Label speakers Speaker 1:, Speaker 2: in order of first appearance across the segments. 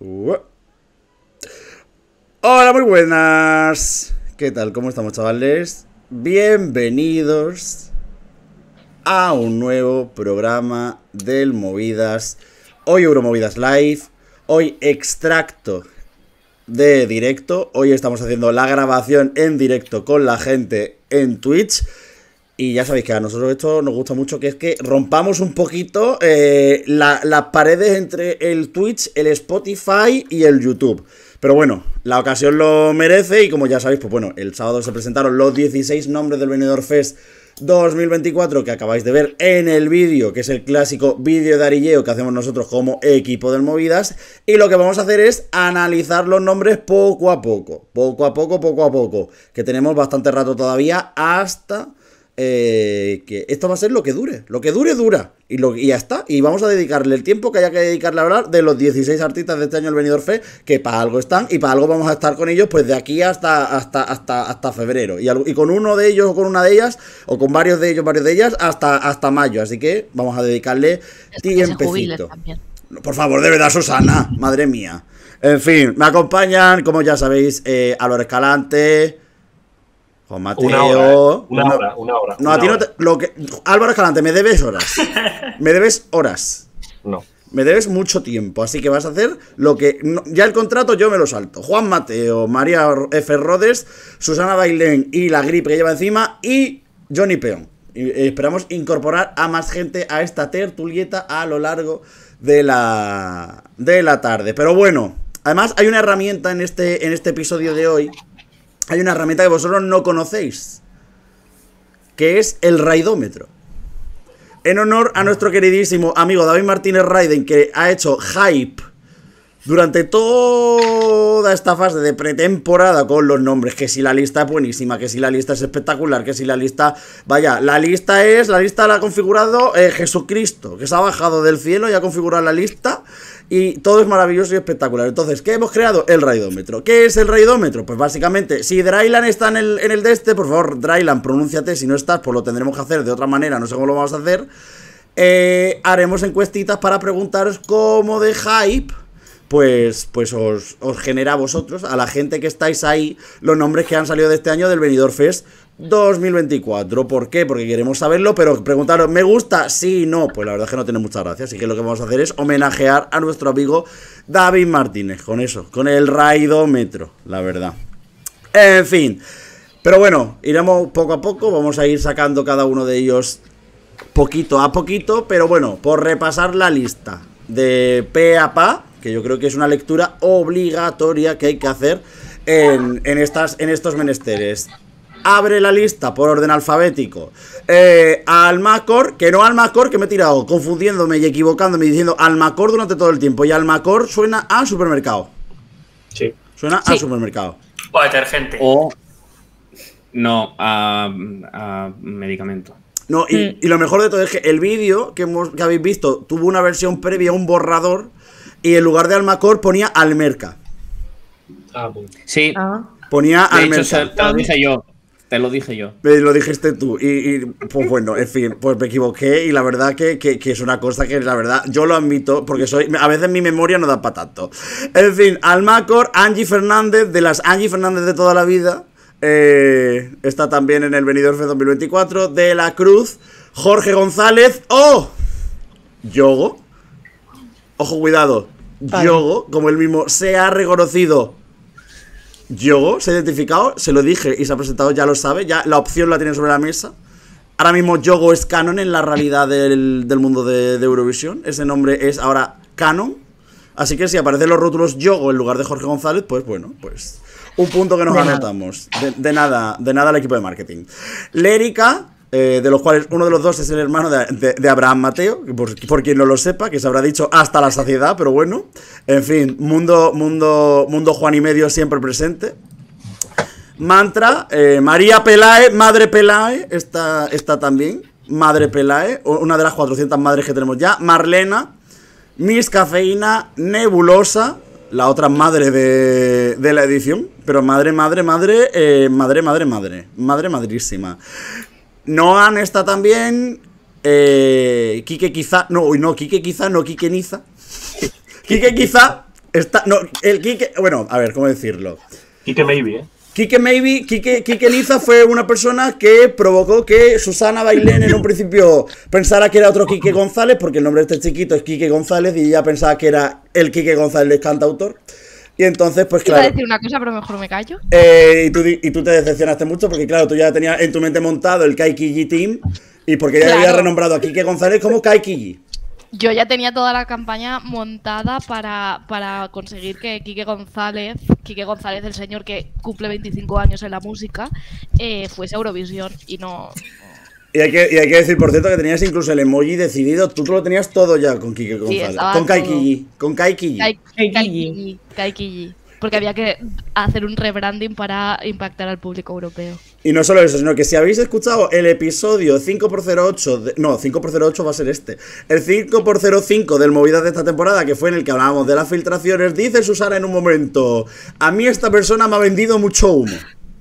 Speaker 1: Hola, muy buenas. ¿Qué tal? ¿Cómo estamos, chavales? Bienvenidos a un nuevo programa del Movidas. Hoy Euromovidas Live. Hoy extracto de directo. Hoy estamos haciendo la grabación en directo con la gente en Twitch. Y ya sabéis que a nosotros esto nos gusta mucho, que es que rompamos un poquito las paredes entre el Twitch, el Spotify y el YouTube. Pero bueno, la ocasión lo merece y como ya sabéis, pues bueno, el sábado se presentaron los 16 nombres del Benidorm Fest 2024 que acabáis de ver en el vídeo, que es el clásico vídeo de arilleo que hacemos nosotros como equipo del Movidas. Y lo que vamos a hacer es analizar los nombres poco a poco, que tenemos bastante rato todavía hasta... que esto va a ser lo que dure dura y ya está, y vamos a dedicarle el tiempo que haya que dedicarle a hablar de los 16 artistas de este año del Benidorm Fest, que para algo están y para algo vamos a estar con ellos pues de aquí hasta febrero, y con uno de ellos o con una de ellas o con varios de ellas hasta mayo, así que vamos a dedicarle tiempecito. Por favor, de verdad, Susana, madre mía. En fin, me acompañan, como ya sabéis, Álvaro Escalante, Juan Mateo. Una hora. No, a ti no te. Álvaro Escalante, me debes horas. Me debes horas.
Speaker 2: No.
Speaker 1: Me debes mucho tiempo. Así que vas a hacer lo que. Ya el contrato yo me lo salto. Juan Mateo, María F. Rodes, Susana Bailén y la gripe que lleva encima. Y Johnny Peón. Y esperamos incorporar a más gente a esta tertulieta a lo largo de la tarde. Pero bueno, además hay una herramienta en este episodio de hoy. Hay una herramienta que vosotros no conocéis, que es el raidómetro. En honor a nuestro queridísimo amigo David Martínez Raiden, que ha hecho hype durante toda esta fase de pretemporada con los nombres, que si la lista es buenísima, que si la lista es espectacular, que si la lista... Vaya, la lista la ha configurado Jesucristo, que se ha bajado del cielo y ha configurado la lista... Y todo es maravilloso y espectacular. Entonces, ¿qué hemos creado? El raidómetro. ¿Qué es el raidómetro? Pues básicamente, si Dryland está en el de este, por favor, Dryland, pronúnciate. Si no estás, pues lo tendremos que hacer de otra manera. No sé cómo lo vamos a hacer. Haremos encuestitas para preguntaros cómo de hype pues os genera a vosotros, a la gente que estáis ahí, los nombres que han salido de este año del Benidorm Fest 2024. ¿Por qué? Porque queremos saberlo, pero preguntaros, ¿me gusta? Sí, no. Pues la verdad es que no tiene mucha gracia. Así que lo que vamos a hacer es homenajear a nuestro amigo David Martínez. Con eso, con el raidómetro, la verdad. En fin. Pero bueno, iremos poco a poco. Vamos a ir sacando cada uno de ellos poquito a poquito. Pero bueno, por repasar la lista de pe a pa, que yo creo que es una lectura obligatoria que hay que hacer en estos menesteres. Abre la lista por orden alfabético. Almacor, que no Almacor, que me he tirado confundiéndome y equivocándome diciendo Almacor durante todo el tiempo. Y Almacor suena a supermercado.
Speaker 2: Sí.
Speaker 1: Suena a supermercado.
Speaker 3: O detergente.
Speaker 4: O no, a medicamento.
Speaker 1: No, y lo mejor de todo es que el vídeo que habéis visto tuvo una versión previa, un borrador, y en lugar de Almacor ponía Almerca.
Speaker 4: Sí.
Speaker 1: Ponía Almerca.
Speaker 4: De hecho, te lo dije yo. Te lo dije yo.
Speaker 1: Lo dijiste tú. Y pues bueno, en fin, pues me equivoqué. Y la verdad que es una cosa que, la verdad, yo lo admito, porque a veces mi memoria no da para tanto. En fin, Almacor, Angie Fernández, de las Angie Fernández de toda la vida. Está también en el Benidorm Fest 2024. De la Cruz, Jorge González. ¡Oh! Yogo. Ojo, cuidado. Yogo, como él mismo se ha reconocido. Yogo se ha identificado, se lo dije y se ha presentado, ya lo sabe, ya la opción la tiene sobre la mesa. Ahora mismo Yogo es canon en la realidad del mundo de Eurovisión. Ese nombre es ahora canon. Así que si aparecen los rótulos Yogo en lugar de Jorge González, pues bueno, pues un punto que nos anotamos. De nada al equipo de marketing. Lérica, de los cuales uno de los dos es el hermano de Abraham Mateo, por quien no lo sepa, que se habrá dicho hasta la saciedad, pero bueno. En fin, mundo Juan y medio siempre presente. Mantra, María Pelae, Madre Pelae, está también. Madre Pelae, una de las 400 madres que tenemos ya. Marlena, Miss Cafeína, Nebulosa, la otra madre de la edición, pero madre madrísima. Noan está también. Quique quizá. No, Quique quizá, no Quique Niza. Quique quizá. No, el Quique... Bueno, a ver, ¿cómo decirlo?
Speaker 2: Quique Maybe,
Speaker 1: Quique Niza fue una persona que provocó que Susana Bailén en un principio pensara que era otro Quique González, porque el nombre de este chiquito es Quique González y ella pensaba que era el Quique González cantautor. Y entonces, pues claro.
Speaker 3: Iba a decir una cosa, pero mejor me callo.
Speaker 1: Y tú te decepcionaste mucho porque, claro, tú ya tenías en tu mente montado el Kaikiji Team y porque ya había renombrado a Quique González como Kaikiji.
Speaker 3: Yo ya tenía toda la campaña montada para conseguir que Quique González, el señor que cumple 25 años en la música, fuese a Eurovisión y no...
Speaker 1: Y hay que decir, por cierto, que tenías incluso el emoji decidido. Tú lo tenías todo ya con Quique González. Sí, con Kaikiji.
Speaker 3: Kaikiji. Porque había que hacer un rebranding para impactar al público europeo.
Speaker 1: Y no solo eso, sino que si habéis escuchado el episodio 5x08... No, 5x08 va a ser este. El 5x05 del Movidas de esta temporada, que fue en el que hablábamos de las filtraciones, dice Susana en un momento: a mí esta persona me ha vendido mucho humo.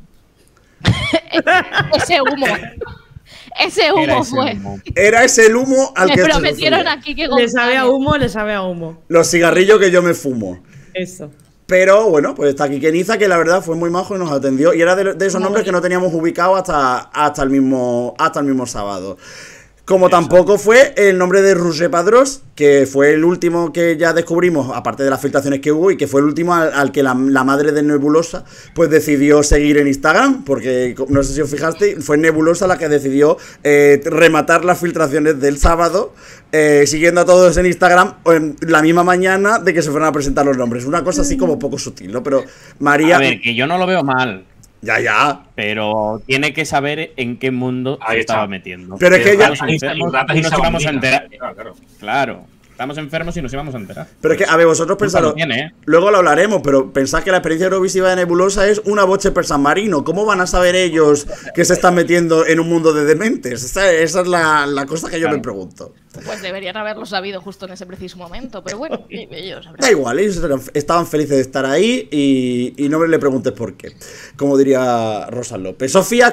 Speaker 3: Ese humo fue.
Speaker 1: Era ese el humo al que...
Speaker 3: Me prometieron aquí que
Speaker 5: le sabe a humo.
Speaker 1: Los cigarrillos que yo me fumo.
Speaker 5: Eso.
Speaker 1: Pero bueno, pues está Quique Niza, que la verdad fue muy majo y nos atendió. Y era de esos nombres que no teníamos ubicados hasta el mismo sábado. Como tampoco fue el nombre de Roger Padrós, que fue el último que ya descubrimos, aparte de las filtraciones que hubo, y que fue el último al que la madre de Nebulosa pues decidió seguir en Instagram, porque no sé si os fijaste, fue Nebulosa la que decidió rematar las filtraciones del sábado, siguiendo a todos en Instagram en la misma mañana de que se fueran a presentar los nombres. Una cosa así como poco sutil, ¿no? Pero María...
Speaker 4: A ver, que yo no lo veo mal.
Speaker 1: Ya.
Speaker 4: Pero tiene que saber en qué mundo se estaba metiendo.
Speaker 1: Pero es que ya...
Speaker 4: Estamos a enterar. Claro. Estamos enfermos y nos íbamos a enterar.
Speaker 1: Pero es que, a ver, vosotros pensaros... Luego lo hablaremos, pero pensad que la experiencia eurovisiva de Nebulosa es una boche per San Marino. ¿Cómo van a saber ellos que se están metiendo en un mundo de dementes? Esa es la cosa que yo me pregunto.
Speaker 3: Pues deberían haberlo sabido justo en ese preciso momento, pero bueno, ellos sabrán.
Speaker 1: Da igual, ellos estaban felices de estar ahí y no me le preguntes por qué, como diría Rosa López. Sofía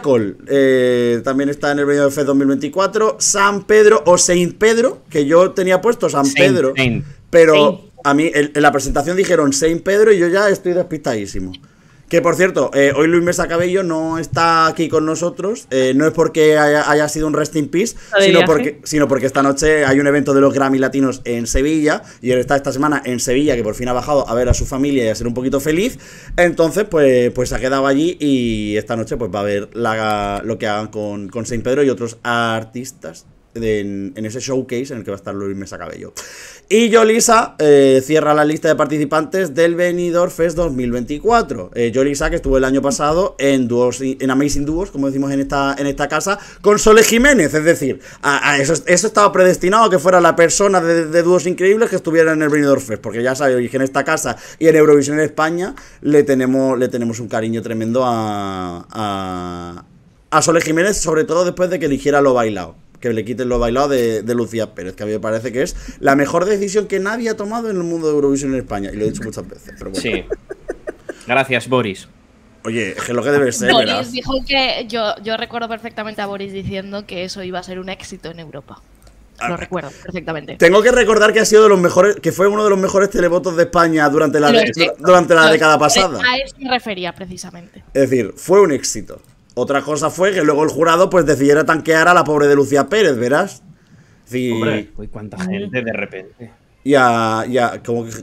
Speaker 1: Cole también está en el Benidorm Fest 2024. San Pedro o Saint Pedro, que yo tenía puesto San Pedro, pero a mí en la presentación dijeron Saint Pedro y yo ya estoy despistadísimo. Que por cierto, hoy Luis Mesa Cabello no está aquí con nosotros, no es porque haya sido un rest in peace, sino porque esta noche hay un evento de los Grammy Latinos en Sevilla, y él está esta semana en Sevilla, que por fin ha bajado a ver a su familia y a ser un poquito feliz. Entonces pues se ha quedado allí y esta noche pues va a ver lo que hagan con Saint Pedro y otros artistas en ese showcase en el que va a estar Luis Mesa Cabello. Y Yolisa cierra la lista de participantes del Benidorm Fest 2024. Yolisa, que estuvo el año pasado en Amazing Duos, como decimos en esta casa, con Sole Jiménez. Es decir, eso estaba predestinado a que fuera la persona de Dúos Increíbles que estuviera en el Benidorm Fest, porque ya sabéis que en esta casa y en Eurovisión en España le tenemos un cariño tremendo a Sole Jiménez, sobre todo después de que eligiera Lo Bailao. Que le quiten Lo Bailado de Lucía Pérez, que a mí me parece que es la mejor decisión que nadie ha tomado en el mundo de Eurovisión en España, y lo he dicho muchas veces, pero bueno.
Speaker 4: Sí. Gracias, Boris.
Speaker 1: Oye, es que lo que debe ser,
Speaker 3: Boris
Speaker 1: verás.
Speaker 3: dijo que yo recuerdo perfectamente a Boris diciendo que eso iba a ser un éxito en Europa. Lo recuerdo perfectamente.
Speaker 1: Tengo que recordar que ha sido de los mejores, que fue uno de los mejores televotos de España durante la década pasada.
Speaker 3: A eso me refería precisamente.
Speaker 1: Es decir, fue un éxito. Otra cosa fue que luego el jurado pues decidiera tanquear a la pobre de Lucía Pérez, verás. Sí.
Speaker 4: Hombre, uy, cuánta gente de repente.
Speaker 1: Ya, como que...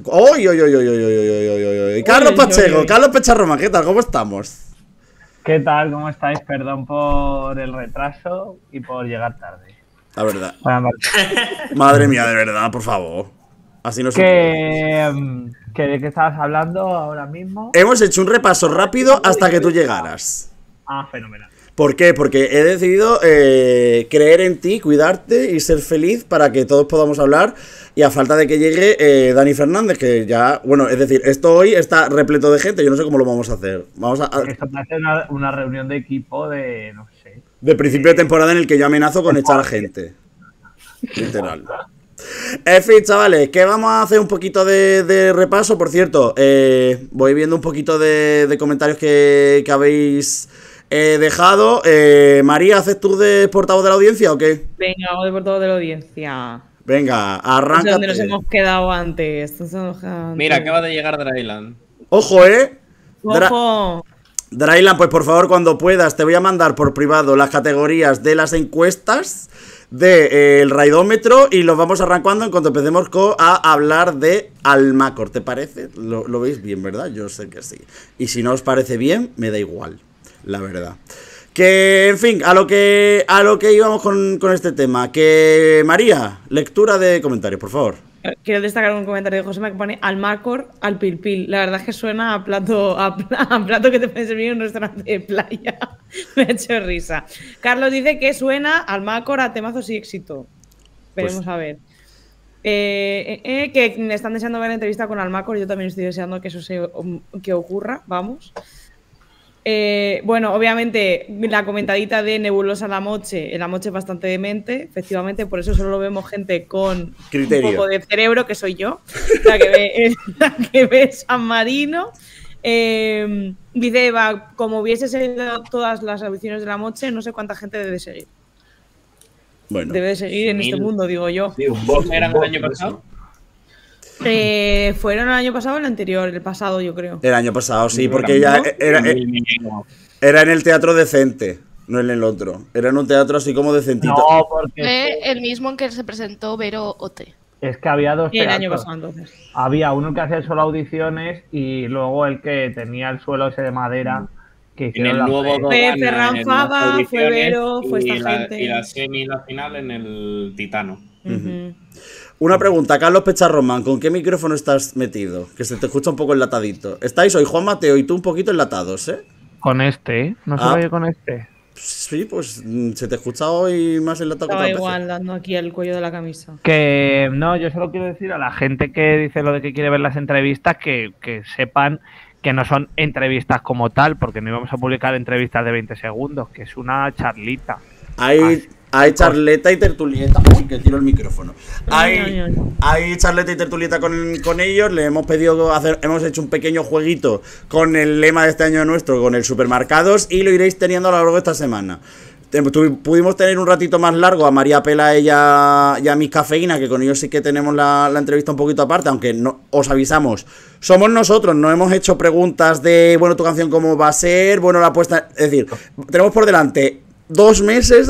Speaker 1: ¡Uy! Carlos Pacheco, Carlos Pecharroma, ¿qué tal? ¿Cómo estamos?
Speaker 6: ¿Qué tal? ¿Cómo estáis? Perdón por el retraso y por llegar tarde.
Speaker 1: La verdad. Madre mía, de verdad, por favor. Así no se
Speaker 6: puede. ¿De qué estabas hablando ahora mismo?
Speaker 1: Hemos hecho un repaso rápido hasta que tú llegaras.
Speaker 6: Ah, fenomenal.
Speaker 1: ¿Por qué? Porque he decidido creer en ti, cuidarte y ser feliz para que todos podamos hablar. Y a falta de que llegue Dani Fernández, que ya, bueno, es decir, esto hoy está repleto de gente. Yo no sé cómo lo vamos a hacer.
Speaker 6: Esto parece una reunión de equipo de, no sé.
Speaker 1: De principio de temporada en el que yo amenazo con echar a gente. Literal. En fin, chavales, que vamos a hacer un poquito de repaso. Por cierto, voy viendo un poquito de comentarios que habéis dejado. María, ¿haces tú de portavoz de la audiencia o qué?
Speaker 5: Venga, hago de portavoz de la audiencia.
Speaker 1: Venga,
Speaker 5: No sé dónde nos
Speaker 1: arráncate.
Speaker 5: hemos quedado antes.
Speaker 4: Mira, acaba de llegar Dryland.
Speaker 1: Ojo,
Speaker 5: ¡Ojo!
Speaker 1: Dryland, pues por favor, cuando puedas, te voy a mandar por privado las categorías de las encuestas del raidómetro y los vamos arrancando en cuanto empecemos a hablar de Almacor. ¿Te parece? Lo veis bien, ¿verdad? Yo sé que sí. Y si no os parece bien, me da igual, la verdad. Que, en fin, a lo que íbamos con este tema. Que, María, lectura de comentarios, por favor.
Speaker 5: Quiero destacar un comentario de Josema que pone Almacor al pilpil. La verdad es que suena a plato que te puede servir en un restaurante de playa. Me ha hecho risa. Carlos dice que suena Almacor a temazos y éxito. Veremos a ver. Que me están deseando ver la entrevista con Almacor. Yo también estoy deseando que eso que ocurra. Vamos. Bueno, obviamente la comentadita de Nebulosa la Moche es bastante demente, efectivamente, por eso solo lo vemos gente con
Speaker 1: Criterio.
Speaker 5: un poco de cerebro, que soy yo, la que ve San Marino. Dice Eva, como hubiese seguido todas las audiciones de la Moche, no sé cuánta gente debe seguir.
Speaker 1: Bueno,
Speaker 5: Debe de seguir en este mundo, digo yo.
Speaker 2: Sí, un bot,
Speaker 4: ¿Eran
Speaker 2: un
Speaker 4: el
Speaker 2: bot,
Speaker 4: año
Speaker 2: por
Speaker 4: pasado?
Speaker 2: eso.
Speaker 5: ¿Fueron el año pasado o el anterior? El pasado, yo creo.
Speaker 1: el año pasado, sí, porque ya era en el teatro decente, no en el otro. Era en un teatro así como decentito.
Speaker 6: No, porque
Speaker 3: Fue el mismo en que se presentó Vero Ote.
Speaker 6: es que había dos
Speaker 5: Y el año
Speaker 6: teatros.
Speaker 5: pasado, entonces.
Speaker 6: Había uno que hacía solo audiciones y luego el que tenía el suelo ese de madera que
Speaker 4: En
Speaker 6: hicieron
Speaker 4: el
Speaker 6: la
Speaker 4: nuevo
Speaker 5: Fue
Speaker 4: Dogana,
Speaker 5: Ferran
Speaker 4: en
Speaker 5: Fava,
Speaker 4: las
Speaker 5: fue
Speaker 4: audiciones
Speaker 5: Vero, fue esta
Speaker 4: y la-
Speaker 5: gente.
Speaker 4: Y la semi y la final en el Titano.
Speaker 5: Ujú.
Speaker 1: Una pregunta, Carlos Pecharromán, ¿con qué micrófono estás metido? Que se te escucha un poco enlatadito. Estáis hoy Juan Mateo y tú un poquito enlatados, ¿eh?
Speaker 6: Con este, ¿no se
Speaker 1: Ah.
Speaker 6: oye con este?
Speaker 1: Sí, pues se te escucha hoy más enlatado que
Speaker 5: Estaba
Speaker 1: otras
Speaker 5: igual
Speaker 1: veces.
Speaker 5: dando aquí el cuello de la camisa.
Speaker 6: Que no, yo solo quiero decir a la gente que dice lo de que quiere ver las entrevistas que sepan que no son entrevistas como tal, porque no íbamos a publicar entrevistas de 20 segundos, que es una charlita.
Speaker 1: Hay charleta y tertulieta. Uy, que tiro el micrófono.
Speaker 5: Ay, ay, ay.
Speaker 1: Hay charleta y tertulieta con ellos. Le hemos pedido hemos hecho un pequeño jueguito con el lema de este año nuestro, con el supermercados, y lo iréis teniendo a lo largo de esta semana. Pudimos tener un ratito más largo a María Pela y a Miss Cafeína, que con ellos sí que tenemos la entrevista un poquito aparte, aunque no os avisamos. Somos nosotros, no hemos hecho preguntas de, bueno, tu canción cómo va a ser, bueno, la apuesta. Es decir, tenemos por delante 2 meses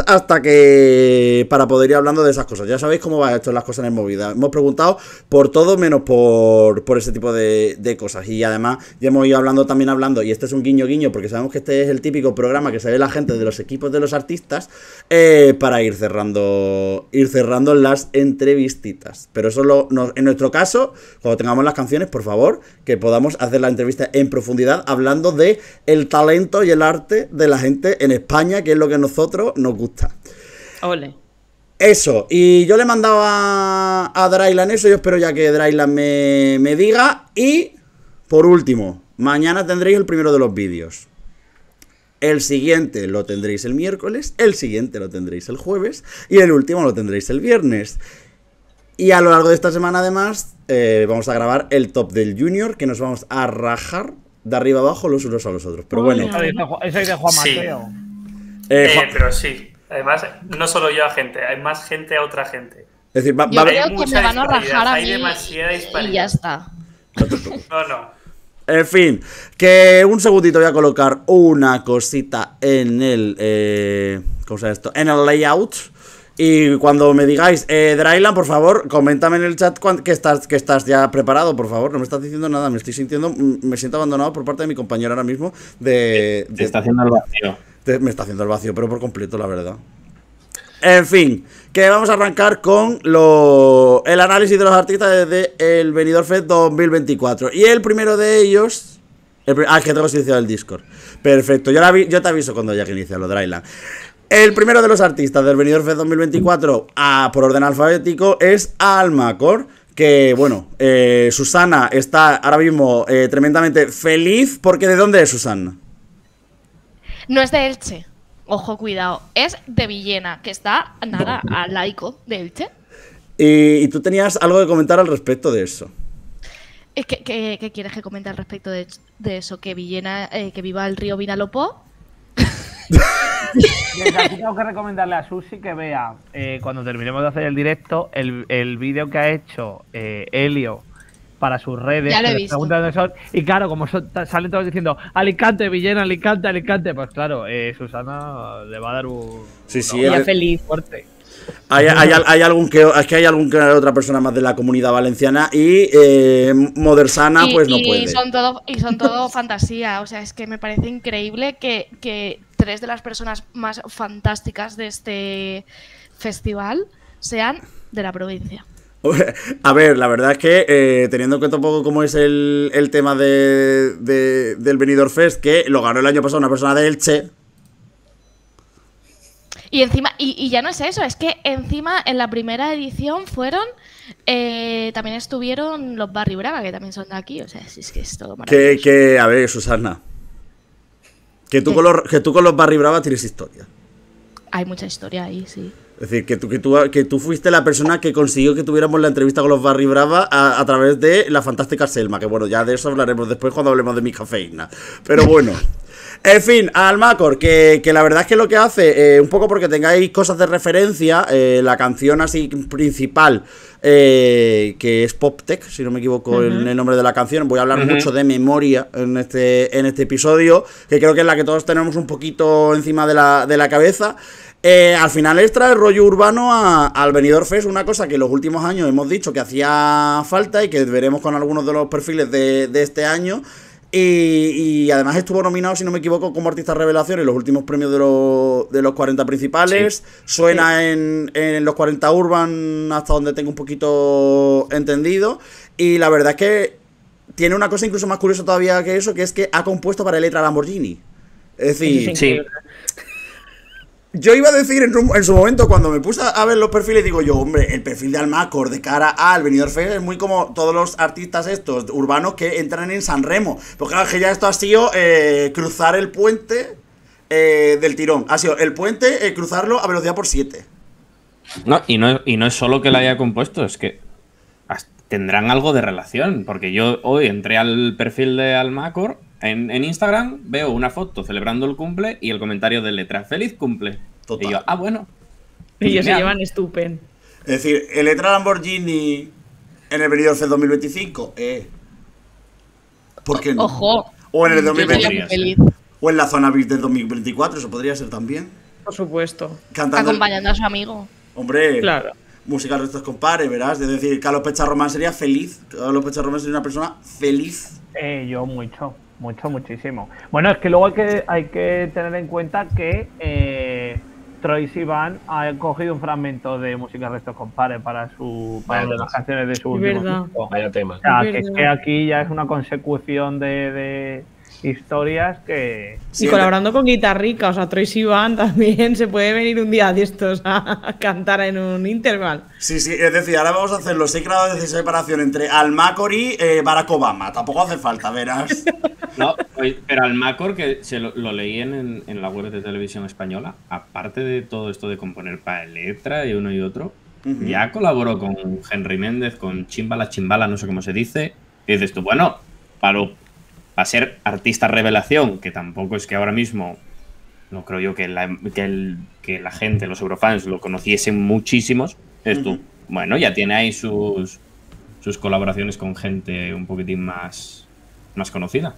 Speaker 1: para poder ir hablando de esas cosas. Ya sabéis cómo va esto en las cosas en movida. Hemos preguntado por todo menos por ese tipo de cosas. Y además ya hemos ido hablando, y este es un guiño porque sabemos que este es el típico programa que se ve la gente de los equipos de los artistas, para ir cerrando las entrevistitas. Pero eso en nuestro caso, cuando tengamos las canciones, por favor, que podamos hacer la entrevista en profundidad, hablando de el talento y el arte de la gente en España, que es lo que a nosotros nos gusta.
Speaker 5: Ole.
Speaker 1: Eso, y yo le mandaba a Dryland eso, yo espero ya que Dryland me diga. Y, por último, mañana tendréis el primero de los vídeos. El siguiente lo tendréis el miércoles, el siguiente lo tendréis el jueves y el último lo tendréis el viernes. Y a lo largo de esta semana, además, vamos a grabar el top del Junior, que nos vamos a rajar de arriba abajo los unos a los otros. Pero bueno,
Speaker 6: Eso es de Juan
Speaker 7: Sí.
Speaker 6: Mateo.
Speaker 7: Pero sí, además, no solo yo a gente, hay más gente a otra gente.
Speaker 1: es decir,
Speaker 3: Yo
Speaker 1: a
Speaker 3: creo
Speaker 7: Hay
Speaker 3: que
Speaker 7: mucha
Speaker 3: me van a
Speaker 7: disparidad,
Speaker 3: rajar a
Speaker 7: hay
Speaker 3: mí
Speaker 7: demasiada
Speaker 3: y
Speaker 7: disparidad.
Speaker 3: ya está.
Speaker 7: No, no.
Speaker 1: En fin, que un segundito voy a colocar una cosita en el... ¿cómo se llama esto? En el layout. Y cuando me digáis, Dryland, por favor, coméntame en el chat que estás ya preparado, por favor. No me estás diciendo nada, me siento abandonado por parte de mi compañero ahora mismo.
Speaker 4: Te está haciendo el vacío.
Speaker 1: Me está haciendo el vacío, pero por completo, la verdad. En fin, que vamos a arrancar con el análisis de los artistas desde el Benidorm Fest 2024. Y el primero de ellos... es que tengo silenciado el Discord. Perfecto, yo te aviso cuando haya que iniciarlo, Dryland. El primero de los artistas del Benidorm Fest 2024, por orden alfabético, es Almacor. Que, bueno, Susana está ahora mismo tremendamente feliz, porque ¿de dónde es Susana?
Speaker 3: No es de Elche. Ojo, cuidado. Es de Villena, que está, nada, al laico de Elche.
Speaker 1: Y tú tenías algo que comentar al respecto de eso.
Speaker 3: ¿Qué quieres que comente al respecto de eso? ¿Que Villena, que viva el río Vinalopó?
Speaker 6: Desde aquí tengo que recomendarle a Susi que vea, cuando terminemos de hacer el directo, el vídeo que ha hecho Helio para sus redes.
Speaker 3: Ya lo he
Speaker 6: que le
Speaker 3: visto.
Speaker 6: preguntan dónde son, y claro, como salen todos diciendo Alicante, Villena, Alicante, Alicante, pues claro, Susana le va a dar un...
Speaker 1: Sí, sí,
Speaker 6: una
Speaker 1: él-
Speaker 6: feliz fuerte.
Speaker 1: Hay algún que hay algún que otra persona más de la comunidad valenciana y Modersana pues no puede.
Speaker 3: Son todo fantasía. O sea, es que me parece increíble que 3 de las personas más fantásticas de este festival sean de la provincia.
Speaker 1: A ver, la verdad es que teniendo en cuenta un poco cómo es el tema del Benidorm Fest, que lo ganó el año pasado una persona de Elche.
Speaker 3: Y encima, y ya no es eso, es que encima en la primera edición también estuvieron los Barry Brava, que también son de aquí. O sea, es que es todo maravilloso.
Speaker 1: A ver, Susana. Que tú
Speaker 3: ¿Qué?
Speaker 1: con los Barry Brava tienes historia.
Speaker 3: Hay mucha historia ahí, sí.
Speaker 1: Es decir, que tú fuiste la persona que consiguió que tuviéramos la entrevista con los Barry Brava a través de la fantástica Selma, que bueno, ya de eso hablaremos después cuando hablemos de mi cafeína. Pero bueno. En fin, Almacor, que la verdad es que lo que hace, un poco porque tengáis cosas de referencia, la canción así principal, que es PopTech, si no me equivoco en el nombre de la canción, voy a hablar mucho de memoria en este episodio, que creo que es la que todos tenemos un poquito encima de la cabeza. Al final es traer rollo urbano al Benidorm Fest, una cosa que en los últimos años hemos dicho que hacía falta y que veremos con algunos de los perfiles de este año. Y además estuvo nominado, si no me equivoco, como artista revelación en los últimos premios de los 40 principales. Sí. Suena en los 40 Urban, hasta donde tengo un poquito entendido. Y la verdad es que tiene una cosa incluso más curiosa todavía que eso, que es que ha compuesto para Electra Lamborghini. Es decir,
Speaker 2: Sí.
Speaker 1: yo iba a decir en su momento, cuando me puse a ver los perfiles, digo yo, hombre, el perfil de Almacor de cara al Benidorm Fest es muy como todos los artistas estos urbanos que entran en San Remo. Porque claro, que ya esto ha sido cruzar el puente del tirón. Ha sido el puente, cruzarlo a velocidad por 7.
Speaker 4: No, y no es solo que la haya compuesto, es que tendrán algo de relación. Porque yo hoy entré al perfil de Almacor en Instagram, veo una foto celebrando el cumple y el comentario de letra, ¡feliz cumple!
Speaker 1: Total.
Speaker 4: Y yo, bueno.
Speaker 5: Ellos se
Speaker 4: genial.
Speaker 5: llevan estupendo.
Speaker 1: Es decir, Electra Lamborghini en el Benidorm Fest 2025, ¿por qué no?
Speaker 3: Ojo.
Speaker 1: O en el
Speaker 3: Yo sería
Speaker 1: 2025.
Speaker 3: muy feliz.
Speaker 1: O en la zona VIP del 2024, eso podría ser también.
Speaker 5: Por supuesto.
Speaker 1: Cantando.
Speaker 3: Acompañando a su amigo.
Speaker 1: Hombre,
Speaker 5: Claro.
Speaker 1: música de estos compares, verás. Es decir, Carlos Pecharromán sería feliz. Carlos Pecharromán sería una persona feliz.
Speaker 6: Yo muchísimo. Bueno, es que luego hay que tener en cuenta que Troye Sivan ha cogido un fragmento de música de estos compares para las canciones de su
Speaker 5: Es
Speaker 6: último
Speaker 5: verdad.
Speaker 6: disco.
Speaker 2: Vaya tema.
Speaker 6: O sea,
Speaker 5: Es
Speaker 6: que es
Speaker 5: verdad.
Speaker 6: que aquí ya es una consecución de historias que...
Speaker 1: Sí,
Speaker 5: Y colaborando con Guitarrica, o sea, Troye Sivan también se puede venir un día de estos a cantar en un interval.
Speaker 1: Sí, es decir, ahora vamos a hacer los 6 grados de separación entre Almacor y Barack Obama. Tampoco hace falta, verás.
Speaker 4: No, pero Almacor, que lo leí en la web de Televisión Española, aparte de todo esto de componer para letra y uno y otro, ya colaboró con Henry Méndez, con Chimbala, no sé cómo se dice, y dices tú, bueno, para ser artista revelación, que tampoco es que ahora mismo, no creo yo que la gente, los eurofans, lo conociesen muchísimos, dices tú, bueno, ya tiene ahí sus colaboraciones con gente un poquitín más conocida.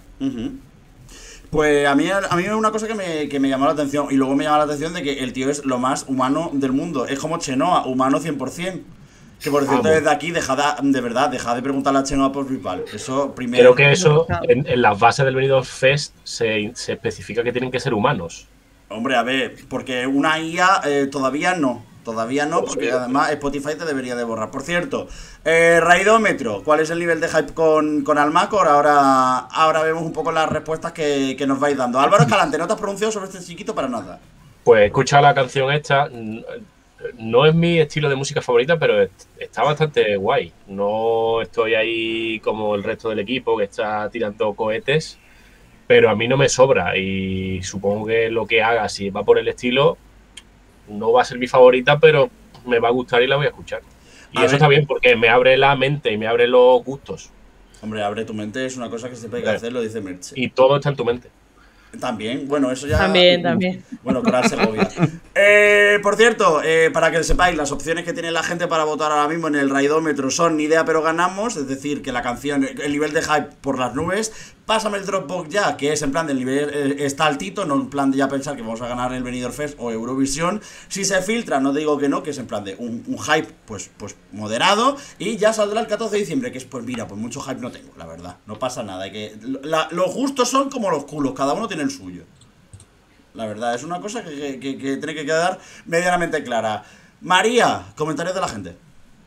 Speaker 1: Pues a mí es una cosa que me llamó la atención. Y luego me llama la atención de que el tío es lo más humano del mundo. Es como Chenoa, humano 100%. Que por cierto, desde aquí, dejad de preguntarle a Chenoa por PayPal. Eso primero.
Speaker 2: Creo que eso, en las bases del Benidorm Fest, se especifica que tienen que ser humanos.
Speaker 1: Hombre, a ver, porque una IA todavía no. Todavía no, porque además Spotify te debería de borrar. Por cierto, Raidómetro, ¿cuál es el nivel de hype con Almacor? Ahora vemos un poco las respuestas que nos vais dando. Álvaro Escalante, ¿no te has pronunciado sobre este chiquito para nada?
Speaker 2: Pues escucha la canción esta. No es mi estilo de música favorita, pero está bastante guay. No estoy ahí como el resto del equipo que está tirando cohetes, pero a mí no me sobra y supongo que lo que haga, si va por el estilo, no va a ser mi favorita, pero me va a gustar y la voy a escuchar. Y eso está bien porque me abre la mente y me abre los gustos.
Speaker 1: Hombre, abre tu mente, es una cosa que siempre hay que hacer, lo dice Merche.
Speaker 2: Y todo está en tu mente.
Speaker 1: También, bueno, eso ya...
Speaker 5: También.
Speaker 1: Bueno, Coral Segovia. Por cierto, para que sepáis, las opciones que tiene la gente para votar ahora mismo en el raidómetro son Ni idea pero ganamos, es decir, que la canción, el nivel de hype por las nubes. Pásame el Dropbox ya, que es en plan del nivel está altito, no en plan de ya pensar que vamos a ganar el Benidorm Fest o Eurovisión. Si se filtra, no digo que no, que es en plan de un hype pues moderado, y ya saldrá el 14 de diciembre, que es pues mira, pues mucho hype no tengo, la verdad, no pasa nada, los gustos son como los culos, cada uno tiene el suyo. La verdad, es una cosa que tiene que quedar medianamente clara. María, comentarios de la gente.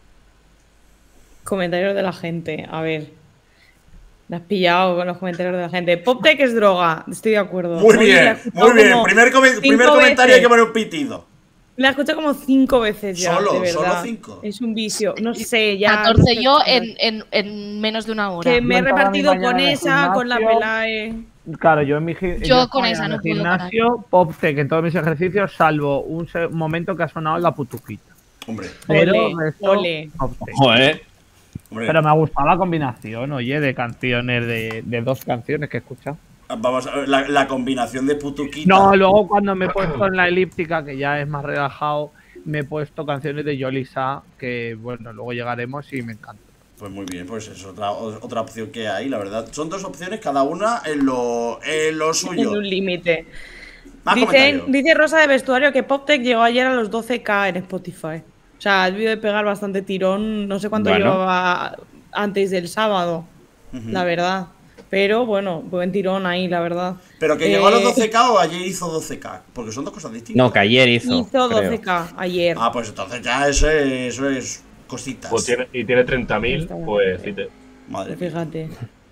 Speaker 5: Comentarios de la gente, a ver. Me has pillado con los comentarios de la gente. PopTech es droga, estoy de acuerdo.
Speaker 1: Muy bien, muy bien. Primer comentario hay que poner un pitido.
Speaker 5: La he escuchado como 5 veces ya, de verdad.
Speaker 1: Solo 5.
Speaker 5: Es un vicio, no sé, ya.
Speaker 3: 14
Speaker 5: no sé
Speaker 3: yo en menos de una hora.
Speaker 5: Que me he repartido con esa, con la Pelae.
Speaker 6: Claro, yo en mi
Speaker 3: con esa no puedo
Speaker 6: gimnasio, PopTech en todos mis ejercicios, salvo un momento que ha sonado la putuquita.
Speaker 1: Hombre.
Speaker 6: Pero
Speaker 5: ole.
Speaker 4: Joder.
Speaker 6: Pero me ha gustado la combinación, oye, de canciones, de 2 canciones que he escuchado.
Speaker 1: Vamos a ver, la combinación de putuquita.
Speaker 6: No, luego cuando me he puesto en la elíptica, que ya es más relajado, me he puesto canciones de Yolisa, que bueno, luego llegaremos y me encanta.
Speaker 1: Pues muy bien, pues es otra opción que hay, la verdad. Son 2 opciones, cada una en lo suyo.
Speaker 5: En un límite.
Speaker 1: Dice
Speaker 5: Rosa de Vestuario que PopTech llegó ayer a los 12K en Spotify. O sea, ha debido de pegar bastante tirón, no sé cuánto llevaba antes del sábado, la verdad. Pero bueno, buen tirón ahí, la verdad.
Speaker 1: ¿Pero que llegó a los 12K o ayer hizo 12K? Porque son 2 cosas distintas.
Speaker 4: No, que ayer hizo
Speaker 5: 12K, ayer.
Speaker 1: Ah, pues entonces ya eso es cositas.
Speaker 2: Pues tiene 30.000, pues fíjate.
Speaker 1: Madre mía.
Speaker 5: Fíjate.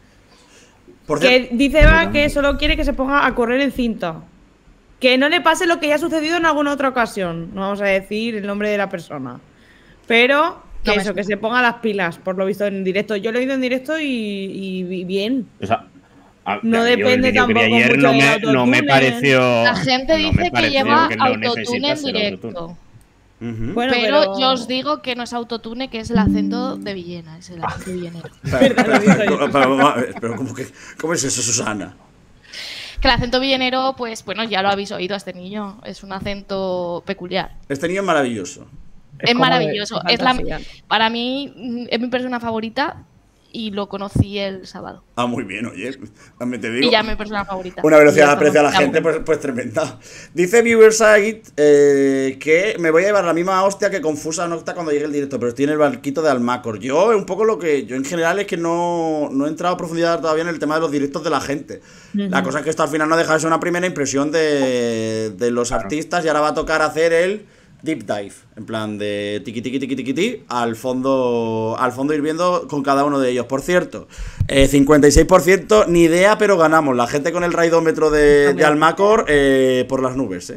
Speaker 1: Que
Speaker 5: dice Eva que solo quiere que se ponga a correr en cinta. Que no le pase lo que ya ha sucedido en alguna otra ocasión. No vamos a decir el nombre de la persona. Pero que se ponga las pilas, por lo visto en directo. Yo lo he oído en directo y bien.
Speaker 4: O sea,
Speaker 5: no depende tampoco
Speaker 4: ayer
Speaker 5: mucho
Speaker 4: no me pareció.
Speaker 3: La gente dice que lleva autotune en directo.
Speaker 1: Bueno,
Speaker 3: pero yo os digo que no es autotune, que es el acento de Villena, es el acento villenero.
Speaker 1: Pero ¿cómo es eso, Susana?
Speaker 3: Que el acento villenero, pues bueno, ya lo habéis oído a este niño. Es un acento peculiar.
Speaker 1: Este niño es maravilloso.
Speaker 3: Es maravilloso. Para mí es mi persona favorita y lo conocí el sábado.
Speaker 1: Ah, muy bien, oye. También te digo.
Speaker 3: Y ya es mi persona favorita.
Speaker 1: Una velocidad de aprecio a la gente, pues tremenda. Dice Viewerside que me voy a llevar la misma hostia que confusa Nocta cuando llegue el directo, pero estoy en el barquito de Almacor. Yo, un poco lo que. Yo en general es que no he entrado a profundidad todavía en el tema de los directos de la gente. La cosa es que esto al final no deja de ser una primera impresión de los artistas, y ahora va a tocar hacer el deep dive, en plan de tiqui al fondo ir viendo con cada uno de ellos. Por cierto, 56%, ni idea, pero ganamos. La gente con el raidómetro de Almacor por las nubes,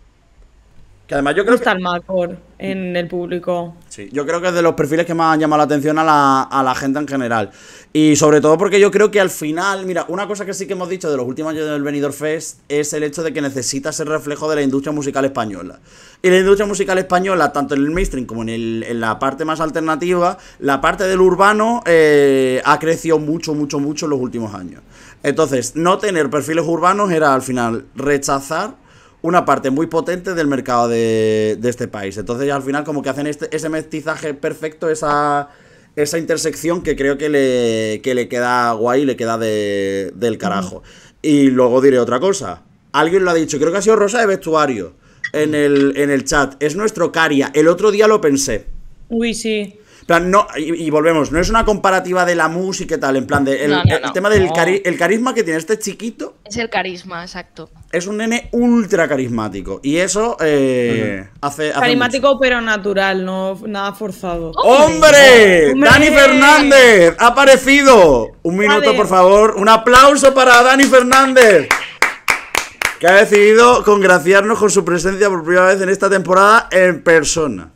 Speaker 1: Que además yo creo
Speaker 5: que Almacor en el público.
Speaker 1: Sí, yo creo que es de los perfiles que más han llamado la atención a la gente en general. Y sobre todo porque yo creo que al final, mira, una cosa que sí que hemos dicho de los últimos años del Benidorm Fest es el hecho de que necesita ser reflejo de la industria musical española. Y la industria musical española, tanto en el mainstream como en la parte más alternativa, la parte del urbano ha crecido mucho en los últimos años. Entonces, no tener perfiles urbanos era al final rechazar una parte muy potente del mercado de este país. Entonces al final como que hacen ese mestizaje perfecto, esa intersección que creo que le queda guay, le queda del carajo. Y luego diré otra cosa. Alguien lo ha dicho, creo que ha sido Rosa de Vestuario en el chat. Es nuestro Caria. El otro día lo pensé.
Speaker 5: Uy, sí.
Speaker 1: Plan, no, y volvemos, no es una comparativa de la música y tal, en plan de el tema del el carisma que tiene este chiquito.
Speaker 3: Es el carisma, exacto.
Speaker 1: Es un nene ultra carismático. Y eso hace
Speaker 5: carismático,
Speaker 1: mucho.
Speaker 5: Pero natural, no nada forzado.
Speaker 1: ¡Hombre! ¡Dani Fernández! ¡Ha aparecido! Un minuto, por favor. Un aplauso para Dani Fernández, que ha decidido congraciarnos con su presencia por primera vez en esta temporada en persona.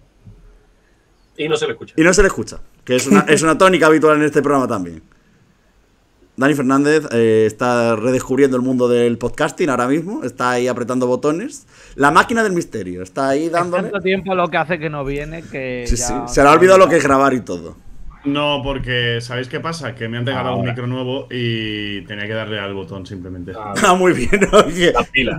Speaker 2: Y no se le escucha.
Speaker 1: Y no se le escucha, que es una tónica habitual en este programa también. Dani Fernández está redescubriendo el mundo del podcasting ahora mismo, está ahí apretando botones. La máquina del misterio, está ahí dándole.
Speaker 6: Tanto tiempo lo que hace que no viene que
Speaker 1: sí, ya... sí. Se le ha olvidado lo que es grabar y todo.
Speaker 8: No, porque ¿sabéis qué pasa? Que me han regalado un micro nuevo y tenía que darle al botón simplemente.
Speaker 1: Muy bien. Oye.
Speaker 2: La pila.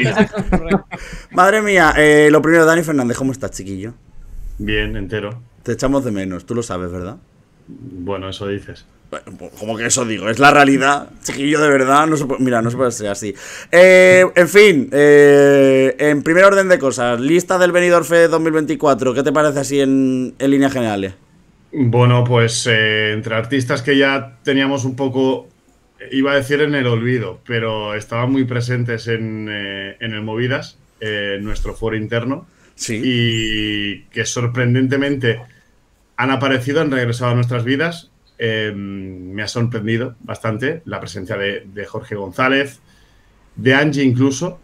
Speaker 1: Madre mía, lo primero, Dani Fernández, ¿cómo estás, chiquillo?
Speaker 8: Bien, entero.
Speaker 1: Te echamos de menos, tú lo sabes, ¿verdad?
Speaker 8: Bueno, eso dices.
Speaker 1: Bueno, como que eso digo, es la realidad. Chiquillo, de verdad, no se puede ser así. En fin, en primer orden de cosas, lista del Benidorm Fest 2024, ¿qué te parece así en líneas generales?
Speaker 8: Bueno, pues entre artistas que ya teníamos un poco, iba a decir en el olvido, pero estaban muy presentes en el Movidas, nuestro foro interno,
Speaker 1: sí,
Speaker 8: y que sorprendentemente han aparecido, han regresado a nuestras vidas. Me ha sorprendido bastante la presencia de Jorge González, de Angie incluso.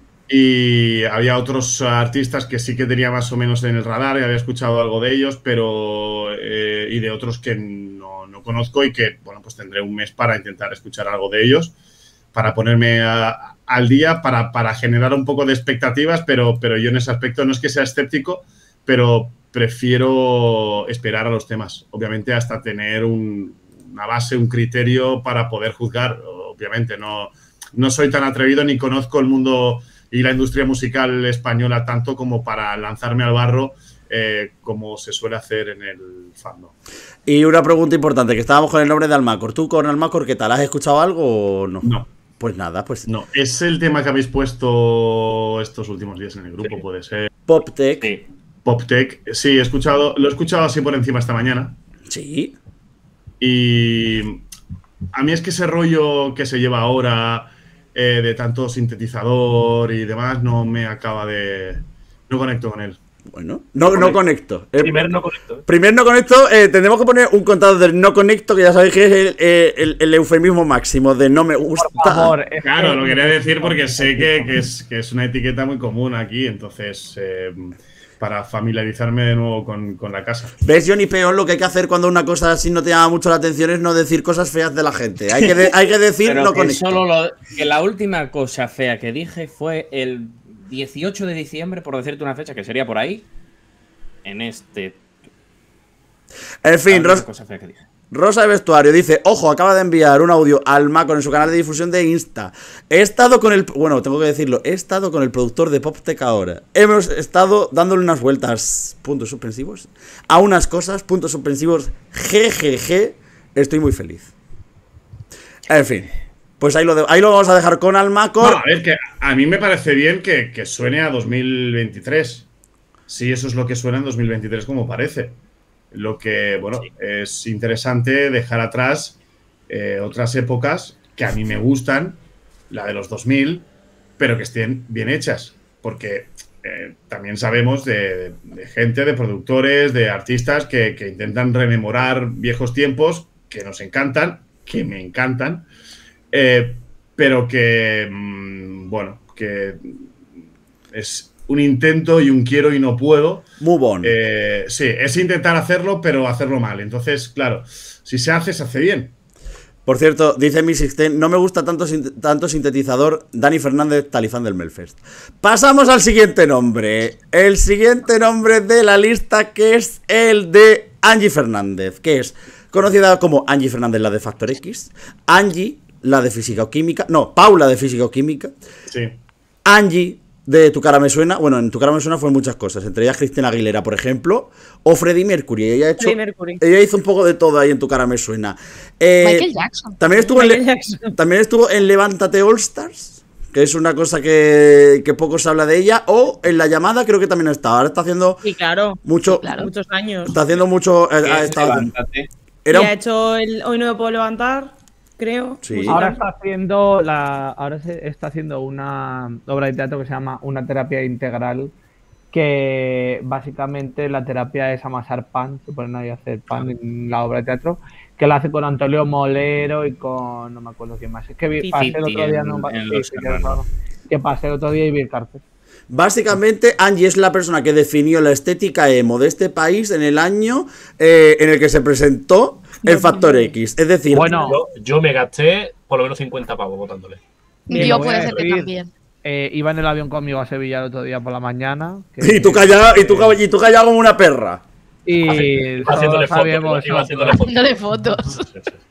Speaker 8: Y había otros artistas que sí que tenía más o menos en el radar y había escuchado algo de ellos, pero y de otros que no conozco y que, bueno, pues tendré un mes para intentar escuchar algo de ellos, para ponerme al día, para generar un poco de expectativas, pero yo en ese aspecto no es que sea escéptico, pero prefiero esperar a los temas, obviamente hasta tener una base, un criterio para poder juzgar. Obviamente no soy tan atrevido ni conozco el mundo y la industria musical española tanto como para lanzarme al barro como se suele hacer en el fandom.
Speaker 1: Y una pregunta importante, que estábamos con el nombre de Almacor. ¿Tú con Almacor qué tal? ¿Has escuchado algo o no?
Speaker 8: No.
Speaker 1: Pues nada, pues...
Speaker 8: No, es el tema que habéis puesto estos últimos días en el grupo, sí. Puede ser.
Speaker 1: PopTech.
Speaker 8: Sí. PopTech, sí, lo he escuchado así por encima esta mañana.
Speaker 1: Sí.
Speaker 8: Y a mí es que ese rollo que se lleva ahora... de tanto sintetizador y demás, no me acaba de... No conecto con él.
Speaker 1: Bueno, no conecto.
Speaker 2: Primer no conecto.
Speaker 1: Primer no conecto, tendremos que poner un contador del no conecto, que ya sabéis que es el eufemismo máximo de no me gusta.
Speaker 6: Por favor,
Speaker 8: claro, lo quería decir porque sé que es una etiqueta muy común aquí, entonces... para familiarizarme de nuevo con la casa.
Speaker 1: ¿Ves, Johnny Peón? Lo que hay que hacer cuando una cosa así no te llama mucho la atención es no decir cosas feas de la gente. Hay que decir
Speaker 4: pero
Speaker 1: no
Speaker 4: que
Speaker 1: conecto.
Speaker 4: Que la última cosa fea que dije fue el 18 de diciembre, por decirte una fecha, que sería por ahí, en este...
Speaker 1: En fin,
Speaker 4: cosa fea que dije.
Speaker 1: Rosa de Vestuario dice: ojo, acaba de enviar un audio al Macor en su canal de difusión de Insta. He estado con el... Bueno, tengo que decirlo. He estado con el productor de PopTech ahora. Hemos estado dándole unas vueltas, puntos suspensivos, a unas cosas, puntos suspensivos, jejeje. Estoy muy feliz. En fin, pues ahí lo vamos a dejar con Almacor.
Speaker 8: No, a ver, que a mí me parece bien que suene a 2023. Sí, eso es lo que suena en 2023 como parece. Lo que, bueno, sí, es interesante dejar atrás otras épocas que a mí me gustan, la de los 2000, pero que estén bien hechas. Porque también sabemos de gente, de productores, de artistas que intentan rememorar viejos tiempos que nos encantan, que me encantan, pero que, bueno, que es un intento y un quiero y no puedo.
Speaker 1: Move on.
Speaker 8: Sí, es intentar hacerlo, pero hacerlo mal. Entonces, claro, si se hace bien.
Speaker 1: Por cierto, dice Mi Sixten, no me gusta tanto sintetizador. Dani Fernández, Talizán del Melfest. Pasamos al siguiente nombre. El siguiente nombre de la lista, que es el de Angie Fernández, que es conocida como Angie Fernández, la de Factor X. Angie, la de Física o Química. No, Paula de Física o Química.
Speaker 8: Sí.
Speaker 1: Angie de Tu Cara Me Suena. Bueno, en Tu Cara Me Suena fue muchas cosas, entre ellas Cristina Aguilera, por ejemplo, o Freddie Mercury. Ella hizo un poco de todo ahí en Tu Cara Me Suena.
Speaker 3: Michael Jackson.
Speaker 1: También estuvo en Levántate All Stars, que es una cosa que poco se habla de ella, o en La Llamada creo que también ha estado. Ahora está haciendo muchos años. Está haciendo mucho. Ha
Speaker 5: hecho el Hoy no me puedo levantar. Creo.
Speaker 1: Sí.
Speaker 6: Ahora está haciendo una obra de teatro que se llama Una terapia integral, que básicamente la terapia es amasar pan, se ponen ahí a hacer pan en la obra de teatro, que la hace con Antonio Molero y con no me acuerdo quién más. Es que pasé el otro día pasé el otro día y vi el cartel.
Speaker 1: Básicamente, Angie es la persona que definió la estética emo de este país en el año en el que se presentó el Factor X. Es decir,
Speaker 2: bueno, yo me gasté por lo menos 50 pavos votándole.
Speaker 3: Yo puede ser que también.
Speaker 6: Iba en el avión conmigo a Sevilla el otro día por la mañana.
Speaker 1: Y tú callado como una perra.
Speaker 6: Y
Speaker 2: Haciéndole
Speaker 6: todos sabíamos.
Speaker 2: haciéndole fotos.
Speaker 3: Haciéndole fotos.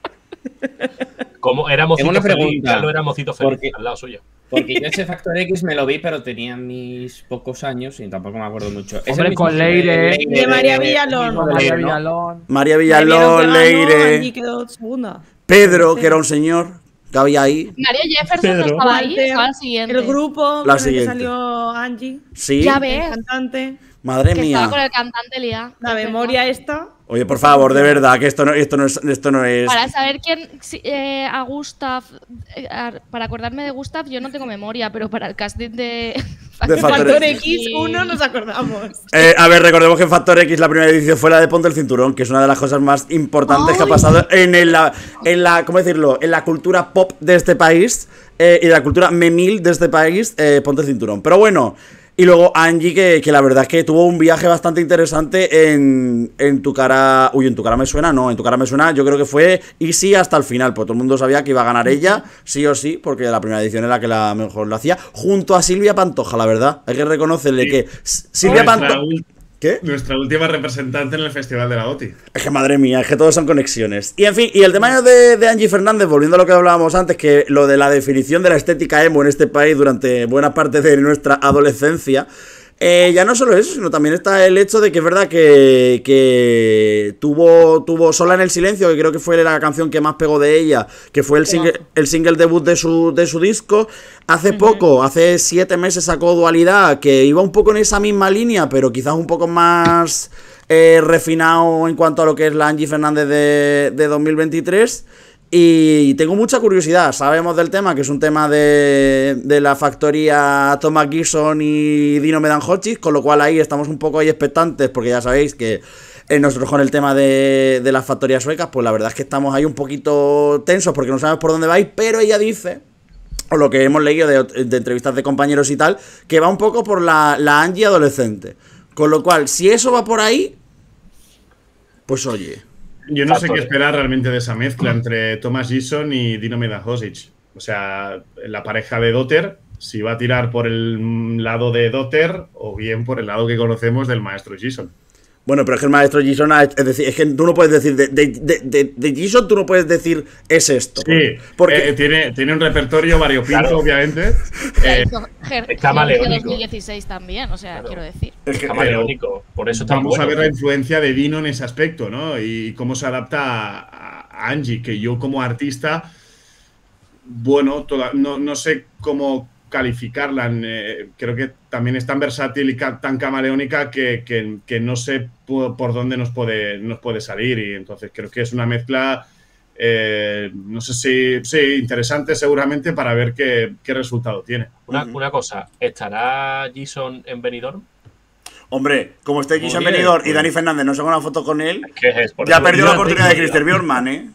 Speaker 2: Como era mocito
Speaker 4: Tengo una
Speaker 2: feliz,
Speaker 4: pregunta.
Speaker 2: Carlos era mocito feliz
Speaker 4: Porque-
Speaker 2: al lado suyo.
Speaker 4: Porque yo ese Factor X me lo vi, pero tenía mis pocos años y tampoco me acuerdo mucho. Es
Speaker 6: Hombre,
Speaker 4: el mismo
Speaker 6: con Leire.
Speaker 5: De María Villalón.
Speaker 4: mismo de
Speaker 6: María
Speaker 4: Leire, ¿no?
Speaker 6: Villalón.
Speaker 1: María
Speaker 5: Vieron
Speaker 1: Villalón,
Speaker 5: que ganó,
Speaker 1: Leire,
Speaker 5: Angie quedó segunda.
Speaker 1: Pedro, que era un señor que había ahí.
Speaker 3: María Jefferson no
Speaker 1: Pedro.
Speaker 3: estaba ahí,
Speaker 5: Walter,
Speaker 3: estaba al siguiente.
Speaker 5: El grupo
Speaker 1: La
Speaker 5: con el que
Speaker 1: siguiente.
Speaker 5: salió Angie,
Speaker 1: Sí,
Speaker 3: Ya
Speaker 5: el
Speaker 3: ves,
Speaker 5: cantante.
Speaker 1: madre
Speaker 3: que estaba con
Speaker 1: mía.
Speaker 3: el cantante Lía.
Speaker 5: La memoria esta.
Speaker 1: Oye, por favor, de verdad, que esto no es.
Speaker 3: Para saber quién a Gustav, para acordarme de Gustav, yo no tengo memoria, pero para el casting de
Speaker 1: Factor
Speaker 5: Factor
Speaker 1: X.
Speaker 5: X1 nos acordamos.
Speaker 1: A ver, recordemos que en Factor X la primera edición fue la de Ponte el Cinturón, que es una de las cosas más importantes que ha
Speaker 3: ¡Ay!
Speaker 1: pasado ¿cómo decirlo? En la cultura pop de este país y de la cultura memil de este país, Ponte el Cinturón. Pero bueno, y luego Angie, que la verdad es que tuvo un viaje bastante interesante en Tu Cara. Uy, En Tu Cara Me Suena, no, En Tu Cara Me Suena, yo creo que fue Easy hasta el final, porque todo el mundo sabía que iba a ganar ella, sí o sí, porque la primera edición era la que la mejor lo hacía, junto a Silvia Pantoja, la verdad. Hay que reconocerle
Speaker 8: Sí.
Speaker 1: que Silvia Pantoja. ¿Qué?
Speaker 8: Nuestra última representante en el Festival de la OTI.
Speaker 1: Es que madre mía, es que todos son conexiones. Y en fin, y el tema de Angie Fernández, volviendo a lo que hablábamos antes, que lo de la definición de la estética emo en este país durante buena parte de nuestra adolescencia, ya no solo eso, sino también está el hecho de que es verdad que tuvo Sola en el Silencio, que creo que fue la canción que más pegó de ella, que fue el single debut de su disco. Hace poco, hace 7 meses sacó Dualidad, que iba un poco en esa misma línea, pero quizás un poco más refinado en cuanto a lo que es la Angie Fernández de 2023. Y tengo mucha curiosidad. Sabemos del tema, que es un tema de la factoría Thomas Gibson y Dino Medan-Hodges, con lo cual ahí estamos un poco ahí expectantes, porque ya sabéis que nosotros con el tema de las factorías suecas, pues la verdad es que estamos ahí un poquito tensos porque no sabemos por dónde vais, pero ella dice, o lo que hemos leído de entrevistas de compañeros y tal, que va un poco por la Angie adolescente. Con lo cual, si eso va por ahí, pues oye...
Speaker 8: Yo no sé qué esperar realmente de esa mezcla entre Thomas Gibson y Dino Medan-Hodges. O sea, la pareja de Dotter, si va a tirar por el lado de Dotter o bien por el lado que conocemos del maestro Gibson.
Speaker 1: Bueno, pero es que el maestro Gibson, es decir, es que tú no puedes decir de Gibson, tú no puedes decir es esto.
Speaker 8: Sí,
Speaker 1: porque
Speaker 8: tiene un repertorio variopinto,
Speaker 2: Claro.
Speaker 8: obviamente.
Speaker 2: Es camaleónico.
Speaker 3: 2016 también, o sea,
Speaker 2: Claro.
Speaker 3: quiero decir.
Speaker 1: es que,
Speaker 2: Camaleónico. Por eso está
Speaker 8: Vamos
Speaker 2: bueno.
Speaker 8: a ver la influencia de Dino en ese aspecto, ¿no? Y cómo se adapta a Angie, que yo como artista, bueno, no sé cómo calificarla. Creo que también es tan versátil y tan camaleónica que no sé por dónde nos puede salir. Y entonces creo que es una mezcla, no sé si interesante seguramente para ver qué resultado tiene.
Speaker 2: Una cosa, ¿estará Gibson en Benidorm?
Speaker 1: hombre, como esté Gibson
Speaker 8: Oye,
Speaker 1: Benidorm y
Speaker 8: pues-
Speaker 1: Dani Fernández no saca una foto con él,
Speaker 2: ¿Qué es? Por
Speaker 1: ya
Speaker 2: eso
Speaker 1: perdió
Speaker 2: digo,
Speaker 1: la oportunidad de
Speaker 2: digo,
Speaker 1: Christer Bjorkman, ¿eh?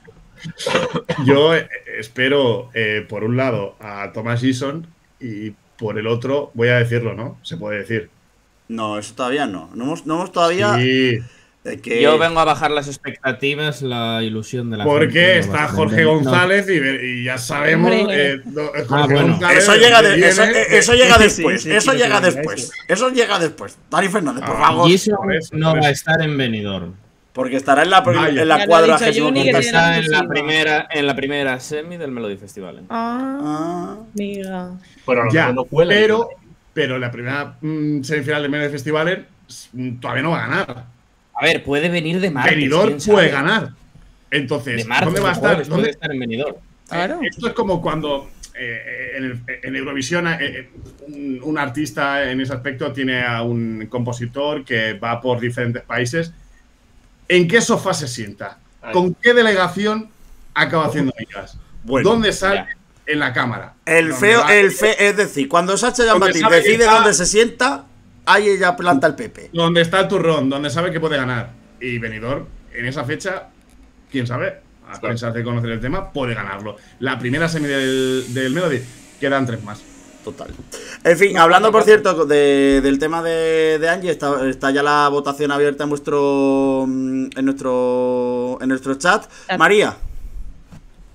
Speaker 8: Yo espero, por un lado, a Thomas Gibson y por el otro, voy a decirlo, ¿no? Se puede decir.
Speaker 1: No, eso todavía no. No hemos todavía...
Speaker 8: Sí,
Speaker 4: Yo vengo a bajar las expectativas, la ilusión de la gente.
Speaker 8: porque
Speaker 4: Lo
Speaker 8: está
Speaker 4: bajaré.
Speaker 8: Jorge
Speaker 4: No.
Speaker 8: González y ya sabemos.
Speaker 5: Hombre.
Speaker 8: Jorge
Speaker 4: bueno.
Speaker 8: González
Speaker 1: Eso llega,
Speaker 8: viene-
Speaker 1: eso llega después.
Speaker 6: sí,
Speaker 1: Eso
Speaker 6: sí,
Speaker 1: llega
Speaker 6: sí,
Speaker 1: después.
Speaker 6: sí.
Speaker 1: Eso llega después. Dani Fernández, por
Speaker 8: Ah,
Speaker 1: favor.
Speaker 4: Gibson
Speaker 8: por eso,
Speaker 4: no
Speaker 8: por
Speaker 4: va a
Speaker 8: eso.
Speaker 4: estar en Benidorm.
Speaker 1: Porque estará en la
Speaker 8: Vaya.
Speaker 5: Ya lo ha
Speaker 1: cuadra
Speaker 5: dicho Johnny, que
Speaker 4: Está en la
Speaker 5: exclusiva.
Speaker 4: primera semi del Melody Festival.
Speaker 5: Ah, amiga.
Speaker 2: Pero a lo
Speaker 8: Ya,
Speaker 2: mejor no cuela.
Speaker 8: pero la primera semifinal de Medio Festival todavía no va a ganar.
Speaker 4: A ver, puede venir de martes.
Speaker 8: Benidorm
Speaker 4: quién sabe.
Speaker 8: puede ganar. Entonces,
Speaker 4: De martes,
Speaker 8: ¿dónde va a
Speaker 4: de
Speaker 8: estar?
Speaker 4: jueves, puede estar en Benidorm.
Speaker 5: Claro.
Speaker 8: Esto es como cuando en Eurovisión un artista en ese aspecto tiene a un compositor que va por diferentes países. ¿En qué sofá se sienta? ¿Con qué delegación acaba haciendo amigas?
Speaker 1: Bueno,
Speaker 8: ¿Dónde sale en la cámara?
Speaker 1: El
Speaker 8: ¿Dónde
Speaker 1: feo,
Speaker 8: va?
Speaker 1: es decir, cuando Sacha
Speaker 8: Donde
Speaker 1: Jean-Baptiste
Speaker 8: sabe que
Speaker 1: decide
Speaker 8: está-
Speaker 1: dónde se sienta, ahí ella planta el pepe.
Speaker 8: Donde está el turrón, donde sabe que puede ganar. Y Benidorm, en esa fecha, quién sabe, a pensar de conocer el tema, puede ganarlo. La primera semi del Melody, quedan 3 más.
Speaker 1: Total. En fin, hablando por cierto del tema de Angie, está ya la votación abierta en nuestro chat. María.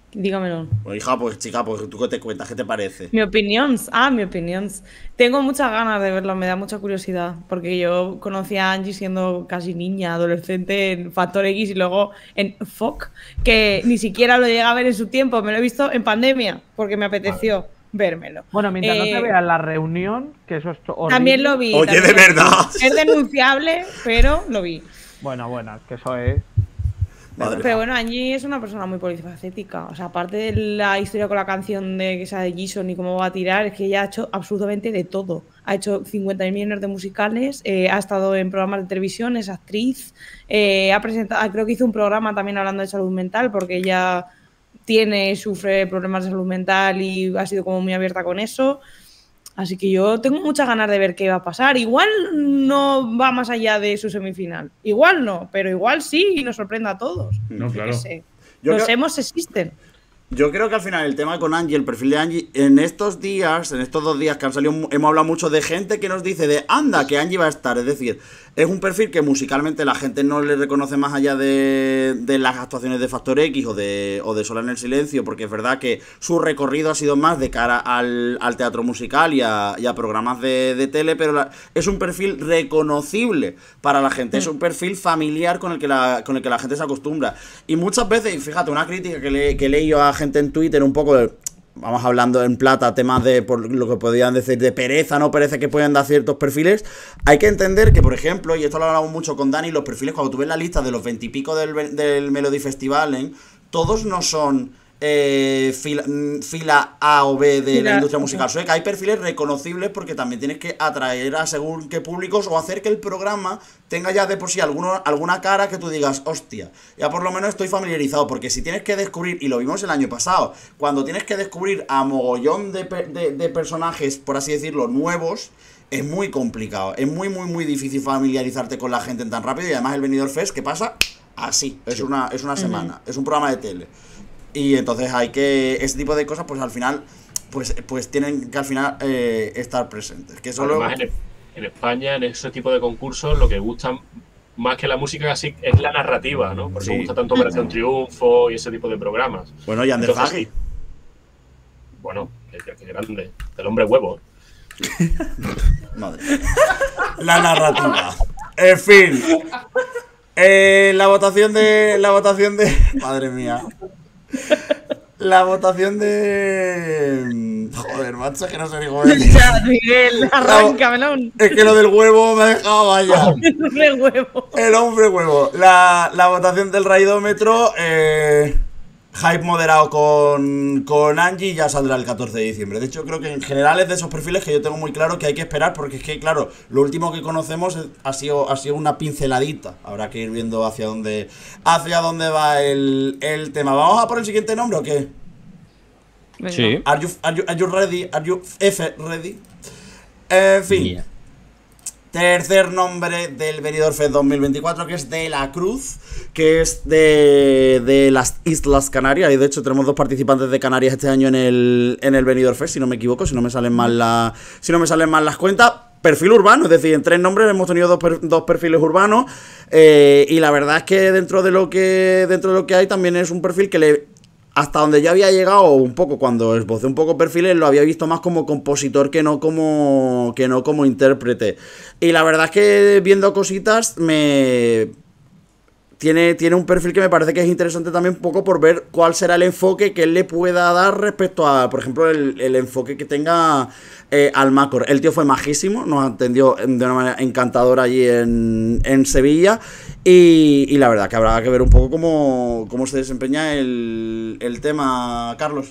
Speaker 5: Dígamelo.
Speaker 1: Pues hija, pues chica, pues tú qué te cuentas, ¿qué te parece?
Speaker 5: Mi opinión. Mi opinión. Tengo muchas ganas de verlo, me da mucha curiosidad. Porque yo conocí a Angie siendo casi niña, adolescente en Factor X y luego en FOC, que ni siquiera lo llegué a ver en su tiempo. Me lo he visto en pandemia porque me apeteció vérmelo.
Speaker 6: Bueno, mientras no te veas la reunión, que eso es horrible.
Speaker 5: También lo vi.
Speaker 1: Oye, de verdad.
Speaker 5: Es denunciable, pero lo vi.
Speaker 6: Bueno, que eso es.
Speaker 1: Madre.
Speaker 5: Pero bueno, Angie es una persona muy polifacética. O sea, aparte de la historia con la canción de que sea de Jason y cómo va a tirar, es que ella ha hecho absolutamente de todo. Ha hecho 50.000 millones de musicales, ha estado en programas de televisión, es actriz, ha presentado, creo que hizo un programa también hablando de salud mental, porque ella sufre problemas de salud mental y ha sido como muy abierta con eso. Así que yo tengo muchas ganas de ver qué va a pasar. Igual no va más allá de su semifinal. Igual no, pero igual sí y nos sorprenda a todos.
Speaker 8: No, claro.
Speaker 5: Los emos existen.
Speaker 1: Yo creo que al final el tema con Angie, el perfil de Angie, en estos 2 días que han salido, hemos hablado mucho de gente que nos dice de anda, que Angie va a estar. Es decir, es un perfil que musicalmente la gente no le reconoce más allá de las actuaciones de Factor X o de Sola en el Silencio, porque es verdad que su recorrido ha sido más de cara al teatro musical y a programas de tele, pero es un perfil reconocible para la gente, es un perfil familiar con el que la gente se acostumbra. Y muchas veces, y fíjate, una crítica que he leído a gente en Twitter un poco de, vamos hablando en plata, temas de por lo que podrían decir de pereza, no pereza que pueden dar ciertos perfiles. Hay que entender que, por ejemplo, y esto lo hablamos mucho con Dani, los perfiles, cuando tú ves la lista de los 20 y pico del Melody Festival, todos no son fila A o B de la industria musical sueca. Hay perfiles reconocibles porque también tienes que atraer a según qué públicos o hacer que el programa tenga ya de por sí alguna cara que tú digas, hostia, ya por lo menos estoy familiarizado, porque si tienes que descubrir, y lo vimos el año pasado, cuando tienes que descubrir a mogollón de personajes, por así decirlo, nuevos, es muy complicado, es muy difícil familiarizarte con la gente en tan rápido. Y además el Benidorm Fest, ¿qué pasa? Así, es una semana, es un programa de tele. Y entonces ese tipo de cosas, pues al final, pues tienen que al final estar presentes. Que solo...
Speaker 2: Además, en España, en ese tipo de concursos, lo que gusta más que la música así es la narrativa, ¿no? Por eso gusta tanto Operación Triunfo y ese tipo de programas.
Speaker 1: Bueno, y Ander Zaghi.
Speaker 2: Bueno, qué grande. El hombre huevo.
Speaker 1: Madre. La narrativa. En fin. La votación de... Madre mía. La votación de... Joder, macho, es que no sé ni cómo decir.
Speaker 5: Ya, Miguel, arráncamelo.
Speaker 1: Es que lo del huevo me ha dejado, vaya.
Speaker 5: El hombre huevo.
Speaker 1: El hombre huevo. La votación del raidómetro, hype moderado con Angie, ya saldrá el 14 de diciembre. De hecho, creo que en general es de esos perfiles que yo tengo muy claro que hay que esperar, porque es que, claro, lo último que conocemos ha sido una pinceladita. Habrá que ir viendo hacia dónde va el tema. ¿Vamos a por el siguiente nombre o qué?
Speaker 5: Venga.
Speaker 4: Sí.
Speaker 1: Are you ready? Are you ready? En fin.
Speaker 4: Yeah.
Speaker 1: Tercer nombre del Benidorm Fest 2024, que es De la Cruz, que es de las Islas Canarias. Y de hecho tenemos 2 participantes de Canarias este año en el Benidorm Fest, si no me equivoco, si no me salen mal las cuentas. Perfil urbano, es decir, en 3 nombres hemos tenido 2 perfiles urbanos. Y la verdad es que dentro de lo que hay también es un perfil que hasta donde yo había llegado un poco cuando esbocé un poco perfiles, lo había visto más como compositor que no como intérprete. Y la verdad es que viendo cositas tiene un perfil que me parece que es interesante también un poco por ver cuál será el enfoque que él le pueda dar respecto a, por ejemplo, el enfoque que tenga Almacor. El tío fue majísimo, nos atendió de una manera encantadora allí en Sevilla y la verdad que habrá que ver un poco cómo se desempeña el tema, Carlos.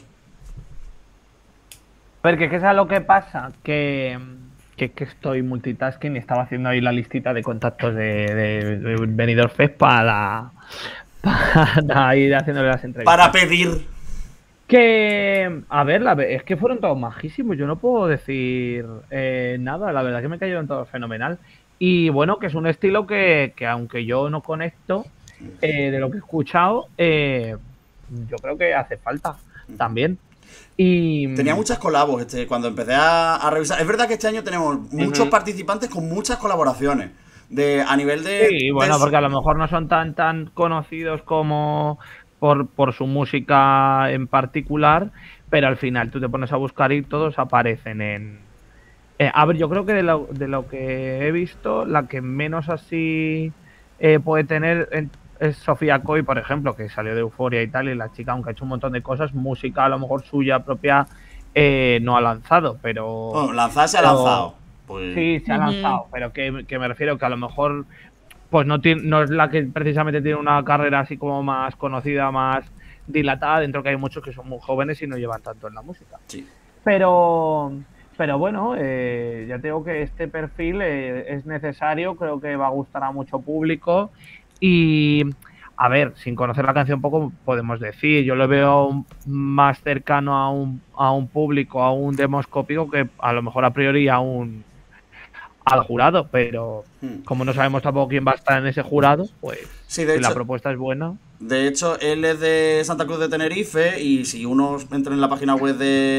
Speaker 6: A ver, que es lo que pasa, que estoy multitasking y estaba haciendo ahí la listita de contactos de Benidorm Fest para ir haciéndole las entrevistas.
Speaker 1: Para pedir.
Speaker 6: Que, a ver, es que fueron todos majísimos, yo no puedo decir nada, la verdad que me cayeron todos fenomenal. Y bueno, que es un estilo que aunque yo no conecto de lo que he escuchado, yo creo que hace falta también. Y
Speaker 1: tenía muchas colabos cuando empecé a revisar. Es verdad que este año tenemos muchos participantes con muchas colaboraciones a nivel de...
Speaker 6: Sí, bueno, porque a lo mejor no son tan conocidos como por su música en particular, pero al final tú te pones a buscar y todos aparecen en... a ver, yo creo que de lo que he visto, la que menos así puede tener es Sofía Coy, por ejemplo, que salió de Euphoria y tal, y la chica, aunque ha hecho un montón de cosas, música a lo mejor suya propia no ha lanzado, pero...
Speaker 1: Bueno, lanzar se ha lanzado. Pues...
Speaker 6: Sí, se ha lanzado, pero que me refiero que a lo mejor pues no es la que precisamente tiene una carrera así como más conocida, más dilatada, dentro que hay muchos que son muy jóvenes y no llevan tanto en la música.
Speaker 1: Sí.
Speaker 6: Pero bueno, ya te digo que este perfil es necesario, creo que va a gustar a mucho público y, a ver, sin conocer la canción poco podemos decir, yo lo veo más cercano a un público, a un demoscópico que a lo mejor a priori al jurado, pero como no sabemos tampoco quién va a estar en ese jurado, pues
Speaker 1: sí, de
Speaker 6: si
Speaker 1: hecho,
Speaker 6: la propuesta es buena.
Speaker 1: De hecho, él es de Santa Cruz de Tenerife y si uno entra en la página web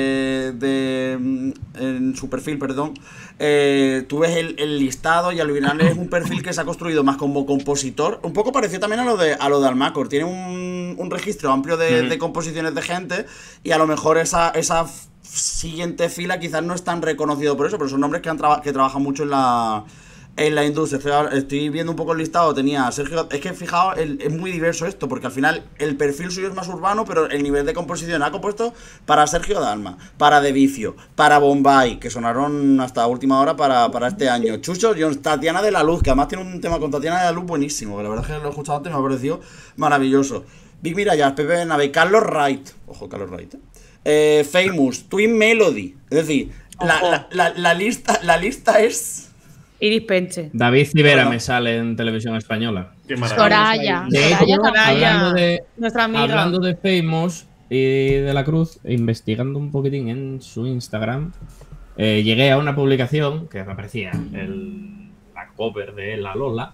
Speaker 1: en su perfil, perdón, tú ves el listado y al final es un perfil que se ha construido más como compositor, un poco parecido también a lo de Almacor, tiene un registro amplio de composiciones de gente y a lo mejor esa siguiente fila quizás no es tan reconocido por eso, pero son nombres que trabajan mucho en la industria. Estoy viendo un poco el listado, tenía Sergio, es que fijaos, es muy diverso esto, porque al final el perfil suyo es más urbano, pero el nivel de composición ha compuesto para Sergio Dalma, para De Vicio, para Bombay, que sonaron hasta última hora para este año, Chucho Jones, Tatiana de la Luz, que además tiene un tema con Tatiana de la Luz buenísimo, que la verdad es que lo he escuchado antes y me ha parecido maravilloso. Big Mirallas, Pepe Benave, Carlos Wright, ojo, Carlos Wright, Famous, Twin Melody, es decir, la lista es...
Speaker 5: Iris Penche.
Speaker 4: David Civera me sale en televisión española.
Speaker 8: Qué maravilla.
Speaker 3: Soraya.
Speaker 5: Nuestra amiga.
Speaker 4: Hablando de Famous y de la Cruz, investigando un poquitín en su Instagram, llegué a una publicación que me aparecía la cover de La Lola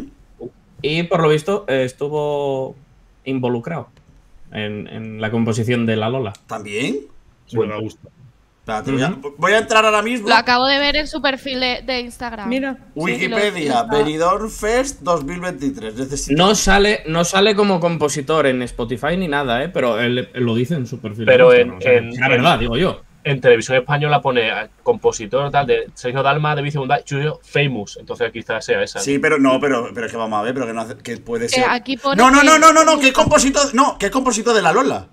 Speaker 4: y por lo visto estuvo involucrado en la composición de La Lola.
Speaker 1: ¿También?
Speaker 8: Bueno, me gusta.
Speaker 1: Espérate, voy a entrar ahora mismo.
Speaker 3: Lo acabo de ver en su perfil de Instagram.
Speaker 5: Mira.
Speaker 1: Wikipedia, Benidorm Fest 2023.
Speaker 4: No sale como compositor en Spotify ni nada, pero él lo dice en su perfil.
Speaker 2: Pero
Speaker 4: la verdad, digo yo.
Speaker 2: En televisión española pone compositor tal de Sergio Dalma, de Vicio Bombay, Chuyo Famous. Entonces quizás sea esa.
Speaker 1: Sí, pero es que vamos a ver, pero que, no hace, que puede ser.
Speaker 3: Aquí pone
Speaker 1: No, que compositor de La Lola.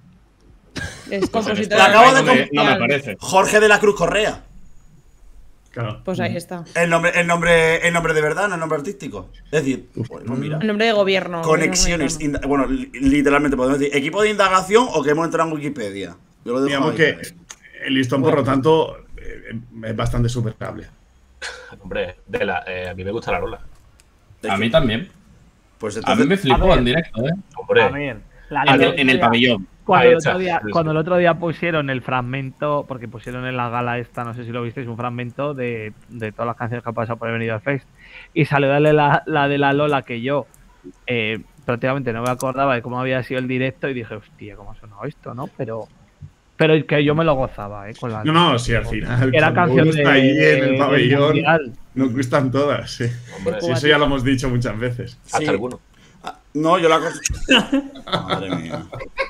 Speaker 5: Es compositor.
Speaker 4: No me parece.
Speaker 1: Jorge de la Cruz Correa.
Speaker 8: Claro.
Speaker 5: Pues ahí está.
Speaker 1: El nombre de verdad, no el nombre artístico. Es decir, pues mira.
Speaker 5: El nombre de gobierno.
Speaker 1: Conexiones. Bueno, literalmente podemos decir equipo de indagación o que hemos entrado en Wikipedia. Yo lo dejo
Speaker 8: digamos
Speaker 1: ahí.
Speaker 8: Que el listón, por lo tanto, es bastante superable.
Speaker 2: Hombre, a mí me gusta La Lola.
Speaker 4: A mí también.
Speaker 1: Pues
Speaker 4: A
Speaker 1: entonces,
Speaker 4: mí me flipó en directo,
Speaker 2: Hombre,
Speaker 6: También.
Speaker 4: en el pabellón.
Speaker 6: Cuando el otro día pusieron el fragmento, porque pusieron en la gala esta, no sé si lo visteis, un fragmento de todas las canciones que han pasado por el Benidorm Fest, y salió la de La Lola, que yo prácticamente no me acordaba de cómo había sido el directo, y dije, hostia, cómo ha sonado esto, ¿no? Pero que yo me lo gozaba, con la...
Speaker 8: No, sí, al final.
Speaker 6: Era canción
Speaker 8: está ahí en el pabellón.
Speaker 6: mundial.
Speaker 8: Nos gustan todas, sí.
Speaker 2: Hombre,
Speaker 8: Sí, eso ya lo hemos dicho muchas veces.
Speaker 1: sí.
Speaker 2: hasta alguno.
Speaker 1: No, yo la cosa. Madre mía.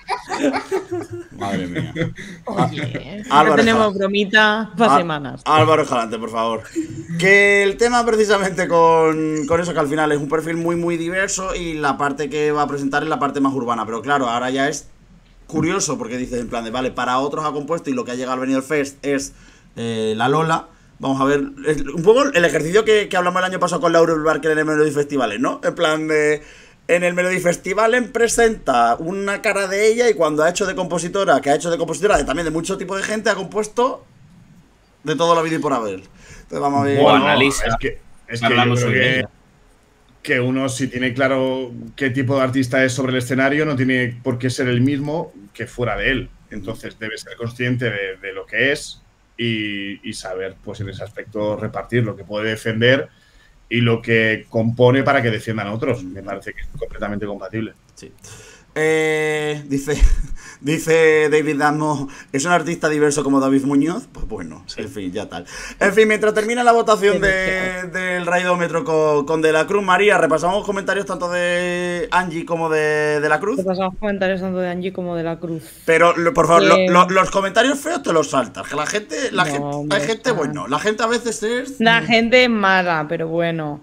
Speaker 1: Madre mía.
Speaker 3: Oye.
Speaker 5: Ya tenemos bromita para semanas.
Speaker 1: Álvaro Escalante, por favor. Que el tema precisamente con eso, que al final es un perfil muy, muy diverso y la parte que va a presentar es la parte más urbana. Pero claro, ahora ya es curioso porque dices en plan de, vale, para otros ha compuesto y lo que ha llegado al Benidorm Fest es La Lola. Vamos a ver, un poco el ejercicio que hablamos el año pasado con Laura Barker en el Melody Festivales, ¿no? En plan de... En el Melody Festival presenta una cara de ella y cuando ha hecho de compositora, también de mucho tipo de gente, ha compuesto de todo lo habido y por haber. Entonces vamos a ver.
Speaker 4: Bueno, analiza.
Speaker 8: Es que yo creo que uno, si tiene claro qué tipo de artista es sobre el escenario, no tiene por qué ser el mismo que fuera de él. Entonces debe ser consciente de lo que es y saber, pues en ese aspecto, repartir lo que puede defender y lo que compone para que defiendan a otros. Me parece que es completamente compatible.
Speaker 1: Sí. Dice David Damo, ¿es un artista diverso como David Muñoz? Pues bueno, en fin, ya tal. En fin, mientras termina la votación del Raidómetro con De la Cruz, María, repasamos comentarios tanto de Angie como de la Cruz.
Speaker 5: Repasamos comentarios tanto de Angie como de la Cruz.
Speaker 1: Pero, por favor, los comentarios feos te los saltas. Que la gente, hay gente, bueno, la gente a veces es...
Speaker 5: La gente es mala, pero bueno.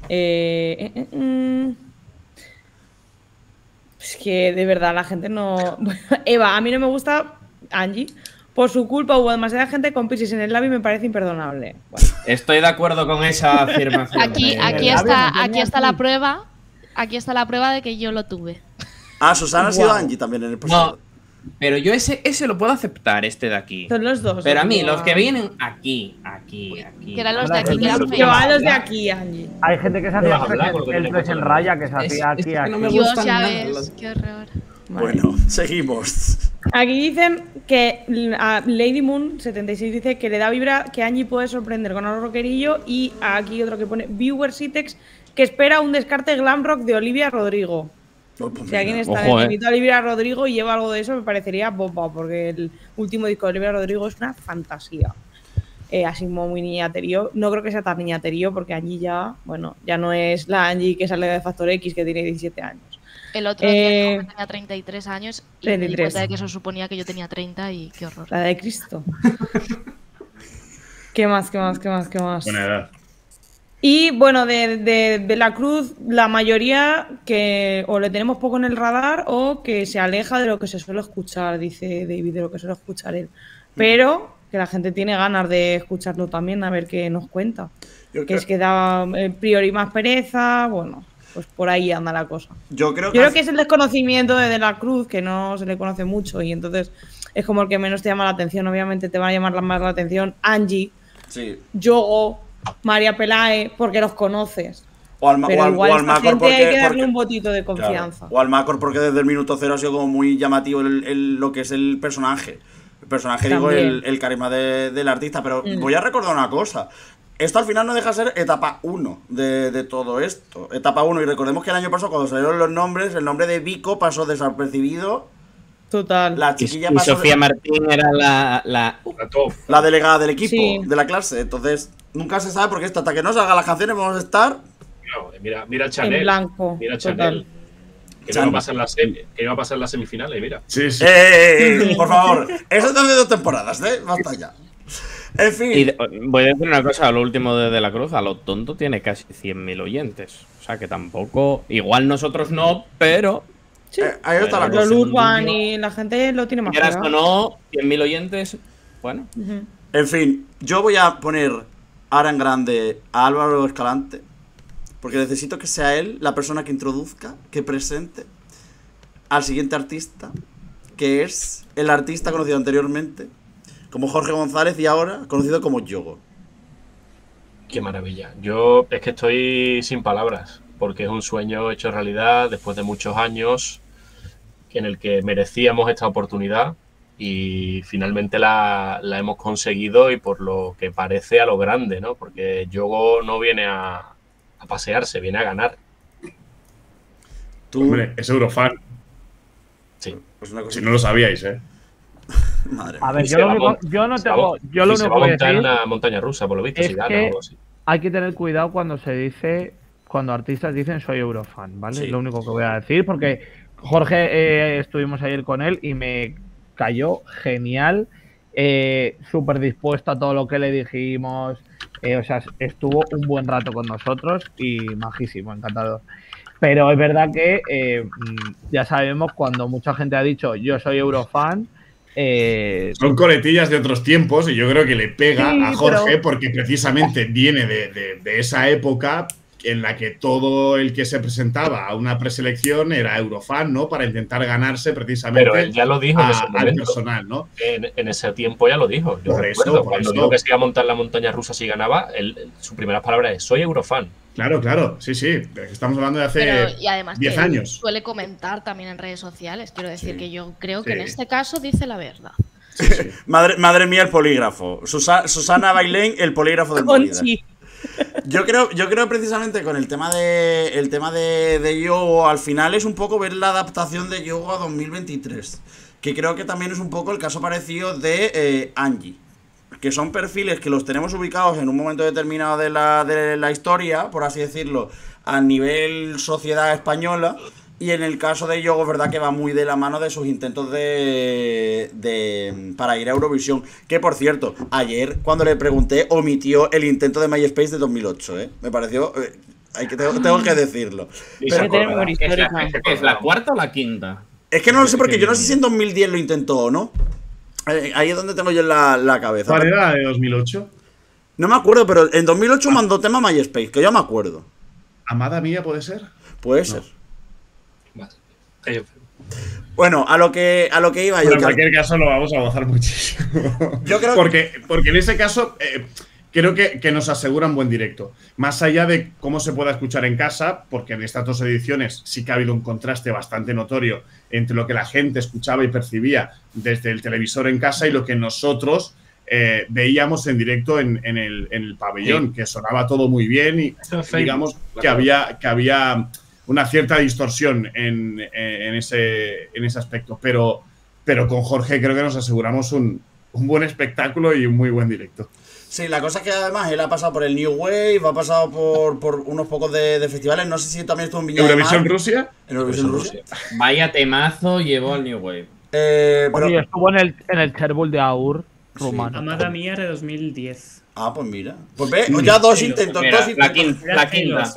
Speaker 5: Es que de verdad la gente no... Eva, a mí no me gusta Angie. Por su culpa hubo demasiada gente con piercings en el labio y me parece imperdonable. Bueno.
Speaker 4: Estoy de acuerdo con esa afirmación.
Speaker 3: Aquí está la prueba. Aquí está la prueba de que yo lo tuve.
Speaker 1: Ah, Susana ha sido Angie también en el pasado.
Speaker 4: No, pero yo ese lo puedo aceptar, este de aquí.
Speaker 5: Son los dos.
Speaker 4: Pero a mí, los que vienen aquí.
Speaker 3: Que eran los de aquí, que eran feos.
Speaker 5: Yo a los de aquí, Angie.
Speaker 6: Hay gente que se hacía el 3 en raya, que se hacía aquí.
Speaker 3: Dios, ya ves, qué horror.
Speaker 1: Bueno, seguimos.
Speaker 5: Aquí dicen que a Lady Moon 76 dice que le da vibra que Angie puede sorprender con algo rockerillo. Y aquí otro que pone Viewer Citex que espera un descarte glam rock de Olivia Rodrigo. Si alguien está invitado a Olivia Rodrigo y lleva algo de eso, me parecería bomba, porque el último disco de Olivia Rodrigo es una fantasía. Así como muy niñaterío. No creo que sea tan niñaterío, porque Angie ya, bueno, ya no es la Angie que sale de Factor X, que tiene 17 años.
Speaker 3: El otro día tenía 33 años y
Speaker 5: 33.
Speaker 3: me di cuenta de que eso suponía que yo tenía 30 y qué horror.
Speaker 5: La de Cristo. ¿Qué más?
Speaker 8: Buena edad.
Speaker 5: Y bueno, de la Cruz, la mayoría que o le tenemos poco en el radar o que se aleja de lo que se suele escuchar, dice David, de lo que suele escuchar él. Pero que la gente tiene ganas de escucharlo también, a ver qué nos cuenta. Que es que da priori más pereza, bueno, pues por ahí anda la cosa.
Speaker 1: Yo creo
Speaker 5: que es el desconocimiento de la Cruz, que no se le conoce mucho y entonces es como el que menos te llama la atención. Obviamente te va a llamar más la atención Angie,
Speaker 1: sí.
Speaker 5: Yogo, María Pelae, porque los conoces. Pero igual
Speaker 1: o
Speaker 5: a
Speaker 1: al
Speaker 5: esta
Speaker 1: Macor
Speaker 5: gente hay que darle
Speaker 1: porque,
Speaker 5: un votito de confianza.
Speaker 1: claro, o al Macor porque desde el minuto cero ha sido como muy llamativo lo que es el personaje. El personaje,
Speaker 5: También.
Speaker 1: digo, el carisma del artista. Pero voy a recordar una cosa. Esto al final no deja de ser etapa 1 de todo esto. Etapa 1, y recordemos que el año pasado cuando salieron los nombres, el nombre de Vico pasó desapercibido.
Speaker 5: Total.
Speaker 1: La chiquilla
Speaker 4: y
Speaker 1: pasó
Speaker 4: Sofía Martín era la
Speaker 1: delegada del equipo,
Speaker 5: sí,
Speaker 1: de la clase. Entonces, nunca se sabe porque esto, hasta que no salgan las canciones, vamos a estar.
Speaker 2: No, mira Chanel.
Speaker 5: En blanco.
Speaker 2: Mira
Speaker 5: Total.
Speaker 2: Chanel. Que no iba a pasar en las semifinales, mira.
Speaker 8: Sí, sí.
Speaker 1: Por favor. Eso es de 2 temporadas, basta ya. En fin.
Speaker 4: Y voy a decir una cosa, a lo último de la Cruz, a lo tonto tiene casi 100.000 oyentes. O sea que tampoco. Igual nosotros no, pero.
Speaker 5: Sí.
Speaker 1: Ahí está la
Speaker 5: Los
Speaker 1: cosa.
Speaker 5: Urban y la gente lo tiene más
Speaker 4: Quieras
Speaker 5: claro.
Speaker 4: o no, 100.000 oyentes. Bueno.
Speaker 1: En fin, yo voy a poner ahora en grande a Álvaro Escalante. Porque necesito que sea él la persona que introduzca, que presente al siguiente artista, que es el artista conocido anteriormente como Jorge González y ahora conocido como Yogo.
Speaker 2: Qué maravilla. Yo es que estoy sin palabras, porque es un sueño hecho realidad después de muchos años en el que merecíamos esta oportunidad y finalmente la hemos conseguido, y por lo que parece a lo grande, ¿no? Porque Yogo no viene a pasearse, viene a ganar.
Speaker 8: Hombre, es Eurofan.
Speaker 2: Sí.
Speaker 1: Pues una cosa
Speaker 8: Si no lo sabíais,
Speaker 1: Madre
Speaker 6: A
Speaker 1: mía.
Speaker 6: ver,
Speaker 2: Y
Speaker 6: yo
Speaker 2: se
Speaker 6: lo
Speaker 2: va a
Speaker 6: único,
Speaker 2: mont-
Speaker 6: yo no
Speaker 2: se va
Speaker 6: tengo, yo lo
Speaker 2: se
Speaker 6: único
Speaker 2: va a
Speaker 6: que
Speaker 2: montar en
Speaker 6: decir
Speaker 2: una montaña rusa, por lo visto,
Speaker 6: es
Speaker 2: si gana
Speaker 6: que
Speaker 2: o algo así.
Speaker 6: hay que tener cuidado cuando se dice, cuando artistas dicen soy Eurofan, ¿vale?
Speaker 1: Sí.
Speaker 6: Es lo único que voy a decir, porque Jorge, estuvimos ayer con él y me cayó genial, súper dispuesto a todo lo que le dijimos, o sea, estuvo un buen rato con nosotros y majísimo, encantador. Pero es verdad que ya sabemos, cuando mucha gente ha dicho yo soy Eurofan,
Speaker 8: Son coletillas de otros tiempos y yo creo que le pega
Speaker 5: Sí,
Speaker 8: a Jorge
Speaker 5: pero-
Speaker 8: porque precisamente viene de esa época en la que todo el que se presentaba a una preselección era Eurofan, ¿no? Para intentar ganarse precisamente
Speaker 2: Pero él ya lo dijo en ese
Speaker 8: al
Speaker 2: momento.
Speaker 8: personal, ¿no?
Speaker 2: En ese tiempo ya lo dijo. Yo
Speaker 8: Por
Speaker 2: recuerdo,
Speaker 8: eso, por
Speaker 2: cuando
Speaker 8: eso.
Speaker 2: dijo que se iba a montar la montaña rusa si ganaba, su primera palabra es soy Eurofan.
Speaker 8: Claro, claro, sí, sí. Pero que estamos hablando de hace
Speaker 3: Pero, y además
Speaker 8: 10
Speaker 3: que él
Speaker 8: años.
Speaker 3: suele comentar también en redes sociales. Quiero decir
Speaker 8: Sí.
Speaker 3: que yo creo que
Speaker 8: Sí.
Speaker 3: en este caso dice la verdad.
Speaker 1: Madre mía, el polígrafo. Susana Bailén, el polígrafo de movida.
Speaker 5: Conchi.
Speaker 1: Yo creo precisamente con el tema de Yogo, al final es un poco ver la adaptación de Yogo a 2023. Que creo que también es un poco el caso parecido de Angie. Que son perfiles que los tenemos ubicados en un momento determinado de la historia, por así decirlo, a nivel sociedad española. Y en el caso de Yogo, es verdad que va muy de la mano de sus intentos para ir a Eurovisión. Que, por cierto, ayer, cuando le pregunté, omitió el intento de MySpace de 2008, ¿eh? Me pareció... tengo que decirlo.
Speaker 5: Pero,
Speaker 4: ¿Es la cuarta o la quinta?
Speaker 1: Es que no lo sé, porque yo no sé si en 2010 lo intentó o no. Ahí es donde tengo yo la cabeza.
Speaker 8: ¿Cuál era la de 2008?
Speaker 1: No me acuerdo, pero en 2008 mandó tema MySpace, que yo me acuerdo.
Speaker 8: ¿Amada mía puede ser?
Speaker 1: Puede ser. Bueno, a lo que iba yo.
Speaker 8: Pero en cualquier caso lo vamos a gozar muchísimo.
Speaker 1: Yo creo
Speaker 8: porque en ese caso creo que nos aseguran buen directo. Más allá de cómo se pueda escuchar en casa, porque en estas dos ediciones sí que ha habido un contraste bastante notorio entre lo que la gente escuchaba y percibía desde el televisor en casa y lo que nosotros veíamos en directo en el pabellón, que sonaba todo muy bien y digamos que había una cierta distorsión en ese aspecto. Pero con Jorge creo que nos aseguramos un buen espectáculo y un muy buen directo.
Speaker 1: Sí, la cosa es que además él ha pasado por el New Wave, ha pasado por unos pocos de festivales. No sé si también estuvo en Viña de Mar.
Speaker 8: ¿Eurovisión Rusia?
Speaker 1: En Eurovisión Rusia.
Speaker 4: Vaya temazo llevó al New Wave.
Speaker 6: Pero estuvo en el Cherbourg de Aur rumano.
Speaker 9: Amada mía de 2010.
Speaker 1: Ah, pues mira. Pues ve, ya dos intentos.
Speaker 4: La quinta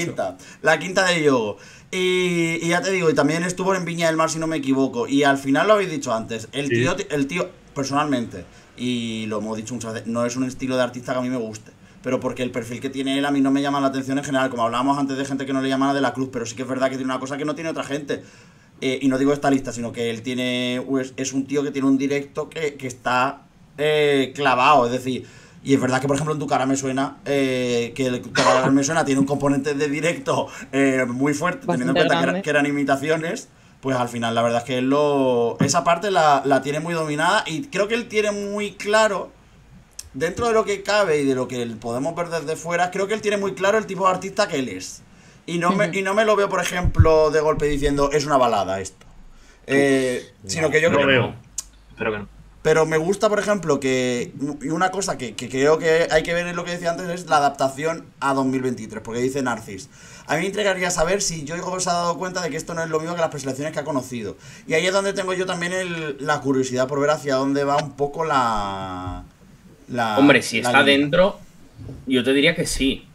Speaker 1: de Yogo. Y ya te digo, y también estuvo en Viña del Mar, si no me equivoco. Y al final lo habéis dicho antes. El tío, personalmente, y lo hemos dicho muchas veces, no es un estilo de artista que a mí me guste. Pero porque el perfil que tiene él a mí no me llama la atención en general. Como hablábamos antes de gente que no le llama De la Cruz, pero sí que es verdad que tiene una cosa que no tiene otra gente. Y no digo esta lista, sino que él tiene. Es un tío que tiene un directo que está clavado. Es decir, y es verdad que, por ejemplo, en Tu cara me suena, que el Tu cara me suena tiene un componente de directo muy fuerte, teniendo en cuenta que eran imitaciones. Pues al final la verdad es que él esa parte la tiene muy dominada y creo que él tiene muy claro, dentro de lo que cabe y de lo que podemos ver desde fuera, creo que él tiene muy claro el tipo de artista que él es. Y no me lo veo, por ejemplo, de golpe diciendo, es una balada esto. Sino que yo creo que no.
Speaker 2: Espero que no.
Speaker 1: Pero me gusta, por ejemplo, que una cosa que creo que hay que ver en lo que decía antes es la adaptación a 2023, porque dice Narcis. A mí me intrigaría saber si Yogo se ha dado cuenta de que esto no es lo mismo que las preselecciones que ha conocido. Y ahí es donde tengo yo también la curiosidad por ver hacia dónde va un poco la
Speaker 4: Hombre, si está dentro, yo te diría que sí.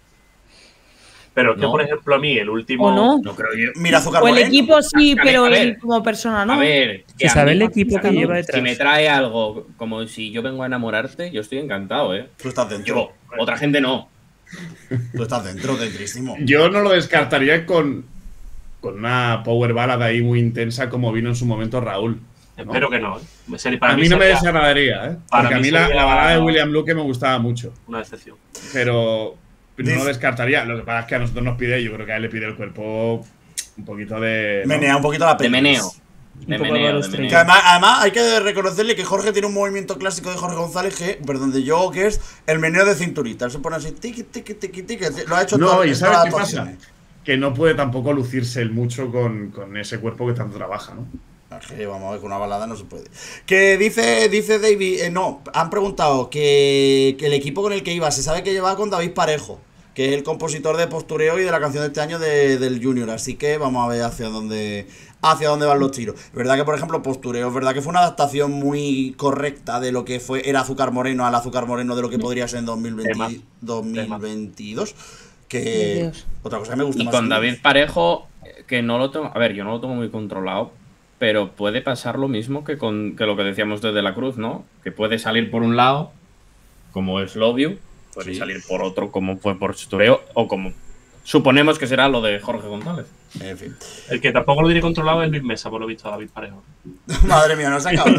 Speaker 2: Pero es que, por ejemplo, a mí el último...
Speaker 5: ¿O no?
Speaker 4: No creo yo.
Speaker 1: Mira, Azúcar
Speaker 5: O el
Speaker 1: Moreno.
Speaker 5: equipo sí, pero
Speaker 4: ver,
Speaker 5: él como persona no.
Speaker 4: A ver,
Speaker 9: Se sabe el equipo que lleva detrás.
Speaker 4: Si me trae algo como si yo vengo a enamorarte, yo estoy encantado, ¿eh?
Speaker 1: Tú estás dentro.
Speaker 4: Yo, otra gente no.
Speaker 1: Tú estás dentrísimo.
Speaker 8: Yo no lo descartaría con una power ballad ahí muy intensa como vino en su momento Raúl.
Speaker 2: Espero que no.
Speaker 8: A mí no me desagradaría, ¿eh? Porque a mí la balada de William Luque me gustaba mucho.
Speaker 2: Una decepción.
Speaker 8: Pero no lo descartaría. Lo que pasa es que a nosotros nos pide, yo creo que a él le pide el cuerpo un poquito de...
Speaker 1: Menea un poquito la pelvis.
Speaker 4: De meneo.
Speaker 1: Que además hay que reconocerle que Jorge tiene un movimiento clásico de Jorge González de Yogo, que es el meneo de cinturita. Él se pone así, tiqui, tiqui, tiqui, tiqui. Lo ha hecho todo.
Speaker 8: No, y ¿sabes qué pasa? Que no puede tampoco lucirse él mucho con ese cuerpo que tanto trabaja, ¿no?
Speaker 1: Vamos a ver, con una balada no se puede. Que dice David, han preguntado que el equipo con el que iba, se sabe que llevaba con David Parejo, que es el compositor de Postureo y de la canción de este año del Junior, así que vamos a ver hacia dónde van los tiros. Es verdad que, por ejemplo, Postureo, es verdad que fue una adaptación muy correcta de lo que era Azúcar Moreno al Azúcar Moreno de lo que podría ser en 2022. Que otra cosa que me gusta
Speaker 4: y
Speaker 1: más.
Speaker 4: Y con David Parejo, que no lo tengo, a ver, yo no lo tengo muy controlado, pero puede pasar lo mismo que lo que decíamos de la Cruz, ¿no? Que puede salir por un lado, como es Love You, puede salir por otro, como fue por Postureo, o como suponemos que será lo de Jorge González.
Speaker 1: En fin.
Speaker 2: El que tampoco lo tiene controlado es Luis Mesa, por lo visto, David Parejo.
Speaker 1: Madre mía, no se acaba.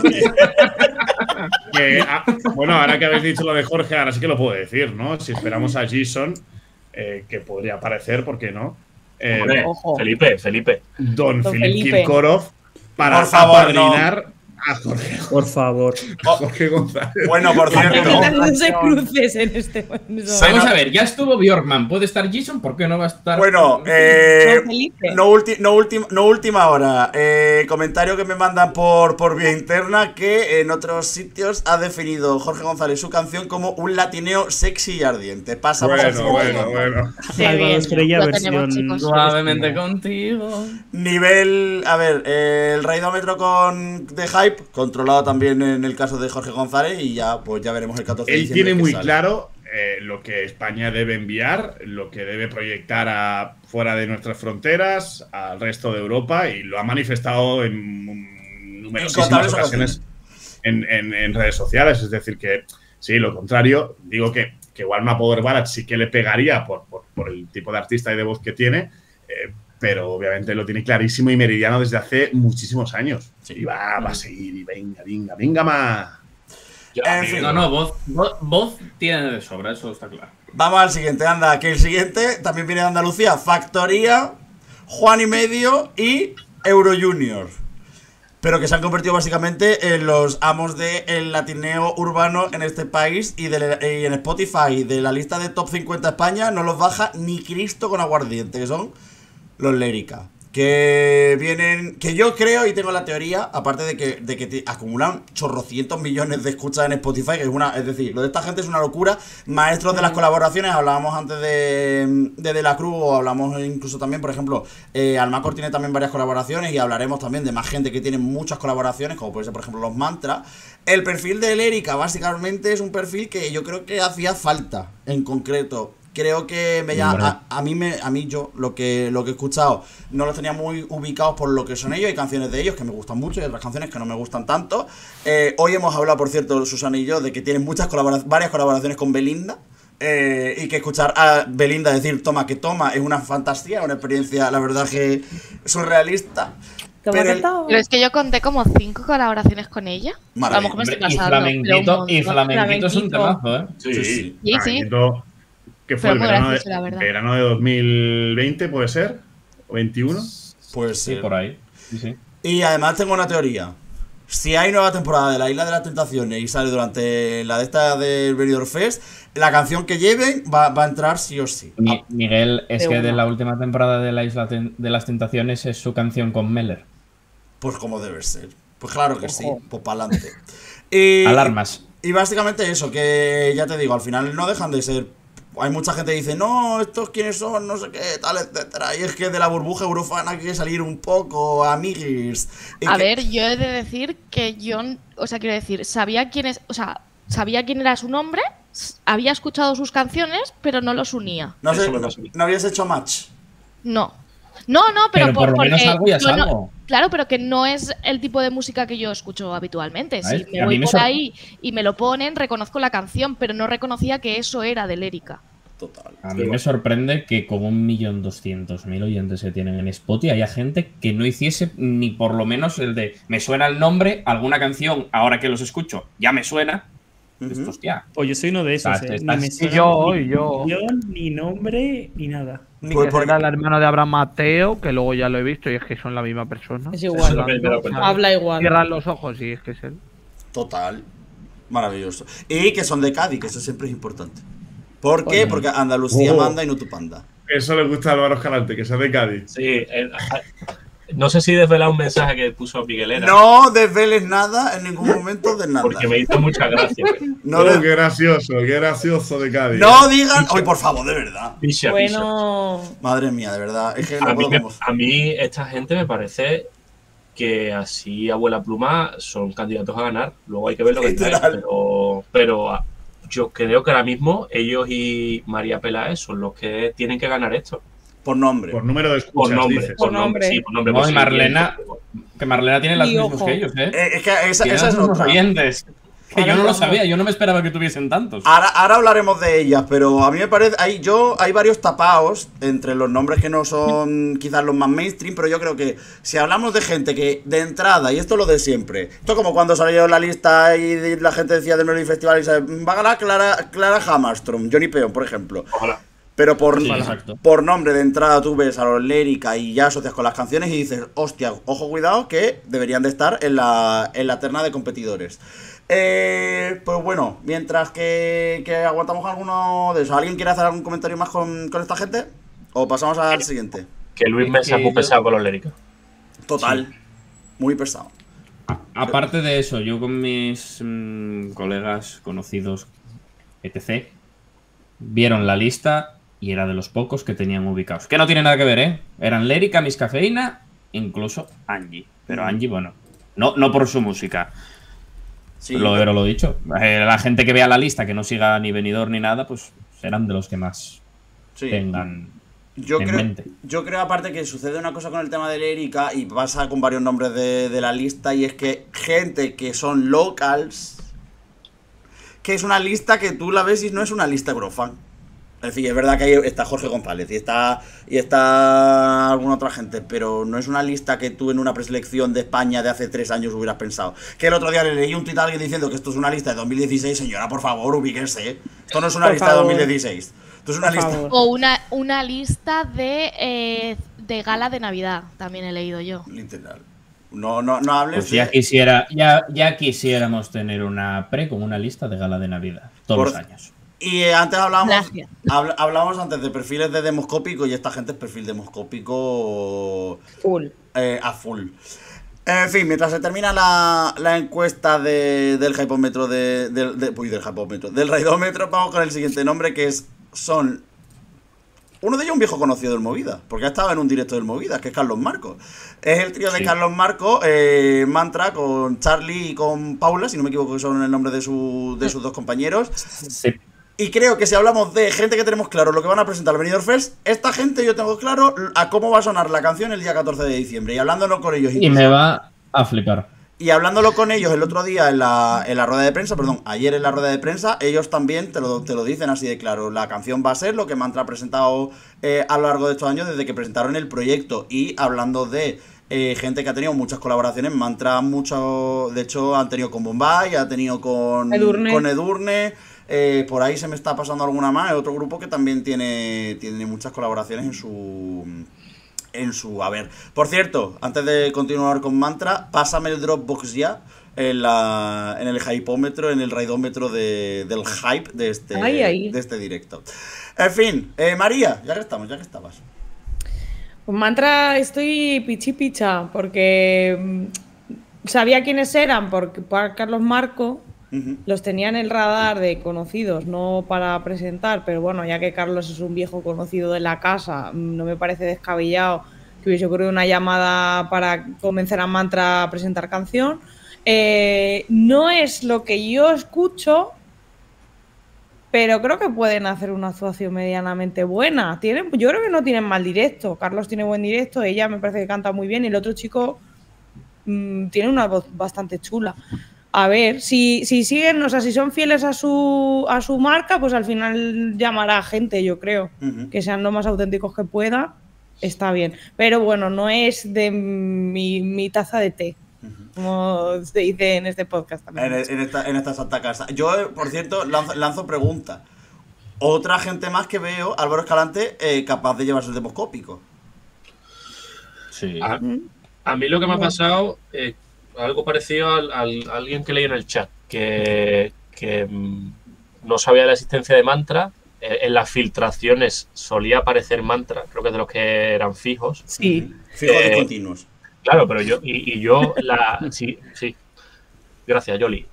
Speaker 8: Bueno, ahora que habéis dicho lo de Jorge, ahora sí que lo puedo decir, ¿no? Si esperamos a Jason, que podría aparecer, ¿por qué no?
Speaker 2: Hombre, Felipe.
Speaker 8: Don Philip
Speaker 5: Felipe.
Speaker 8: Kirkorov para
Speaker 1: por favor,
Speaker 8: A Jorge,
Speaker 9: Por favor.
Speaker 8: Jorge González.
Speaker 1: Bueno, por cierto.
Speaker 5: No se cruces en este momento.
Speaker 4: Vamos a ver, ya estuvo Bjorkman, puede estar Jason, ¿por qué no va a estar?
Speaker 1: Bueno,
Speaker 5: Felipe.
Speaker 1: no última hora. Comentario que me mandan por vía interna que en otros sitios ha definido Jorge González su canción como un latineo sexy y ardiente. Pasa por
Speaker 8: Bueno.
Speaker 5: Qué
Speaker 9: Álvaro
Speaker 5: bien.
Speaker 9: Estrella,
Speaker 3: Lo
Speaker 9: versión.
Speaker 3: tenemos, chicos.
Speaker 4: Suavemente contigo.
Speaker 1: Nivel, a ver, el raidómetro de hype, controlado también en el caso de Jorge González, y ya pues ya veremos el 14 de
Speaker 8: Él
Speaker 1: diciembre
Speaker 8: tiene
Speaker 1: que
Speaker 8: muy
Speaker 1: sale.
Speaker 8: claro lo que España debe enviar, lo que debe proyectar fuera de nuestras fronteras, al resto de Europa, y lo ha manifestado en numerosísimas
Speaker 1: Incontables
Speaker 8: ocasiones en redes sociales. Es decir, que sí, lo contrario, digo que Walma Power Ballad sí que le pegaría por el tipo de artista y de voz que tiene, pero obviamente lo tiene clarísimo y meridiano desde hace muchísimos años.
Speaker 1: Sí.
Speaker 8: Y va a seguir, y venga más.
Speaker 1: En fin.
Speaker 4: No, voz tiene de sobra, eso está claro.
Speaker 1: Vamos al siguiente, anda, que el siguiente también viene de Andalucía. Factoría, Juan y Medio y Euro Junior. Pero que se han convertido básicamente en los amos del latineo urbano en este país, y en Spotify de la lista de top 50 España no los baja ni Cristo con aguardiente, que son los Lérica. Que vienen, que yo creo y tengo la teoría, aparte de que acumulan chorrocientos millones de escuchas en Spotify, que es decir, lo de esta gente es una locura. Maestros de las colaboraciones, hablábamos antes de la Cruz, o hablamos incluso también, por ejemplo, Almacor tiene también varias colaboraciones, y hablaremos también de más gente que tiene muchas colaboraciones, como puede ser, por ejemplo, los Mantras. El perfil de Lérica básicamente es un perfil que yo creo que hacía falta, en concreto. Creo que a mí yo lo que he escuchado no los tenía muy ubicados por lo que son ellos. Hay canciones de ellos que me gustan mucho y otras canciones que no me gustan tanto. Hoy hemos hablado, por cierto, Susana y yo, de que tienen varias colaboraciones con Belinda. Y que escuchar a Belinda decir toma que toma es una fantasía, una experiencia, la verdad, que surrealista.
Speaker 3: Pero es que yo conté como 5 colaboraciones con ella. A lo mejor me estoy pasando.
Speaker 4: Y flamenquito es un temazo, ¿eh?
Speaker 1: Sí.
Speaker 3: Sí.
Speaker 8: ¿Qué fue?
Speaker 3: Pero muy gracioso, la verdad.
Speaker 8: Verano de 2020, ¿puede ser? ¿O 21?
Speaker 1: Pues
Speaker 4: Sí, por ahí. Sí.
Speaker 1: Y además tengo una teoría. Si hay nueva temporada de la Isla de las Tentaciones y sale durante la de esta del Benidorm Fest, la canción que lleven va a entrar sí o sí.
Speaker 4: Miguel, es
Speaker 5: De
Speaker 4: que de
Speaker 5: una.
Speaker 4: la última temporada de la Isla de las Tentaciones es su canción con Meller.
Speaker 1: Pues como debe ser. Pues claro que sí, pues para adelante.
Speaker 4: Alarmas.
Speaker 1: Y básicamente eso, que ya te digo, al final no dejan de ser. Hay mucha gente que dice, no, estos quiénes son, no sé qué, tal, etcétera. Y es que de la burbuja eurofana hay que salir un poco, amiguis.
Speaker 3: A ver, yo he de decir que yo, o sea, quiero decir, sabía quién era su nombre, había escuchado sus canciones, pero no los unía.
Speaker 1: No sé,
Speaker 2: Eso me pasa a mí.
Speaker 1: ¿no habías hecho match?
Speaker 3: No,
Speaker 4: Pero por lo menos
Speaker 3: porque
Speaker 4: algo ya es
Speaker 3: yo no-
Speaker 4: algo.
Speaker 3: Claro, pero que no es el tipo de música que yo escucho habitualmente. Si
Speaker 4: ¿Sabes?
Speaker 3: me
Speaker 4: A
Speaker 3: voy
Speaker 4: mí me
Speaker 3: por
Speaker 4: sor-
Speaker 3: ahí y me lo ponen, reconozco la canción, pero no reconocía que eso era de Lérica.
Speaker 1: Total.
Speaker 4: A mí me sorprende que con 1.200.000 oyentes que tienen en Spotify haya gente que no hiciese ni por lo menos el de me suena el nombre, alguna canción, ahora que los escucho, ya me suena.
Speaker 1: Ujú.
Speaker 4: Hostia.
Speaker 9: O yo soy uno de esos,
Speaker 4: Estás-
Speaker 9: Ni me
Speaker 4: estás-
Speaker 9: suena
Speaker 6: yo,
Speaker 9: ni
Speaker 6: yo.
Speaker 9: canción, ni nombre, ni nada.
Speaker 6: Ni
Speaker 1: Pues
Speaker 6: que
Speaker 1: porque-
Speaker 6: será el hermano de Abraham Mateo, que luego ya lo he visto y es que son la misma persona.
Speaker 5: Es
Speaker 2: Eso
Speaker 5: igual.
Speaker 2: me he dado cuenta.
Speaker 5: Habla igual.
Speaker 6: Cierran los ojos y es que es él.
Speaker 1: Total. Maravilloso. Y que son de Cádiz, que eso siempre es importante. ¿Por qué? Porque Andalucía manda y no tu panda.
Speaker 8: Eso le gusta a Álvaro Escalante, que sea de Cádiz.
Speaker 2: Sí, no sé si desvelar un mensaje que puso Miguelera.
Speaker 1: No desveles nada en ningún momento de nada.
Speaker 2: Porque me hizo mucha gracia.
Speaker 1: No,
Speaker 8: Qué gracioso de Cádiz.
Speaker 1: no digan. Ay, por favor, de verdad.
Speaker 2: Picha, picha.
Speaker 5: Bueno,
Speaker 1: Madre mía, de verdad. Es que no
Speaker 2: A mí,
Speaker 1: puedo como-
Speaker 2: a mí esta gente me parece que así abuela pluma son candidatos a ganar. Luego hay que ver lo que traen.
Speaker 1: Literal.
Speaker 2: Pero yo creo que ahora mismo ellos y María Peláez son los que tienen que ganar esto.
Speaker 1: Por nombre.
Speaker 8: Por número de
Speaker 2: Por
Speaker 8: escuchas,
Speaker 2: nombre,
Speaker 8: dices.
Speaker 2: por nombre, sí, por nombre.
Speaker 4: No,
Speaker 2: por
Speaker 4: y
Speaker 2: sí,
Speaker 4: Marlena, que Marlena tiene las
Speaker 5: Y
Speaker 4: mismas
Speaker 5: ojo.
Speaker 4: que ellos, ¿eh?
Speaker 1: Es que esa
Speaker 4: Tiene
Speaker 1: es
Speaker 4: los mismos
Speaker 1: otra.
Speaker 4: oyentes. Que
Speaker 5: Ahora
Speaker 4: yo no lo
Speaker 5: vamos.
Speaker 4: sabía, yo no me esperaba que tuviesen tantos.
Speaker 1: Ahora hablaremos de ellas, pero a mí me parece. Hay varios tapaos entre los nombres que no son quizás los más mainstream, pero yo creo que si hablamos de gente que de entrada, y esto es lo de siempre, esto es como cuando salió la lista y la gente decía del Melody Festival y se va a ganar Clara Hammerstrom, Johnny Peon, por ejemplo.
Speaker 2: Ojalá.
Speaker 1: Pero por,
Speaker 4: Sí, exacto.
Speaker 1: por nombre de entrada tú ves a los Lérica y ya asocias con las canciones y dices, hostia, ojo, cuidado, que deberían de estar en la terna de competidores. Pues bueno, mientras que aguantamos alguno de esos. ¿Alguien quiere hacer algún comentario más con esta gente? ¿O pasamos al siguiente?
Speaker 2: Que Luis Mesa es muy pesado con los líricos.
Speaker 1: Total, muy pesado.
Speaker 4: Aparte de eso, yo con mis colegas, conocidos, etc., vieron la lista y era de los pocos que tenían ubicados. Que no tiene nada que ver, ¿eh? Eran Lérica, Miss Cafeína, incluso Angie. Pero Angie, bueno, no por su música.
Speaker 1: Sí,
Speaker 4: Pero lo dicho, la gente que vea la lista, que no siga ni venidor ni nada, pues serán de los que más
Speaker 1: sí.
Speaker 4: tengan
Speaker 1: Yo
Speaker 4: en mente.
Speaker 1: creo aparte que sucede una cosa con el tema de Lérica y pasa con varios nombres de la lista, y es que gente que son locals, que es una lista que tú la ves y no es una lista Eurofan. Es decir, es verdad que ahí está Jorge González y está alguna otra gente, pero no es una lista que tú en una preselección de España de hace 3 años hubieras pensado. Que el otro día le leí un tuit a alguien diciendo que esto es una lista de 2016. Señora, por favor, ubíquese. Esto no es una lista de 2016. Esto es una lista...
Speaker 3: O una lista de gala de Navidad, también he leído yo.
Speaker 1: Literal. No hables
Speaker 4: Pues ya quisiéramos tener una con una lista de gala de Navidad todos los años.
Speaker 1: Y antes hablábamos
Speaker 3: Gracias.
Speaker 1: de perfiles de demoscópico, y esta gente es perfil demoscópico
Speaker 5: Full.
Speaker 1: a full. En fin, mientras se termina la encuesta del hypómetro del raidómetro, vamos con el siguiente nombre, que son uno de ellos un viejo conocido del Movida, porque ha estado en un directo del Movida, que es Carlos Marco. Es el trío de Carlos Marco, Mantra, con Charlie y con Paula, si no me equivoco, que son el nombre de sus 2 compañeros.
Speaker 4: Sí.
Speaker 1: Y creo que si hablamos de gente que tenemos claro lo que van a presentar al Benidorm Fest, esta gente yo tengo claro a cómo va a sonar la canción el día 14 de diciembre. Y hablándolo con ellos...
Speaker 4: Y me va a flipar.
Speaker 1: Y hablándolo con ellos el otro día en la rueda de prensa, ayer en la rueda de prensa, ellos también te lo dicen así de claro. La canción va a ser lo que Mantra ha presentado a lo largo de estos años desde que presentaron el proyecto. Y hablando de gente que ha tenido muchas colaboraciones, Mantra de hecho han tenido con Bombay, ha tenido con Edurne. Por ahí se me está pasando alguna más. Es otro grupo que también tiene muchas colaboraciones en su haber. Por cierto, antes de continuar con Mantra, pásame el Dropbox ya en el hypómetro, en el raidómetro del hype de este directo. En fin, María, ya que estabas.
Speaker 5: Pues Mantra estoy pichipicha, porque sabía quiénes eran por Carlos Marco. Los tenía en el radar de conocidos, no para presentar, pero bueno, ya que Carlos es un viejo conocido de la casa, no me parece descabellado que hubiese ocurrido una llamada para convencer a Mantra a presentar canción. No es lo que yo escucho, pero creo que pueden hacer una actuación medianamente buena. Yo creo que no tienen mal directo. Carlos tiene buen directo, ella me parece que canta muy bien y el otro chico tiene una voz bastante chula. A ver, si siguen, o sea, si son fieles a su marca, pues al final llamará gente, yo creo. Que sean lo más auténticos que pueda, está bien. Pero bueno, no es de mi taza de té, como se dice en este podcast también.
Speaker 1: En esta santa casa. Yo, por cierto, lanzo pregunta. Otra gente más que veo, Álvaro Escalante, capaz de llevarse el demoscópico.
Speaker 4: Sí.
Speaker 2: A mí lo que me ha pasado... algo parecido a alguien que leí en el chat, que no sabía la existencia de Mantra. En las filtraciones solía aparecer Mantra, creo que es de los que eran fijos.
Speaker 1: Sí, fijos discontinuos.
Speaker 2: Claro, pero yo sí. Gracias, Yoli.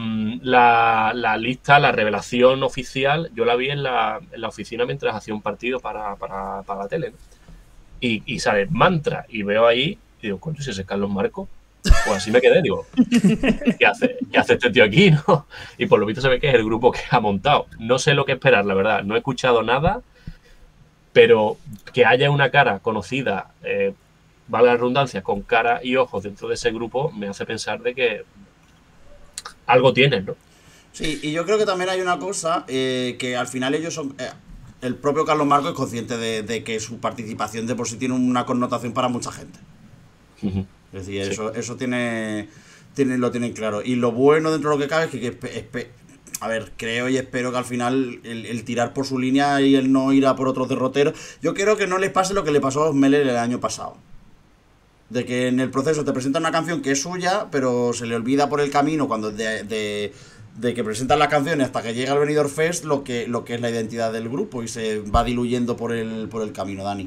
Speaker 2: La lista, la revelación oficial, yo la vi en la oficina mientras hacía un partido para la tele, ¿no? Y sale Mantra, y veo ahí, y digo, coño, si ese es Carlos Marco. Pues así me quedé, digo, ¿qué hace este tío aquí, no? Y por lo visto se ve que es el grupo que ha montado. No sé lo que esperar, la verdad. No he escuchado nada, pero que haya una cara conocida, valga la redundancia, con cara y ojos dentro de ese grupo, me hace pensar de que algo tienen, ¿no?
Speaker 1: Sí, y yo creo que también hay una cosa, que al final ellos son... el propio Carlos Marco es consciente de que su participación de por sí tiene una connotación para mucha gente. Es decir, eso lo tienen claro. Y lo bueno dentro de lo que cabe es que A ver, creo y espero que al final el tirar por su línea y el no ir a por otros derroteros, yo quiero que no les pase lo que le pasó a Osmeller el año pasado. De que en el proceso te presenta una canción que es suya, pero se le olvida por el camino cuando de que presentan las canciones hasta que llega el Benidorm Fest lo que es la identidad del grupo y se va diluyendo por el camino, Dani.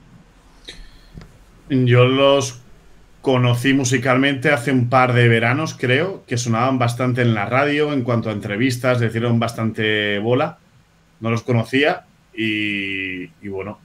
Speaker 8: Yo los conocí musicalmente hace un par de veranos, creo, que sonaban bastante en la radio en cuanto a entrevistas, le hicieron bastante bola. No los conocía y bueno,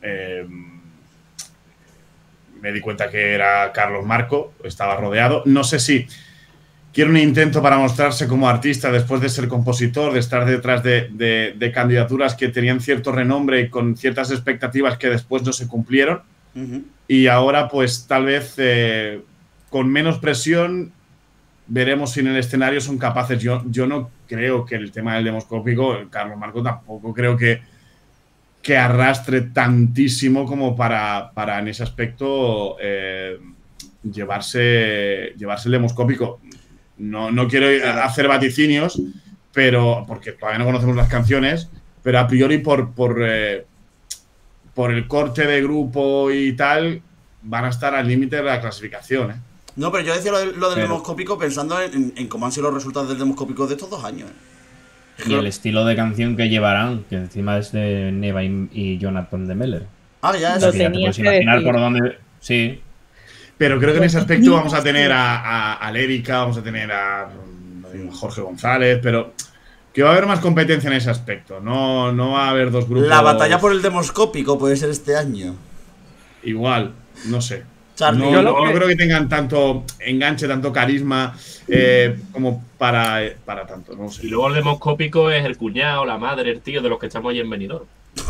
Speaker 8: me di cuenta que era Carlos Marco, estaba rodeado. No sé si quiere un intento para mostrarse como artista después de ser compositor, de estar detrás de candidaturas que tenían cierto renombre y con ciertas expectativas que después no se cumplieron. Y ahora, pues, tal vez con menos presión veremos si en el escenario son capaces. Yo no creo que el tema del demoscópico, Carlos Marco tampoco creo que arrastre tantísimo como para en ese aspecto llevarse el demoscópico. No quiero hacer vaticinios, pero porque todavía no conocemos las canciones, pero a priori por el corte de grupo y tal, van a estar al límite de la clasificación, ¿eh?
Speaker 1: No, pero yo decía lo del demoscópico pensando en cómo han sido los resultados del demoscópico de estos 2 años, ¿eh?
Speaker 4: Y el estilo de canción que llevarán, que encima es de Neva y Jonathan de Meller.
Speaker 1: Ah, ya es.
Speaker 5: Lo
Speaker 4: O sea, ya te
Speaker 5: tenía
Speaker 4: puedes
Speaker 5: que
Speaker 4: imaginar
Speaker 5: decir.
Speaker 4: por dónde... Sí.
Speaker 8: Pero creo que en ese aspecto vamos a tener a Lérica, vamos a tener a Jorge González, pero que va a haber más competencia en ese aspecto. No va a haber 2 grupos.
Speaker 1: La batalla por el demoscópico puede ser este año.
Speaker 8: Igual, no sé.
Speaker 1: Charlie,
Speaker 8: No creo que tengan tanto enganche, tanto carisma como para tanto. No sé.
Speaker 2: Y luego el demoscópico es el cuñado, la madre, el tío de los que estamos ahí en Benidorm.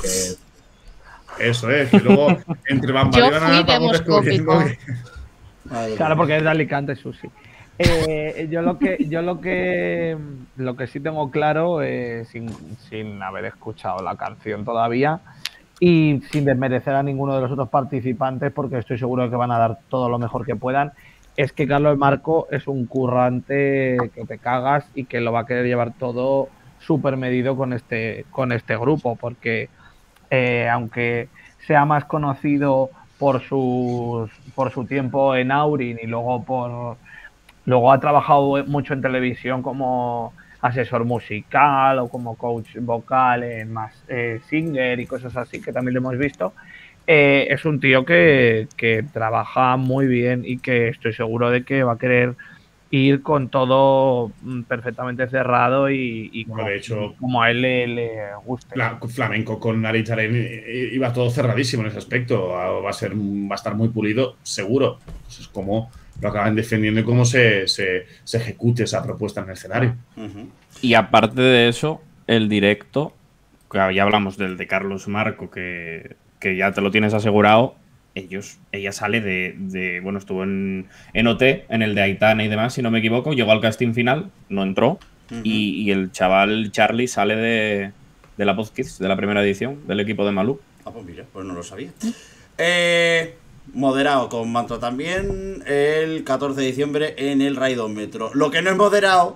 Speaker 8: Eso es, que luego entre bambalinas
Speaker 3: Yo fui
Speaker 8: vamos descubriendo
Speaker 3: demoscópico.
Speaker 6: Claro, porque es de Alicante, Susi. Yo lo que sí tengo claro, sin haber escuchado la canción todavía y sin desmerecer a ninguno de los otros participantes, porque estoy seguro de que van a dar todo lo mejor que puedan, es que Carlos Marco es un currante que te cagas y que lo va a querer llevar todo súper medido con este grupo, porque aunque sea más conocido por su tiempo en Aurin y luego ha trabajado mucho en televisión como asesor musical o como coach vocal en Más Singer y cosas así, que también lo hemos visto. Es un tío que trabaja muy bien y que estoy seguro de que va a querer ir con todo perfectamente cerrado y
Speaker 8: Bueno, de hecho,
Speaker 6: como a él le guste.
Speaker 8: Flamenco con Aritaren iba todo cerradísimo en ese aspecto. Va a estar muy pulido, seguro. Pues es como lo acaban defendiendo y cómo se ejecute esa propuesta en el escenario.
Speaker 4: Y aparte de eso, el directo, que ya hablamos del de Carlos Marco, que ya te lo tienes asegurado. Ella sale bueno, estuvo en OT, en el de Aitana y demás, si no me equivoco, llegó al casting final, no entró, y el chaval Charlie sale de la Voz Kids, de la primera edición, del equipo de Malú.
Speaker 1: Ah, pues mira, pues no lo sabía. Moderado con Mantra también el 14 de diciembre en el Raidómetro. Lo que no es moderado,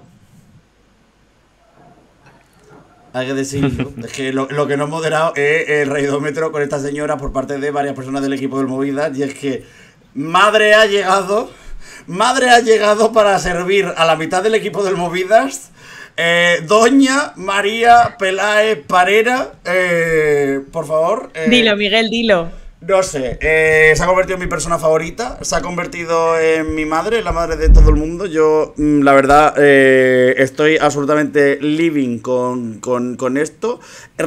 Speaker 1: hay que decirlo, es que lo que no es moderado es el Raidómetro con esta señora por parte de varias personas del equipo del Movidas. Y es que madre ha llegado para servir a la mitad del equipo del Movidas. Doña María Peláez Parera, por favor.
Speaker 5: Dilo, Miguel, dilo.
Speaker 1: No sé, se ha convertido en mi persona favorita, se ha convertido en mi madre, la madre de todo el mundo. Yo, la verdad, estoy absolutamente living con esto.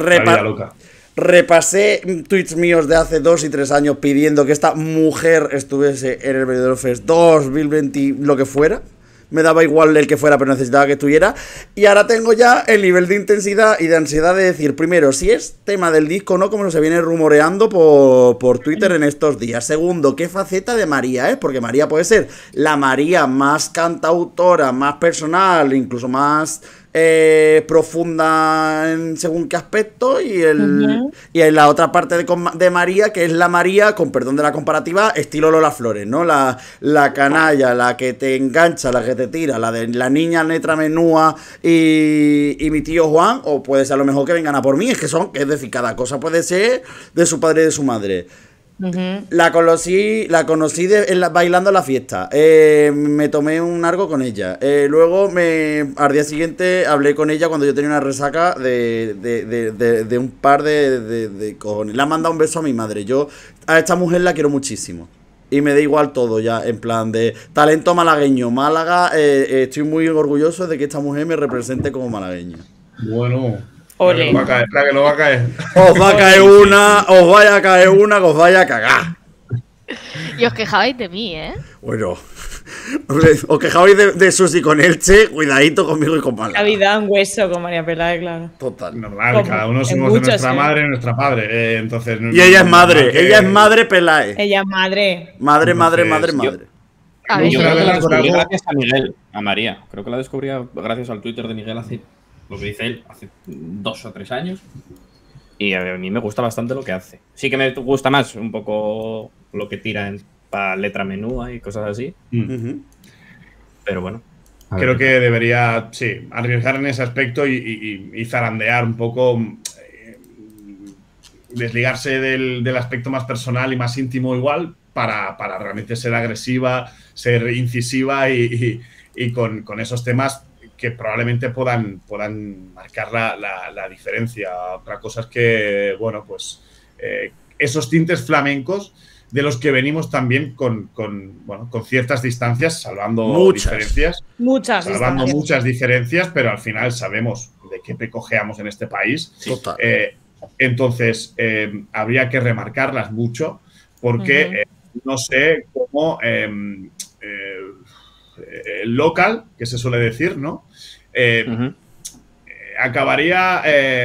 Speaker 1: Repasé tweets míos de hace 2 y 3 años pidiendo que esta mujer estuviese en el Benidorm Fest 2020, lo que fuera. Me daba igual el que fuera, pero necesitaba que estuviera. Y ahora tengo ya el nivel de intensidad y de ansiedad de decir, primero, si es tema del disco o no, como se viene rumoreando por Twitter en estos días. Segundo, qué faceta de María, porque María puede ser la María más cantautora, más personal, incluso más profunda en según qué aspecto, y en la otra parte de María, que es la María, con perdón de la comparativa, estilo Lola Flores, ¿no? La canalla, la que te engancha, la que te tira, la de la niña letra menúa y mi tío Juan, o puede ser a lo mejor que vengan a por mí, es decir, cada cosa puede ser de su padre y de su madre. La conocí bailando en la fiesta. Me tomé un largo con ella. Luego al día siguiente hablé con ella cuando yo tenía una resaca de un par de cojones. Le ha mandado un beso a mi madre. Yo a esta mujer la quiero muchísimo. Y me da igual todo ya, en plan de talento malagueño. Málaga, estoy muy orgulloso de que esta mujer me represente como malagueña.
Speaker 8: Bueno.
Speaker 5: Ole.
Speaker 8: La que no va a caer.
Speaker 1: Os va a caer una, os vaya a caer una, que os vaya a cagar.
Speaker 3: Y os quejabais de mí, ¿eh?
Speaker 1: Bueno, os quejabais de Susi con Elche, cuidadito conmigo y con Málaga.
Speaker 5: La vida un hueso con María Peláez, claro.
Speaker 1: Total.
Speaker 8: Normal, cada uno somos de nuestra madre y nuestra padre. Entonces,
Speaker 1: y ella es madre, ella es madre Peláez.
Speaker 5: Ella es madre.
Speaker 1: Madre.
Speaker 4: Yo creo que la descubrí gracias a Miguel, a María. Creo que la descubrí gracias al Twitter de Miguel hace, lo que dice él, hace 2 o 3 años. Y a mí me gusta bastante lo que hace. Sí que me gusta más un poco lo que tira para letra menúa y cosas así. Pero bueno.
Speaker 8: Creo que debería, sí, arriesgar en ese aspecto y zarandear un poco, desligarse del aspecto más personal y más íntimo igual para realmente ser agresiva, ser incisiva y con esos temas que probablemente puedan marcar la diferencia. Otra cosa es que, bueno, pues esos tintes flamencos de los que venimos también con ciertas distancias, salvando diferencias. Muchas diferencias, pero al final sabemos de qué pecojeamos en este país.
Speaker 1: Total.
Speaker 8: Entonces, habría que remarcarlas mucho porque no sé cómo el local, que se suele decir, ¿no? Acabaría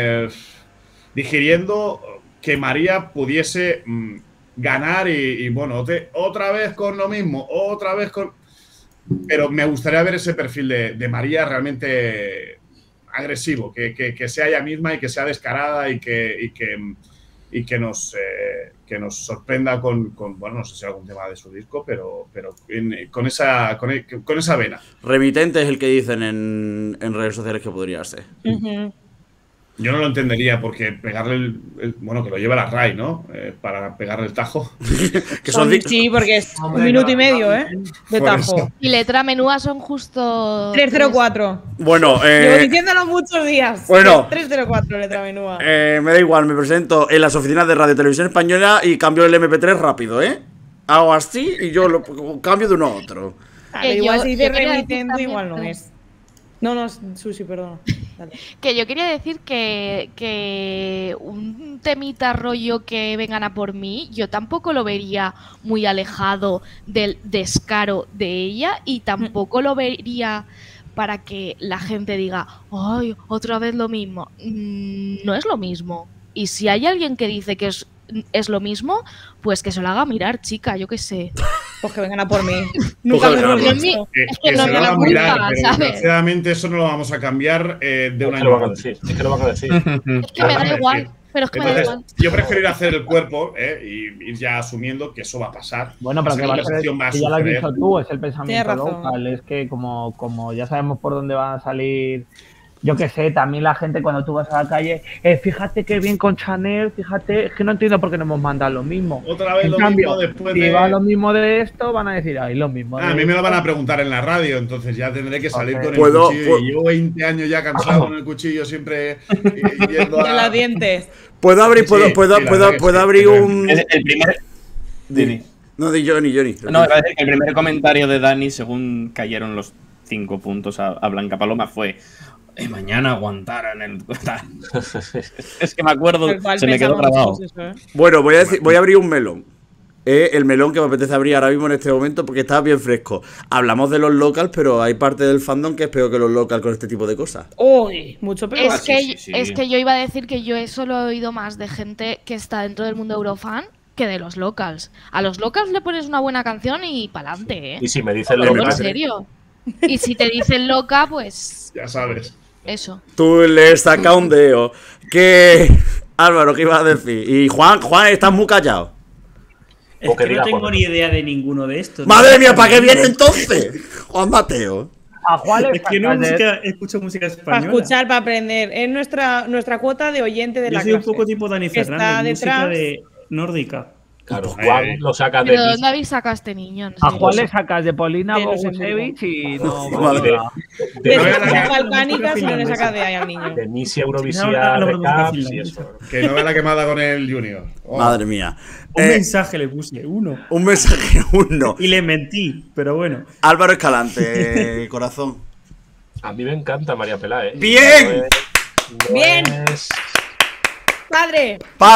Speaker 8: digiriendo que María pudiese ganar y bueno, otra vez con lo mismo, otra vez con... Pero me gustaría ver ese perfil de María realmente agresivo, que sea ella misma y que sea descarada y que nos sorprenda con bueno, no sé si algún tema de su disco, pero con esa vena.
Speaker 1: Remitente es el que dicen en redes sociales que podría ser.
Speaker 8: Yo no lo entendería porque pegarle bueno, que lo lleva la RAI, ¿no? Para pegarle el tajo.
Speaker 5: Sí, porque es 1 minuto y medio, de tajo.
Speaker 3: Y letra menúa son justo
Speaker 5: 304.
Speaker 1: Bueno,
Speaker 5: llevo diciéndolo muchos días.
Speaker 1: Bueno,
Speaker 5: 304 letra menúa.
Speaker 1: Me da igual, me presento en las oficinas de Radio Televisión Española y cambio el MP3 rápido, hago así y yo lo cambio de uno a otro.
Speaker 5: Igual si dice remitente, igual no es. No, Susi, perdona. Dale.
Speaker 3: Que yo quería decir que un temita rollo que vengan a por mí, yo tampoco lo vería muy alejado del descaro de ella y tampoco lo vería para que la gente diga, ¡ay, otra vez lo mismo! No es lo mismo. Y si hay alguien que dice que es lo mismo, pues que se lo haga mirar, chica, yo qué sé.
Speaker 5: Pues que vengan a por mí. Nunca me lo he dicho.
Speaker 3: Es que no
Speaker 8: se
Speaker 3: me
Speaker 8: lo
Speaker 3: la
Speaker 8: van a mirar,
Speaker 3: culpa,
Speaker 8: pero
Speaker 3: ¿sabes?
Speaker 8: desgraciadamente eso no lo vamos a cambiar de un año a otro.
Speaker 2: Es que lo van a decir.
Speaker 3: Es que me da igual. Pero es que me da igual.
Speaker 8: Yo prefiero ir a hacer el cuerpo y ir ya asumiendo que eso va a pasar.
Speaker 6: Bueno, pero que va a ser,
Speaker 8: más
Speaker 6: ya lo has
Speaker 8: suceder.
Speaker 6: dicho tú, es el pensamiento
Speaker 5: Tienes razón.
Speaker 6: local. Es que como ya sabemos por dónde van a salir, yo qué sé, también la gente cuando tú vas a la calle, fíjate que bien con Chanel, fíjate, es que no entiendo por qué no hemos mandado lo mismo.
Speaker 8: Otra vez
Speaker 6: en
Speaker 8: lo
Speaker 6: cambio,
Speaker 8: mismo después
Speaker 6: si
Speaker 8: de...
Speaker 6: va lo mismo de esto, van a decir, ay, lo mismo.
Speaker 8: A mí me lo van a preguntar en la radio, entonces ya tendré que salir con el
Speaker 1: ¿Puedo?
Speaker 8: cuchillo. Y llevo 20 años ya cansado con el cuchillo, siempre yendo
Speaker 5: De los dientes.
Speaker 1: ¿Puedo abrir,
Speaker 8: Sí,
Speaker 1: puedo abrir un...?
Speaker 4: El primer... Dini.
Speaker 1: No, di Johnny.
Speaker 4: No, iba a decir que el primer comentario de Dani, según cayeron los 5 puntos a Blanca Paloma, fue mañana aguantaran el... Es que me acuerdo, se me quedó grabado.
Speaker 1: Bueno, voy a abrir un melón. El melón que me apetece abrir ahora mismo en este momento porque está bien fresco. Hablamos de los locals, pero hay parte del fandom que es peor que los locals con este tipo de cosas.
Speaker 5: Uy, mucho peor.
Speaker 3: Es que yo iba a decir que yo eso lo he oído más de gente que está dentro del mundo Eurofan que de los locals. A los locals le pones una buena canción y pa'lante,
Speaker 2: Y si me dicen
Speaker 3: Pero
Speaker 2: lo
Speaker 3: en serio. Y si te dicen loca, pues...
Speaker 8: Ya sabes.
Speaker 3: Eso.
Speaker 1: Tú le sacas un dedo. Que. Álvaro, ¿qué ibas a decir? Y Juan, estás muy callado.
Speaker 9: Es
Speaker 2: O que
Speaker 9: que
Speaker 2: diga
Speaker 9: no tengo
Speaker 2: Juan.
Speaker 9: ni idea de ninguno de estos.
Speaker 1: Madre mía, ¿para qué viene entonces? Juan Mateo.
Speaker 6: A Juan le
Speaker 9: Es que no
Speaker 6: sacas de-
Speaker 9: escucho música
Speaker 5: Para
Speaker 9: española.
Speaker 5: escuchar, para aprender. Es nuestra cuota de oyente de
Speaker 9: Yo
Speaker 5: la
Speaker 9: soy
Speaker 5: clase.
Speaker 9: un poco tipo Dani
Speaker 5: Que está
Speaker 9: Fernández, música
Speaker 5: detrás.
Speaker 9: de nórdica.
Speaker 2: Claro, Juan lo saca de
Speaker 3: ¿Pero
Speaker 2: Miss-
Speaker 3: dónde habéis sacado a este niño? En
Speaker 6: A
Speaker 3: serio?
Speaker 6: Juan le sacas de Polina
Speaker 5: De los
Speaker 6: Bogusevich y no.
Speaker 1: Madre.
Speaker 2: de,
Speaker 5: De
Speaker 2: de,
Speaker 8: No vea
Speaker 5: esas
Speaker 8: la-
Speaker 5: balcánicas y no le
Speaker 9: finlandesa.
Speaker 5: sacas de ahí al niño.
Speaker 2: de Miss
Speaker 9: No,
Speaker 2: Eurovisia
Speaker 9: la música
Speaker 2: Recaps y
Speaker 9: finlandesa.
Speaker 2: eso.
Speaker 8: Que no vea la quemada con el Junior. Oh.
Speaker 1: Madre mía.
Speaker 9: Un mensaje le puse, uno.
Speaker 1: Un mensaje, uno.
Speaker 9: Y le mentí, pero bueno.
Speaker 1: Álvaro Escalante, corazón.
Speaker 2: A mí me encanta María Peláez.
Speaker 1: ¡Bien!
Speaker 5: ¡Bien!
Speaker 2: Es,
Speaker 5: ¡Padre!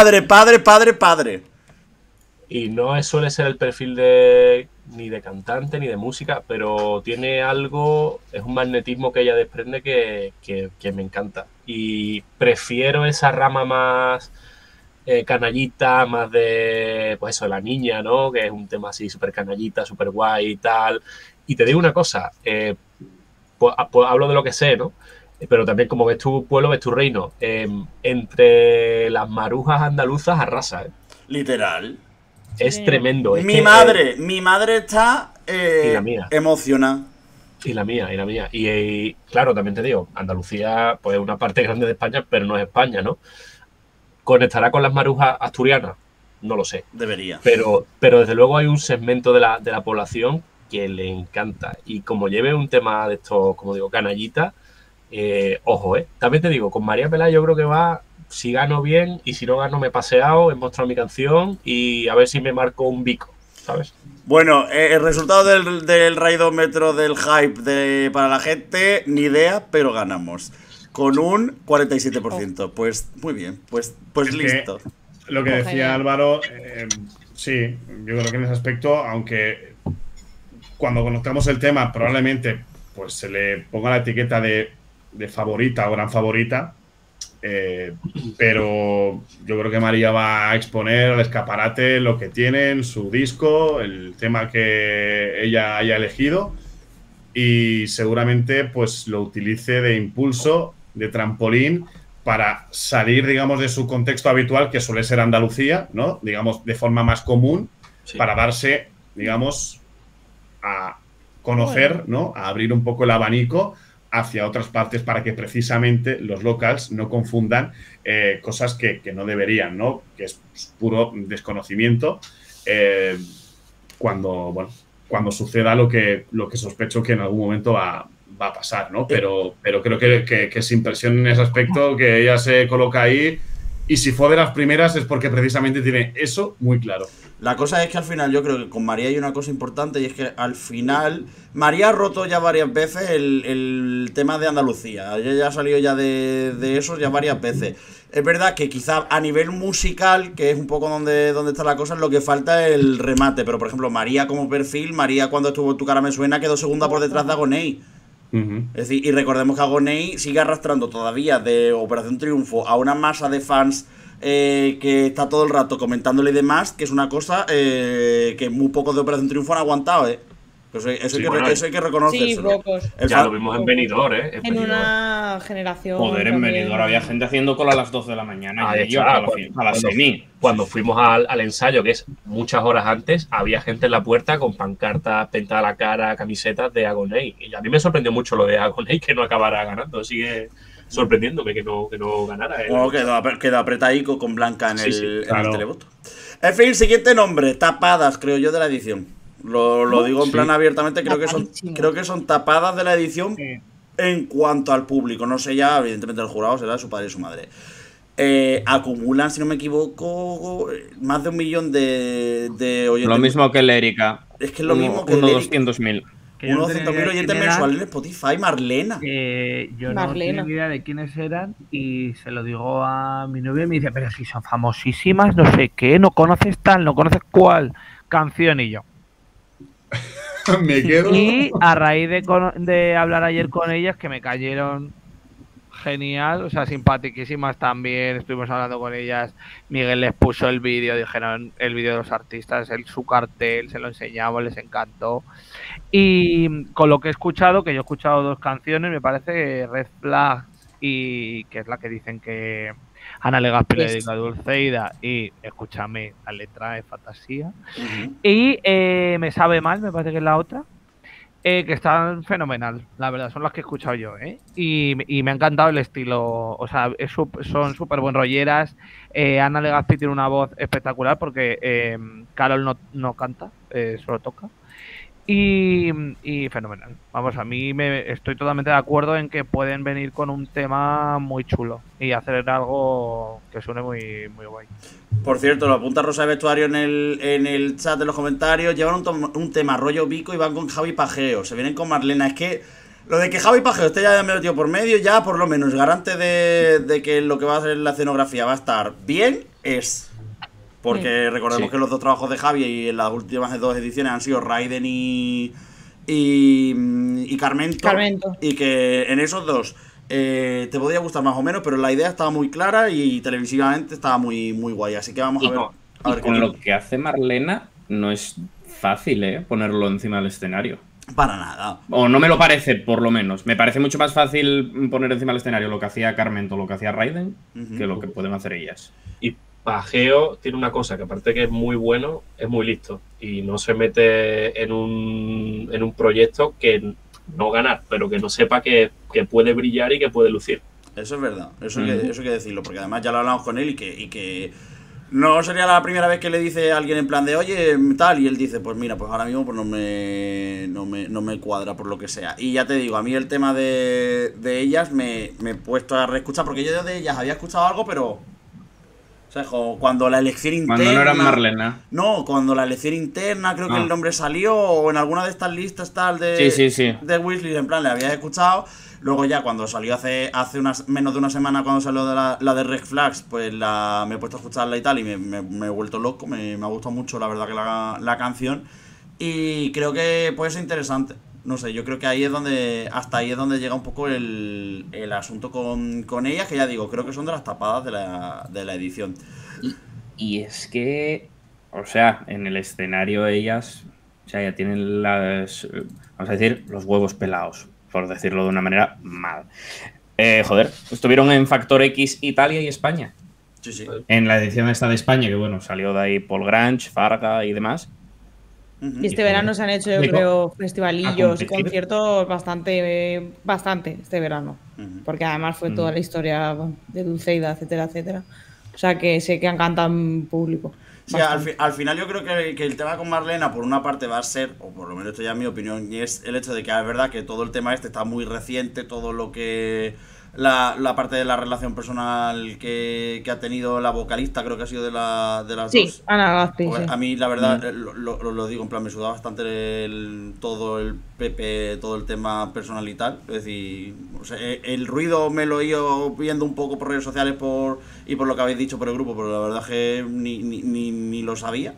Speaker 1: Padre.
Speaker 2: y no suele ser el perfil de ni de cantante ni de música, pero tiene algo, es un magnetismo que ella desprende que me encanta. Y prefiero esa rama más canallita, más de, pues eso, de la niña, ¿no? Que es un tema así súper canallita, súper guay y tal. Y te digo una cosa, pues hablo de lo que sé, ¿no? Pero también como ves tu pueblo, ves tu reino. Entre las marujas andaluzas arrasa, ¿eh?
Speaker 1: Literal.
Speaker 2: Es
Speaker 5: Sí.
Speaker 2: tremendo. Es
Speaker 1: Mi
Speaker 2: que,
Speaker 1: madre está
Speaker 2: Y la mía.
Speaker 1: emocionada.
Speaker 2: Y la mía. Y claro, también te digo, Andalucía, pues es una parte grande de España, pero no es España, ¿no? ¿Conectará con las marujas asturianas? No lo sé.
Speaker 1: Debería.
Speaker 2: Pero desde luego hay un segmento de la población que le encanta. Y como lleve un tema de estos, como digo, canallita, ojo, También te digo, con María Peláez yo creo que va, si gano bien, y si no gano me he paseado, he mostrado mi canción y a ver si me marco un bico, ¿sabes?
Speaker 1: Bueno, el resultado del raidómetro del hype para la gente, ni idea, pero ganamos. Con un 47%. Pues muy bien, pues
Speaker 8: Es que
Speaker 1: listo.
Speaker 8: Lo que decía
Speaker 5: Genial.
Speaker 8: Álvaro, sí, yo creo que en ese aspecto, aunque cuando conozcamos el tema probablemente pues se le ponga la etiqueta de favorita o gran favorita, pero yo creo que María va a exponer al escaparate lo que tiene en su disco, el tema que ella haya elegido, y seguramente pues lo utilice de impulso, de trampolín, para salir, digamos, de su contexto habitual, que suele ser Andalucía, ¿no? Digamos, de forma más común,
Speaker 2: Sí.
Speaker 8: para darse, digamos, a conocer, ¿no? A abrir un poco el abanico hacia otras partes para que precisamente los locals no confundan cosas que no deberían, ¿no? Que es puro desconocimiento cuando suceda lo que sospecho que en algún momento va a pasar, ¿no? Pero creo que sin presión en ese aspecto, que ella se coloca ahí, y si fue de las primeras es porque precisamente tiene eso muy claro.
Speaker 1: La cosa es que al final yo creo que con María hay una cosa importante, y es que al final María ha roto ya varias veces el tema de Andalucía. Ella ya ha salido ya de eso ya varias veces. Es verdad que quizá a nivel musical, que es un poco donde está la cosa, es lo que falta el remate. Pero por ejemplo, María como perfil, María cuando estuvo en Tu cara me suena quedó segunda por detrás de Agoney. Es decir, y recordemos que Agoney sigue arrastrando todavía de Operación Triunfo a una masa de fans que está todo el rato comentándole y demás, que es una cosa que muy pocos de Operación Triunfo han aguantado, Eso hay que reconocérselo.
Speaker 5: Sí, pocos.
Speaker 2: Ya lo vimos en Benidorm, En
Speaker 5: En
Speaker 2: Benidorm.
Speaker 5: una generación.
Speaker 4: Joder, en
Speaker 5: también.
Speaker 4: Benidorm había gente haciendo cola a las 12 de la mañana.
Speaker 2: Ahí
Speaker 4: Y yo
Speaker 2: está,
Speaker 4: a la semi.
Speaker 2: Cuando fuimos al ensayo, que es muchas horas antes, había gente en la puerta con pancartas, pintada la cara, camisetas de Agoney. Y a mí me sorprendió mucho lo de Agoney, que no acabara ganando. Sigue sorprendiéndome que no ganara.
Speaker 1: Bueno, quedó apretadico con Blanca en
Speaker 2: Sí, sí,
Speaker 1: el
Speaker 8: claro.
Speaker 1: televoto. En fin, siguiente nombre, tapadas, creo yo, de la edición. Lo digo en plan abiertamente,
Speaker 5: Tapadísimo.
Speaker 1: creo que son tapadas de la edición
Speaker 6: Sí.
Speaker 1: en cuanto al público. No sé ya, evidentemente el jurado será su padre y su madre. Acumulan, si no me equivoco, más de 1 millón de oyentes.
Speaker 4: Lo mismo que el Erika.
Speaker 1: Es que es lo mismo que el
Speaker 4: uno
Speaker 1: Erika.
Speaker 4: 200.000.
Speaker 6: Que yo no
Speaker 1: Unos
Speaker 6: tenía
Speaker 1: 200.000
Speaker 6: idea de
Speaker 1: oyentes
Speaker 6: quién eran,
Speaker 1: mensuales en Spotify, Marlena.
Speaker 6: yo no
Speaker 5: Marlena.
Speaker 6: tenía ni idea de quiénes eran y se lo digo a mi novia y me dice, pero si son famosísimas, no sé qué, no conoces tal, no conoces cuál canción, y yo.
Speaker 8: Me quedo.
Speaker 6: Y a raíz de hablar ayer con ellas, que me cayeron genial, o sea, simpatiquísimas también, estuvimos hablando con ellas, Miguel les puso el vídeo, dijeron el vídeo de los artistas, su cartel, se lo enseñamos, les encantó. Y con lo que he escuchado, que yo he escuchado 2 canciones, me parece que Red Flags y que es la que dicen que Ana Legaspi le dedica a Dulceida y escúchame, la letra es fantasía. Y Me sabe mal, me parece que es la otra. Que están fenomenal, la verdad, son las que he escuchado yo, y me ha encantado el estilo, o sea, son súper buen rolleras. Ana Legaspi tiene una voz espectacular porque Carol no canta, solo toca. Y fenomenal. Vamos, a mí estoy totalmente de acuerdo en que pueden venir con un tema muy chulo y hacer algo que suene muy, muy guay.
Speaker 1: Por cierto, lo apunta Rosa de Vestuario en el chat de los comentarios. Llevan un tema rollo Vico y van con Javi Pajeo. Se vienen con Marlena. Es que lo de que Javi Pajeo esté ya metido por medio, ya por lo menos garante de que lo que va a ser la escenografía va a estar bien es. Porque recordemos que los dos trabajos de Javi y en las últimas 2 ediciones han sido Raiden y Carmento. Y que en esos dos te podía gustar más o menos, pero la idea estaba muy clara y televisivamente estaba muy, muy guay. Así que vamos a ver
Speaker 4: con lo que hace Marlena no es fácil, ponerlo encima del escenario.
Speaker 1: Para nada.
Speaker 4: O no me lo parece, por lo menos. Me parece mucho más fácil poner encima del escenario lo que hacía Carmento, lo que hacía Raiden, que lo que pueden hacer ellas.
Speaker 2: Y Pajeo tiene una cosa, que aparte que es muy bueno, es muy listo. Y no se mete en un proyecto que no ganar, pero que no sepa que puede brillar y que puede lucir.
Speaker 1: Eso es verdad, eso hay que decirlo, porque además ya lo hablamos con él y que no sería la primera vez que le dice a alguien en plan de oye, tal, y él dice, pues mira, pues ahora mismo pues no me cuadra por lo que sea. Y ya te digo, a mí el tema de ellas me he puesto a reescuchar, porque yo de ellas había escuchado algo, pero... O sea, cuando la elección interna...
Speaker 4: Cuando no era Marlena.
Speaker 1: No, cuando la elección interna, creo que el nombre salió, o en alguna de estas listas tal de Weasley, en plan, le había escuchado. Luego ya cuando salió hace menos de una semana, cuando salió de la de Red Flags, pues me he puesto a escucharla y tal, y me he vuelto loco, me ha gustado mucho la verdad que la canción. Y creo que puede ser interesante. No sé, yo creo que hasta ahí es donde llega un poco el asunto con ellas, que ya digo, creo que son de las tapadas de la edición.
Speaker 4: Y es que, o sea, en el escenario ellas, o sea, ya tienen vamos a decir, los huevos pelados, por decirlo de una manera mal. Joder, estuvieron en Factor X Italia y España.
Speaker 1: Sí.
Speaker 4: En la edición esta de España, que bueno, salió de ahí Paul Grange, Farga y demás.
Speaker 5: Y este verano se han hecho, yo creo, festivalillos y conciertos bastante este verano. Porque además fue toda la historia de Dulceida, etcétera, etcétera. O sea que sé que encantan público.
Speaker 1: Sí, al final yo creo que el tema con Marlena, por una parte, va a ser, o por lo menos esto ya es mi opinión, y es el hecho de que es verdad que todo el tema está muy reciente, todo lo que... La parte de la relación personal que ha tenido la vocalista, creo que ha sido de las dos.
Speaker 5: Sí, Ana Legaspi.
Speaker 1: A mí, la verdad, lo digo, en plan, me sudaba bastante todo el Pepe, todo el tema personal y tal. Es decir, o sea, el ruido me lo he ido viendo un poco por redes sociales y por lo que habéis dicho por el grupo, pero la verdad es que ni lo sabía.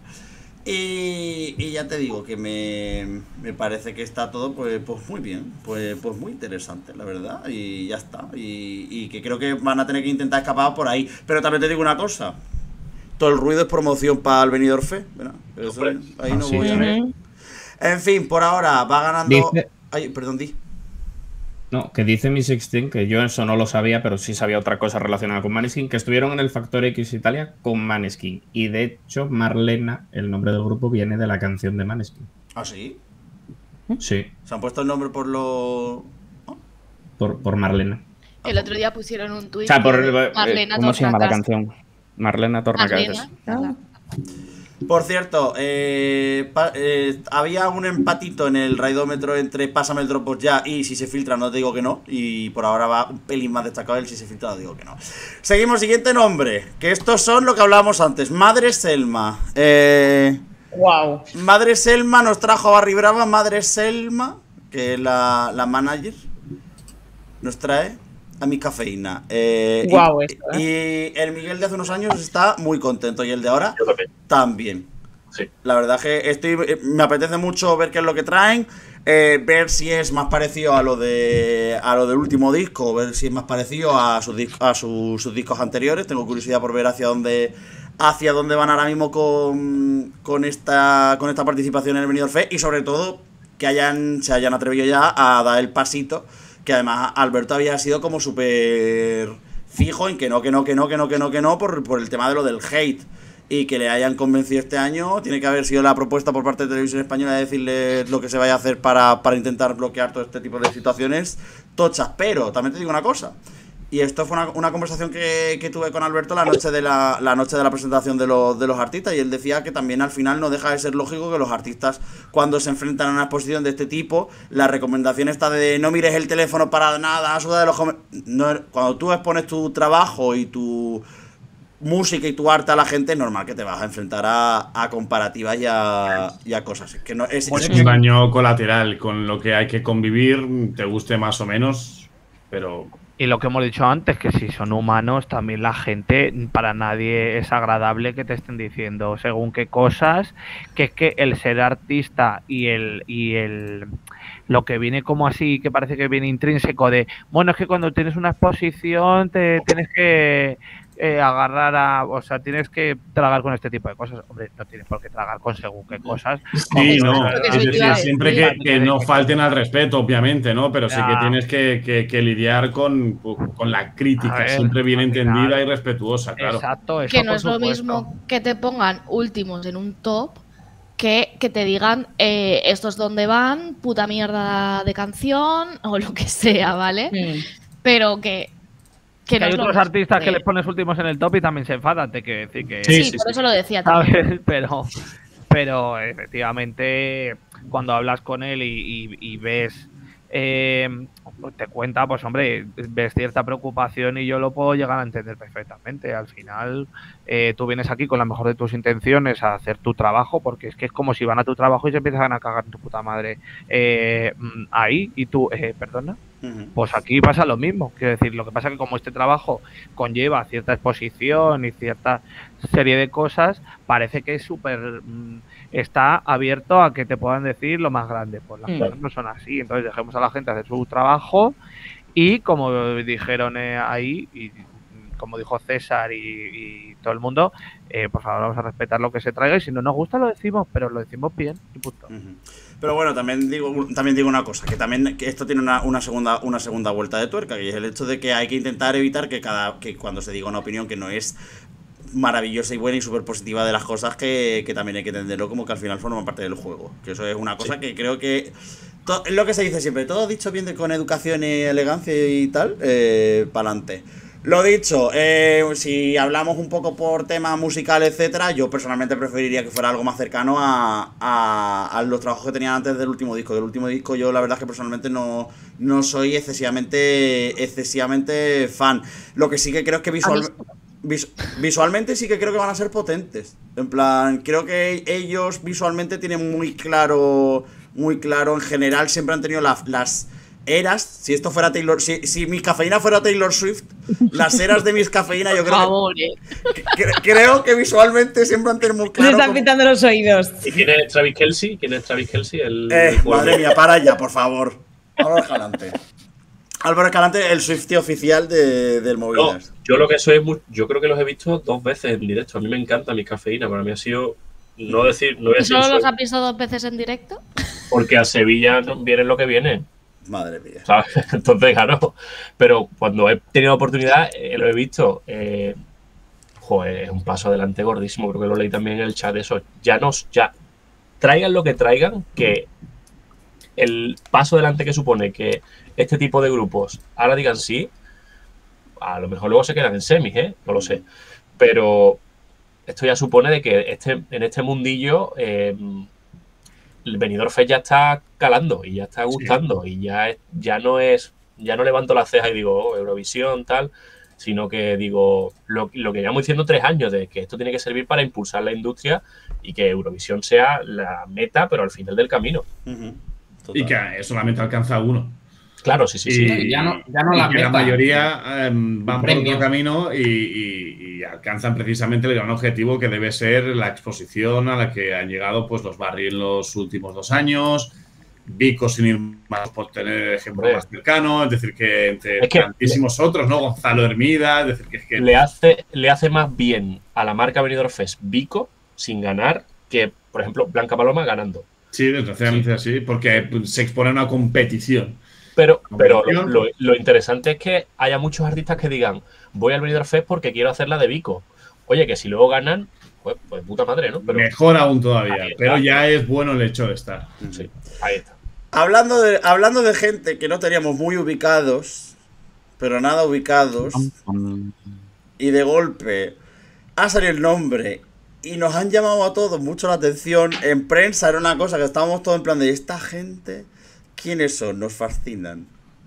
Speaker 1: Y ya te digo que me parece que está todo pues muy bien, pues muy interesante, la verdad, y ya está. Y que creo que van a tener que intentar escapar por ahí. Pero también te digo una cosa, todo el ruido es promoción para el Benidorm Fest, ¿verdad? Eso, ahí no voy a ver. En fin, por ahora va ganando... Ay, perdón, di.
Speaker 4: No, que dice mi Sixteen, que yo eso no lo sabía, pero sí sabía otra cosa relacionada con Maneskin, que estuvieron en el Factor X Italia con Maneskin. Y de hecho, Marlena, el nombre del grupo, viene de la canción de Maneskin.
Speaker 1: ¿Ah, sí?
Speaker 4: Sí.
Speaker 1: ¿Se han puesto el nombre por lo...? ¿Oh?
Speaker 4: Por Marlena.
Speaker 3: El otro día pusieron un tuit.
Speaker 4: O sea,
Speaker 3: Marlena
Speaker 4: ¿cómo se llama la
Speaker 3: Tornacas.
Speaker 4: canción? Marlena Tornacas.
Speaker 1: Por cierto, había un empatito en el raidómetro entre Pásame el Dropbox ya y Si se filtra no te digo que no. Y por ahora va un pelín más destacado el Si se filtra no te digo que no. Seguimos, siguiente nombre. Que estos son lo que hablábamos antes. Madre Selma.
Speaker 5: Wow.
Speaker 1: Madre Selma nos trajo a Barry Brava. Madre Selma, que es la manager, nos trae a mi cafeína.
Speaker 5: Guau,
Speaker 1: y el Miguel de hace unos años está muy contento y el de ahora también.
Speaker 2: Sí.
Speaker 1: La verdad que me apetece mucho ver qué es lo que traen, ver si es más parecido a lo del último disco, ver si es más parecido a sus discos anteriores. Tengo curiosidad por ver hacia dónde van ahora mismo con esta participación en el Benidorm Fest y sobre todo que se hayan atrevido ya a dar el pasito que además Alberto había sido como súper fijo en que no por el tema de lo del hate. Y que le hayan convencido este año, tiene que haber sido la propuesta por parte de Televisión Española de decirles lo que se vaya a hacer para intentar bloquear todo este tipo de situaciones tochas. Pero también te digo una cosa, y esto fue una conversación que tuve con Alberto la noche de la presentación de los artistas, y él decía que también al final no deja de ser lógico que los artistas, cuando se enfrentan a una exposición de este tipo, la recomendación está de no mires el teléfono para nada, suda de los cuando tú expones tu trabajo y tu música y tu arte a la gente, es normal que te vas a enfrentar a comparativas y a cosas. Que no, es
Speaker 8: un daño colateral con lo que hay que convivir, te guste más o menos, pero...
Speaker 6: Y lo que hemos dicho antes, que si son humanos, también la gente, para nadie es agradable que te estén diciendo según qué cosas, que es que el ser artista y el lo que viene como así, que parece que viene intrínseco de, bueno, es que cuando tienes una exposición te tienes que o sea, tienes que tragar con este tipo de cosas. Hombre, no tienes por qué tragar con según qué cosas.
Speaker 8: Sí, no, es decir, siempre que no falten al respeto, obviamente, ¿no? Pero sí que tienes que lidiar con la crítica,
Speaker 6: ver,
Speaker 8: siempre bien entendida
Speaker 6: final,
Speaker 8: y respetuosa, claro.
Speaker 6: Exacto, eso
Speaker 3: que no
Speaker 6: por
Speaker 3: es lo
Speaker 6: supuesto.
Speaker 3: mismo que te pongan últimos en un top que te digan estos dónde van, puta mierda de canción o lo que sea, ¿vale? Pero que
Speaker 6: hay
Speaker 3: no es lo
Speaker 6: otros
Speaker 3: mismo
Speaker 6: artistas que les pones últimos en el top y también se enfadan, te quiero decir que...
Speaker 3: Sí, por eso lo decía también.
Speaker 6: ¿Sabes? Pero efectivamente, cuando hablas con él y ves, te cuenta, pues hombre, ves cierta preocupación y yo lo puedo llegar a entender perfectamente. Al final, tú vienes aquí con la mejor de tus intenciones a hacer tu trabajo, porque es que es como si van a tu trabajo y se empiezan a cagar en tu puta madre ahí y tú, ¿perdona? Pues aquí pasa lo mismo, quiero decir, lo que pasa es que como este trabajo conlleva cierta exposición y cierta serie de cosas, parece que es súper está abierto a que te puedan decir lo más grande, pues las cosas no son así, entonces dejemos a la gente hacer su trabajo y como dijeron ahí y como dijo César y todo el mundo, por favor vamos a respetar lo que se traiga y si no nos gusta lo decimos, pero lo decimos bien y punto.
Speaker 1: Pero bueno, también digo una cosa, que esto tiene una segunda vuelta de tuerca, que es el hecho de que hay que intentar evitar que cuando se diga una opinión que no es maravillosa y buena y súper positiva de las cosas, que también hay que entenderlo como que al final forman parte del juego. Que eso es una cosa que creo que es lo que se dice siempre, todo dicho bien con educación y elegancia y tal, pa'lante. Lo dicho, si hablamos un poco por tema musical, etcétera, yo personalmente preferiría que fuera algo más cercano a los trabajos que tenían antes del último disco. Del último disco yo la verdad es que personalmente no soy excesivamente fan. Lo que sí que creo es que visualmente sí que creo que van a ser potentes. En plan, creo que ellos visualmente tienen muy claro en general, siempre han tenido las eras, si esto fuera Taylor, si Miss Cafeína fuera Taylor Swift, las eras de Miss Cafeína yo creo que visualmente siempre han tenido muy claro.
Speaker 5: Se están pintando los oídos.
Speaker 2: ¿Y quién es Travis Kelce?
Speaker 1: Madre mía, para ya, por favor. Álvaro Escalante. Álvaro Escalante, el Swiftie oficial del Movidas.
Speaker 2: No, yo lo que soy yo creo que los he visto 2 veces en directo. A mí me encanta Miss Cafeína, para mí ha sido no voy a decir
Speaker 3: ¿Solo los has visto 2 veces en directo?
Speaker 2: Porque a Sevilla viene lo que viene.
Speaker 1: Madre mía.
Speaker 2: ¿Sabes? Entonces, claro. Pero cuando he tenido oportunidad, lo he visto. Joder, es un paso adelante gordísimo. Creo que lo leí también en el chat. Eso. Ya traigan lo que traigan, que el paso adelante que supone que este tipo de grupos ahora digan sí, a lo mejor luego se quedan en semis, no lo sé. Pero esto ya supone de que en este mundillo el Benidorm Fest ya está calando y ya está gustando, y ya no levanto las cejas y digo Eurovisión tal, sino que digo lo que llevamos diciendo 3 años, de que esto tiene que servir para impulsar la industria y que Eurovisión sea la meta, pero al final del camino.
Speaker 8: Y que solamente alcanza uno.
Speaker 2: Claro, sí.
Speaker 4: Y ya no la meta.
Speaker 8: La mayoría van por otro camino y alcanzan precisamente el gran objetivo que debe ser la exposición a la que han llegado pues los Barry en los últimos 2 años, Vico sin ir más por tener ejemplo más cercano, es decir, que entre tantísimos otros, ¿no? Gonzalo Hermida, es decir, que
Speaker 2: le hace más bien a la marca Benidorm Fest Vico sin ganar que, por ejemplo, Blanca Paloma ganando.
Speaker 8: Sí, desgraciadamente así, porque se expone a una competición.
Speaker 2: Pero lo interesante es que haya muchos artistas que digan, voy al Benidorm Fest porque quiero hacer la de Vico. Oye, que si luego ganan, pues puta madre, ¿no? Pero
Speaker 8: mejor aún todavía. Pero ya es bueno el hecho de estar.
Speaker 2: sí, ahí está.
Speaker 1: Hablando de gente que no teníamos muy ubicados, pero nada ubicados, y de golpe ha salido el nombre y nos han llamado a todos mucho la atención. En prensa era una cosa que estábamos todos en plan de esta gente, ¿quiénes son? Nos fascinan.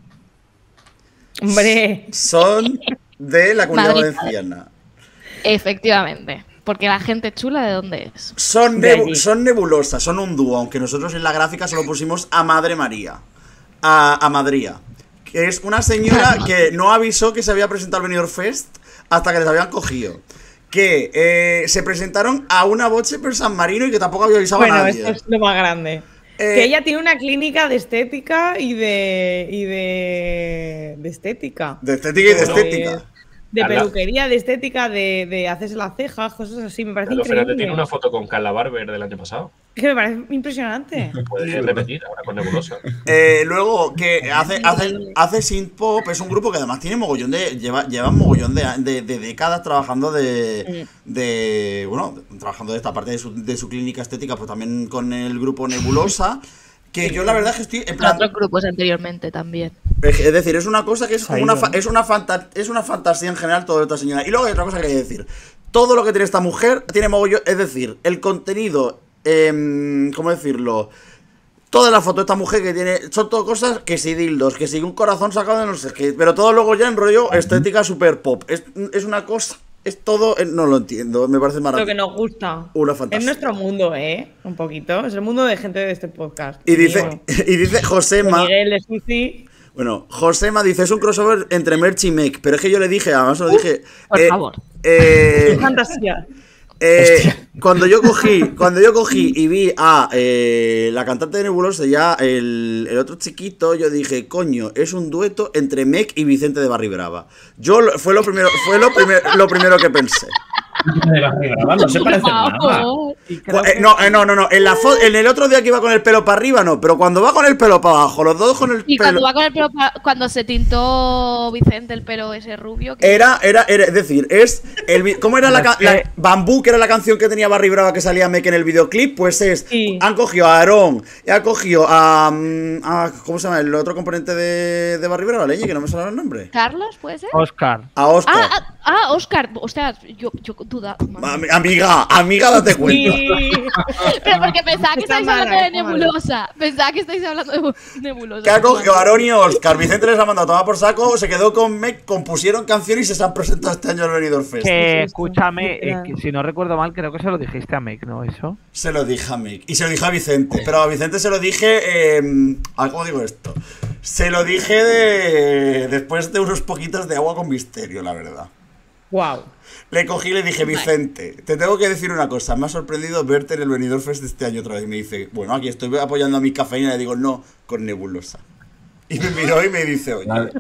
Speaker 5: Hombre.
Speaker 1: Son de la Comunidad
Speaker 3: Madrid.
Speaker 1: Valenciana.
Speaker 3: Efectivamente. Porque la gente chula, ¿de dónde es?
Speaker 1: Son
Speaker 5: De
Speaker 1: nebulosas, son un dúo, aunque nosotros en la gráfica solo pusimos a Madre María. A Madría. Que es una señora que no avisó que se había presentado al Benidorm Fest hasta que les habían cogido. Que se presentaron a una boche per San Marino y que tampoco había avisado a
Speaker 5: Bueno,
Speaker 1: nadie.
Speaker 5: esto es lo más grande. Que ella tiene una clínica de estética y de estética.
Speaker 1: De estética y de estética.
Speaker 5: De
Speaker 2: Carla.
Speaker 5: peluquería, de estética, de hacerse las cejas, cosas así. Me parece
Speaker 2: Carlos Fernández
Speaker 5: increíble.
Speaker 2: tiene una foto con Carla Barber del año pasado.
Speaker 5: Es que me parece impresionante.
Speaker 2: Puedes repetir ahora con Nebulosa.
Speaker 1: Luego, que hace synth pop, es un grupo que además tiene mogollón de. Lleva mogollón de décadas trabajando trabajando de esta parte de su clínica estética, pues también con el grupo Nebulosa. Que yo la verdad es que estoy en plan.
Speaker 3: Otros grupos anteriormente también.
Speaker 1: Es decir, es una cosa que es como
Speaker 9: Se ha ido,
Speaker 1: es una fantasía en general todo esta señora. Y luego hay otra cosa que hay que decir. Todo lo que tiene esta mujer tiene mogollón. Es decir, el contenido. ¿Cómo decirlo? Toda la foto de esta mujer que tiene. Son todo cosas que si dildos, que si un corazón sacado de no sé qué. Pero todo luego ya en rollo estética super pop. Es una cosa. Es todo. No lo entiendo. Me parece
Speaker 5: Lo
Speaker 1: maravilloso.
Speaker 5: que nos gusta.
Speaker 1: Una fantasía.
Speaker 5: Es nuestro mundo, Un poquito. Es el mundo de gente de este podcast.
Speaker 1: Y dice Josema.
Speaker 5: Miguel de Susi.
Speaker 1: Bueno, Josema dice, es un crossover entre Merch y Mech. Pero es que yo le dije, además lo dije.
Speaker 3: Por favor.
Speaker 5: Qué fantasía.
Speaker 1: Cuando yo cogí y vi a la cantante de Nebulosa y ya el otro chiquito, yo dije, coño, es un dueto entre Mech y Vicente de Barribrava. Fue lo primero que pensé.
Speaker 4: No se parecen nada.
Speaker 1: No. En el otro día que iba con el pelo para arriba, no, pero cuando va con el pelo para abajo, los dos con el
Speaker 3: Y
Speaker 1: pelo.
Speaker 3: cuando va con el pelo cuando se tintó Vicente el pelo ese rubio.
Speaker 1: Es decir, ¿cómo era la Bambú, que era la canción que tenía Barry Brava que salía Mech en el videoclip? Pues
Speaker 5: Sí.
Speaker 1: han cogido a Aarón y han cogido a ¿cómo se llama? El otro componente de Barry Brava, leñe, que no me sale el nombre.
Speaker 3: ¿Carlos, puede ser?
Speaker 6: Oscar.
Speaker 1: A Oscar.
Speaker 3: Oscar. Ostras, yo duda.
Speaker 1: Amiga, date cuenta.
Speaker 5: Sí.
Speaker 3: Pero porque pensaba que
Speaker 5: Está
Speaker 3: estáis
Speaker 5: mala,
Speaker 3: hablando de
Speaker 5: está mala.
Speaker 3: Nebulosa. Pensaba que estáis hablando de Nebulosa.
Speaker 1: Que ha cogido a Aarón y Oscar. Vicente les ha mandado a tomar por saco, se quedó con Mech, compusieron canciones y se han presentado este año al Benidorm Fest.
Speaker 6: Que escúchame,
Speaker 5: literal.
Speaker 6: que si no recuerdo mal, creo que se lo dijiste a Mech, ¿no? Eso.
Speaker 1: Se lo dije a Mech. Y se lo dije a Vicente. Pero a Vicente se lo dije. ¿Cómo digo esto? Se lo dije después de unos poquitos de agua con misterio, la verdad.
Speaker 5: Wow.
Speaker 1: Le cogí y le dije, Vicente, te tengo que decir una cosa. Me ha sorprendido verte en el Benidorm Fest de este año otra vez. Y me dice, bueno, aquí estoy apoyando a mi cafeína. Y le digo, no, con Nebulosa. Y me miró y me dice, oye.
Speaker 4: La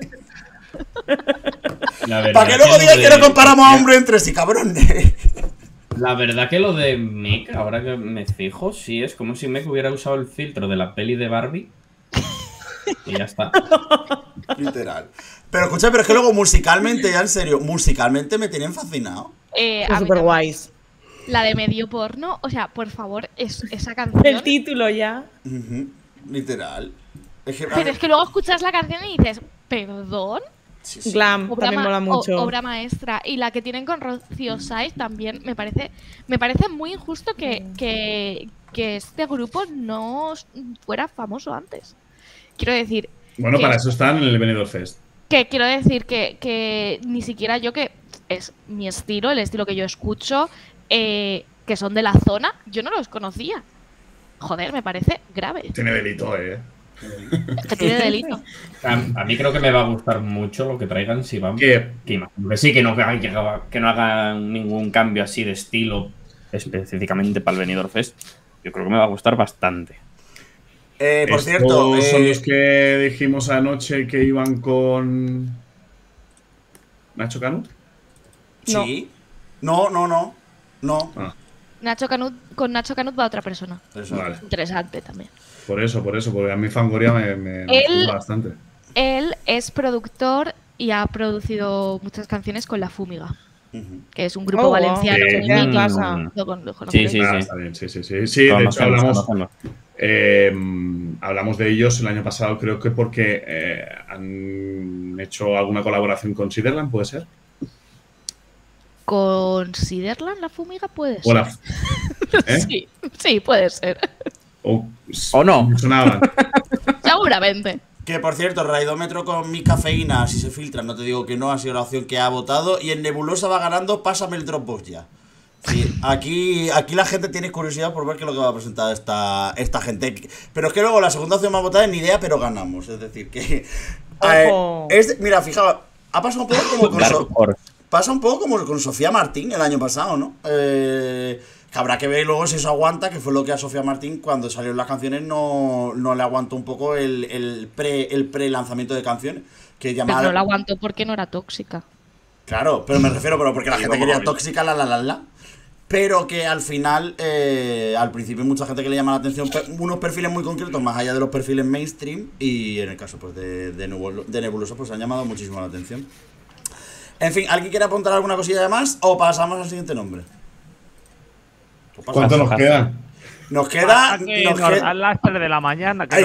Speaker 4: verdad
Speaker 1: Para que luego digas
Speaker 4: lo
Speaker 1: que
Speaker 4: de-
Speaker 1: no comparamos a hombre entre sí, cabrón.
Speaker 4: La verdad que lo de Mick, ahora que me fijo, sí es como si Mick hubiera usado el filtro de la peli de Barbie. Y ya está.
Speaker 1: Literal. Pero escucha, pero es que luego musicalmente, ya en serio, musicalmente me tienen fascinado.
Speaker 3: A mí
Speaker 5: Son súper
Speaker 3: también.
Speaker 5: guays.
Speaker 3: La de medio porno, o sea, por favor, esa canción.
Speaker 5: El título ya.
Speaker 1: Ujú, literal. Es que,
Speaker 3: Pero es que luego escuchas la canción y dices, ¿perdón?
Speaker 1: sí, sí.
Speaker 5: Glam también mola mucho.
Speaker 3: Obra maestra. Y la que tienen con Rocío Saiz también me parece muy injusto que este grupo no fuera famoso antes. Quiero decir.
Speaker 8: Bueno,
Speaker 3: que-
Speaker 8: para eso están en el Benidorm Fest.
Speaker 3: Quiero decir que ni siquiera yo, que es mi estilo, el estilo que yo escucho, que son de la zona, yo no los conocía. Joder, me parece grave.
Speaker 8: Tiene delito,
Speaker 3: Que tiene delito.
Speaker 4: A mí creo que me va a gustar mucho lo que traigan si van.
Speaker 8: ¿Qué?
Speaker 4: Que imagino que sí, que no hagan ningún cambio así de estilo específicamente para el Benidorm Fest. Yo creo que me va a gustar bastante.
Speaker 1: Por cierto,
Speaker 8: Estos son los que dijimos anoche que iban con Nacho Canut.
Speaker 1: sí. No.
Speaker 3: Nacho Canut, con Nacho Canut va otra persona.
Speaker 1: Eso.
Speaker 8: Vale.
Speaker 3: Interesante también.
Speaker 8: Por eso, porque a mí Fangoria me
Speaker 3: Él-
Speaker 8: gusta bastante.
Speaker 3: él es productor y ha producido muchas canciones con La Fúmiga, que es un grupo valenciano.
Speaker 8: wow.
Speaker 3: muy
Speaker 8: ¿Qué
Speaker 3: mítico.
Speaker 5: pasa?
Speaker 3: Lo
Speaker 4: Sí,
Speaker 3: conocéis.
Speaker 4: sí, sí.
Speaker 8: Está bien, sí. Sí, de hecho hablamos de ellos el año pasado, creo que porque han hecho alguna colaboración con Siderland, ¿puede ser?
Speaker 3: ¿Con Siderland La Fúmiga puede ser?
Speaker 8: Hola.
Speaker 3: Sí, puede ser.
Speaker 8: O
Speaker 4: no.
Speaker 8: me sonaban.
Speaker 3: Seguramente.
Speaker 1: Que por cierto, Raidómetro con mi cafeína, si se filtra, no te digo que no, ha sido la opción que ha votado. Y en Nebulosa va ganando, pásame el Dropbox ya. Sí, aquí la gente tiene curiosidad por ver qué es lo que va a presentar esta gente. Pero es que luego la segunda opción más votada es ni idea, pero ganamos. Es decir, que. Mira, fijaos, ha pasado un poco como con. Pasa un poco como con Sofía Martín el año pasado, ¿no? Que habrá que ver luego si eso aguanta, que fue lo que a Sofía Martín cuando salieron las canciones no le aguantó un poco el pre-lanzamiento de canciones. Que
Speaker 3: Pero no la aguantó porque no era tóxica.
Speaker 1: Claro, pero me refiero, porque la gente quería tóxica, la. Pero que al final, al principio hay mucha gente que le llama la atención unos perfiles muy concretos, más allá de los perfiles mainstream, y en el caso pues de Nebulosa, pues han llamado muchísimo la atención. En fin, ¿alguien quiere apuntar alguna cosilla más o pasamos al siguiente nombre?
Speaker 8: ¿Cuánto nos quedan?
Speaker 1: Nos queda...
Speaker 6: A las 3 de la mañana. Que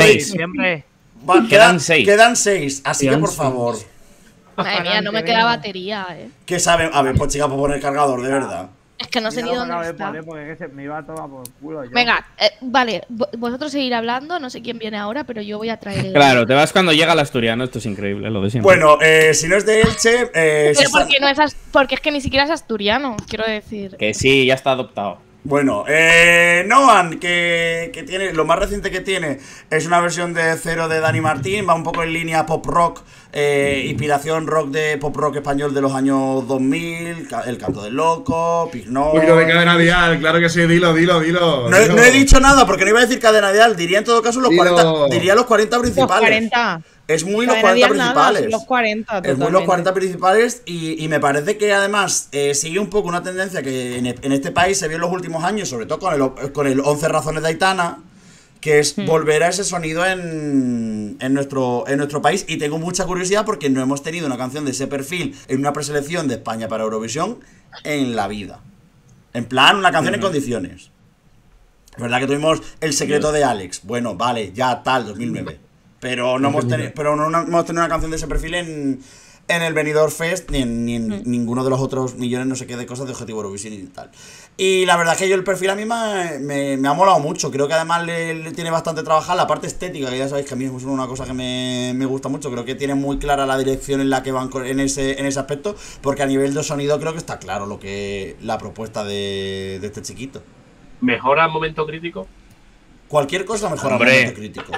Speaker 4: Quedan 6.
Speaker 1: Quedan 6, así que por favor.
Speaker 3: Madre mía, no me queda batería,
Speaker 1: ¿Qué saben? A ver, pues chica, por poner cargador, de verdad.
Speaker 3: Es que no sé ni dónde está.
Speaker 6: Porque me iba a tomar por culo yo.
Speaker 3: Venga, vale, vosotros seguir hablando, no sé quién viene ahora, pero yo voy a traer...
Speaker 4: Claro, te vas cuando llega el asturiano, esto es increíble, lo de siempre.
Speaker 1: Bueno, si no es de Elche...
Speaker 3: pero porque, no es porque es que ni siquiera es asturiano, quiero decir.
Speaker 4: Que sí, ya está adoptado.
Speaker 1: Bueno, Noan, que tiene, lo más reciente que tiene es una versión de Cero de Dani Martín, va un poco en línea pop rock, inspiración rock de pop rock español de los años 2000, El Canto del Loco, Pigno.
Speaker 8: Un poquito de Cadena Dial, claro que sí, dilo.
Speaker 1: No he dicho nada porque no iba a decir Cadena Dial, diría en todo caso los 40, diría los 40 principales.
Speaker 5: Los 40.
Speaker 1: Es muy los 40 principales.
Speaker 5: Nada, los 40,
Speaker 1: es muy los 40 principales y me parece que además sigue un poco una tendencia que en este país se vio en los últimos años, sobre todo con el 11 razones de Aitana, que es volver a ese sonido en nuestro país. Y tengo mucha curiosidad porque no hemos tenido una canción de ese perfil en una preselección de España para Eurovisión en la vida. En plan, una canción en condiciones. Es verdad que tuvimos El secreto de Alex. Bueno, vale, ya tal, 2009. Pero no hemos tenido una canción de ese perfil en el Benidorm Fest ni en ninguno de los otros millones no sé qué de cosas de Objetivo Eurovisión y tal. Y la verdad es que yo el perfil a mí me ha molado mucho. Creo que además le tiene bastante trabajada la parte estética, que ya sabéis que a mí es una cosa que me gusta mucho. Creo que tiene muy clara la dirección en la que van en ese aspecto, porque a nivel de sonido creo que está claro la propuesta de este chiquito.
Speaker 2: ¿Mejora momento crítico?
Speaker 1: Cualquier cosa mejora momento crítico.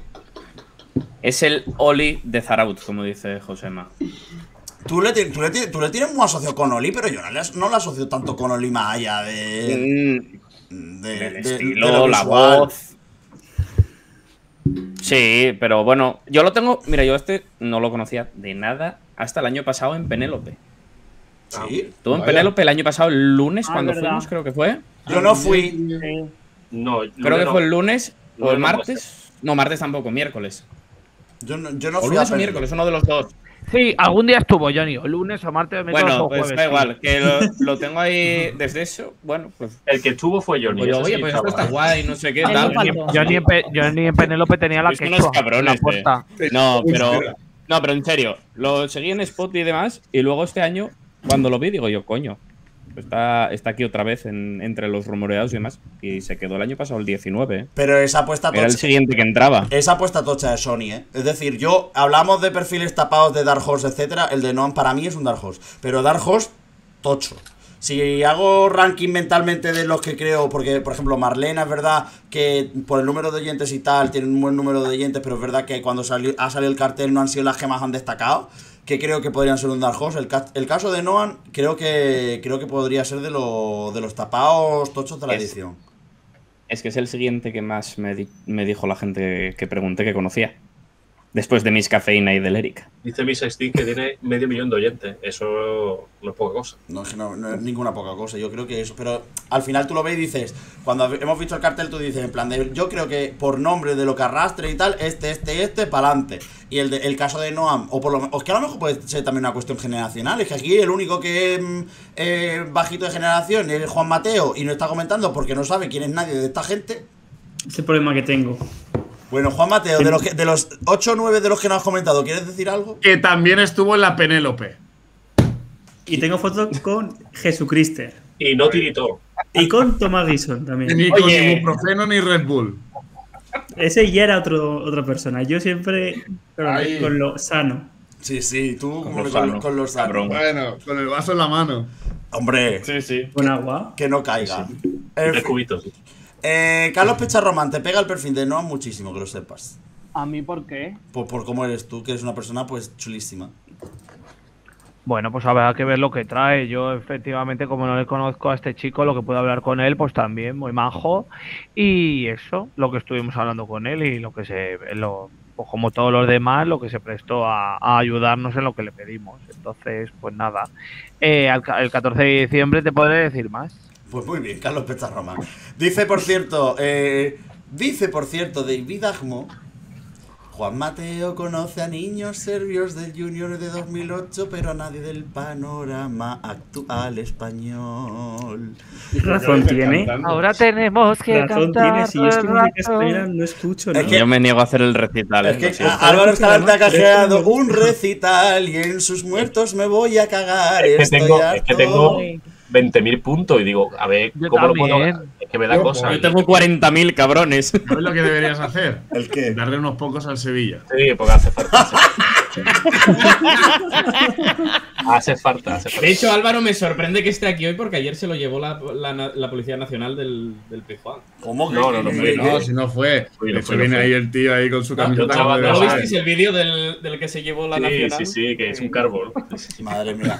Speaker 4: Es el Oli de Zaraut, como dice Josema.
Speaker 1: Tú le tienes muy asociado con Oli, pero yo no la asocio tanto con Oli más allá
Speaker 4: del estilo, la voz. Sí, pero bueno, yo lo tengo... Mira, yo no lo conocía de nada hasta el año pasado en Penélope.
Speaker 1: ¿Sí?
Speaker 4: Estuvo en Penélope el año pasado, el lunes, cuando fuimos, creo que fue.
Speaker 1: Yo no fui.
Speaker 2: No,
Speaker 4: creo que fue el lunes o el martes. No, martes tampoco, miércoles.
Speaker 1: Yo no
Speaker 4: o
Speaker 1: fui
Speaker 4: lunes
Speaker 1: a
Speaker 4: o miércoles, uno de los dos.
Speaker 6: Sí, algún día estuvo Johnny, o lunes o martes o miércoles
Speaker 4: bueno,
Speaker 6: o jueves.
Speaker 4: Pues da igual, que lo tengo ahí desde eso. Bueno, pues.
Speaker 2: El que estuvo fue Johnny.
Speaker 4: Pues oye, pues esto está guay, no sé qué tal.
Speaker 6: Johnny en Penélope tenía la que
Speaker 4: unos cabrones, No, pero en serio, lo seguí en Spot y demás, y luego este año, cuando lo vi, digo yo, coño. Está aquí otra vez entre los rumoreados y demás. Y se quedó el año pasado el 19.
Speaker 1: Pero esa apuesta tocha.
Speaker 4: Era el siguiente que entraba.
Speaker 1: Esa apuesta tocha de Sony, Es decir, hablamos de perfiles tapados de Dark Horse, etcétera. El de Noam para mí es un Dark Horse. Pero Dark Horse, tocho. Si hago ranking mentalmente de los que creo, porque por ejemplo Marlena es verdad que por el número de oyentes y tal, tiene un buen número de oyentes, pero es verdad que cuando ha salido el cartel no han sido las que más han destacado, que creo que podrían ser un Dark Horse. El caso de Noam creo que podría ser de los tapados tochos de la edición.
Speaker 4: Es que es el siguiente que más me dijo la gente que pregunté que conocía. Después de Miss Cafeína y del Erika.
Speaker 2: Dice Miss Steam que tiene 500.000 de oyentes. Eso no es poca cosa.
Speaker 1: No, es que no es ninguna poca cosa, yo creo que eso. Pero al final tú lo ves y dices, cuando hemos visto el cartel, tú dices, en plan, yo creo que por nombre de lo que arrastre y tal, para adelante. Y el caso de Noam, o es que a lo mejor puede ser también una cuestión generacional. Es que aquí el único que es bajito de generación es Juan Mateo y no está comentando porque no sabe quién es nadie de esta gente.
Speaker 9: Ese problema que tengo.
Speaker 1: Bueno, Juan Mateo, de los 8 o 9 de los que nos has comentado, ¿quieres decir algo?
Speaker 8: Que también estuvo en la Penélope.
Speaker 9: Y tengo fotos con Jesucristo.
Speaker 2: Y no tiritó.
Speaker 9: Y con Thomas Gison también.
Speaker 8: Ni con ibuprofeno ni Red Bull.
Speaker 9: Ese ya era otra persona. Yo siempre con lo sano.
Speaker 1: Sí, tú
Speaker 4: con
Speaker 1: lo sano.
Speaker 8: Bueno, con el vaso en la mano.
Speaker 1: Hombre,
Speaker 4: Sí.
Speaker 9: Con agua.
Speaker 1: que no caiga.
Speaker 2: Sí. 3 cubitos.
Speaker 1: Carlos Pecharromán, te pega el perfil de Noam muchísimo, que lo sepas.
Speaker 6: ¿A mí por qué?
Speaker 1: Por cómo eres tú, que eres una persona pues chulísima.
Speaker 6: Bueno, pues habrá que ver lo que trae. Yo, efectivamente, como no le conozco a este chico, lo que puedo hablar con él, pues también muy majo. Y eso, lo que estuvimos hablando con él y lo que pues como todos los demás, lo que se prestó a ayudarnos en lo que le pedimos. Entonces, pues nada. El 14 de diciembre te podré decir más.
Speaker 1: Pues muy bien, Carlos Pecharromán. Dice, por cierto, David Agmo, Juan Mateo conoce a niños serbios del Junior de 2008, pero a nadie del panorama actual español.
Speaker 9: Razón tiene.
Speaker 6: Ahora tenemos que
Speaker 9: Razón
Speaker 6: cantar.
Speaker 9: tiene. Si es que
Speaker 6: todo el
Speaker 9: música
Speaker 6: rato.
Speaker 9: española no escucho, ¿no?
Speaker 1: Es que-
Speaker 4: Yo me niego a hacer el recital.
Speaker 1: Es que
Speaker 4: lo siento.
Speaker 1: Álvaro Escalante ha
Speaker 9: Pero
Speaker 1: cajeado
Speaker 9: es que-
Speaker 1: un recital y en sus muertos me voy a cagar.
Speaker 2: Es que
Speaker 1: Estoy
Speaker 2: tengo
Speaker 1: harto.
Speaker 2: 20.000 puntos y digo, a ver,
Speaker 6: Yo
Speaker 2: ¿cómo lo puedo
Speaker 6: también.
Speaker 2: ganar? Es que me da cosa.
Speaker 4: Yo tengo 40.000 cabrones.
Speaker 8: ¿Sabes lo que deberías hacer?
Speaker 1: ¿El qué?
Speaker 8: Darle unos pocos al Sevilla.
Speaker 2: Sí, porque hace falta. Hace falta.
Speaker 4: De hecho, Álvaro, me sorprende que esté aquí hoy porque ayer se lo llevó la Policía Nacional del Pijuán.
Speaker 1: ¿Cómo que?
Speaker 2: No,
Speaker 8: No, si no fue.
Speaker 2: Fui,
Speaker 8: De
Speaker 2: no
Speaker 8: hecho,
Speaker 2: fui, no
Speaker 8: viene
Speaker 2: fui.
Speaker 8: ahí el tío ahí con su camiseta.
Speaker 2: chaval,
Speaker 8: como
Speaker 4: ¿No
Speaker 8: debe
Speaker 4: visteis
Speaker 8: ser.
Speaker 4: el vídeo del que se llevó la Nacional?
Speaker 2: Sí, que es un carbón.
Speaker 1: Madre mía.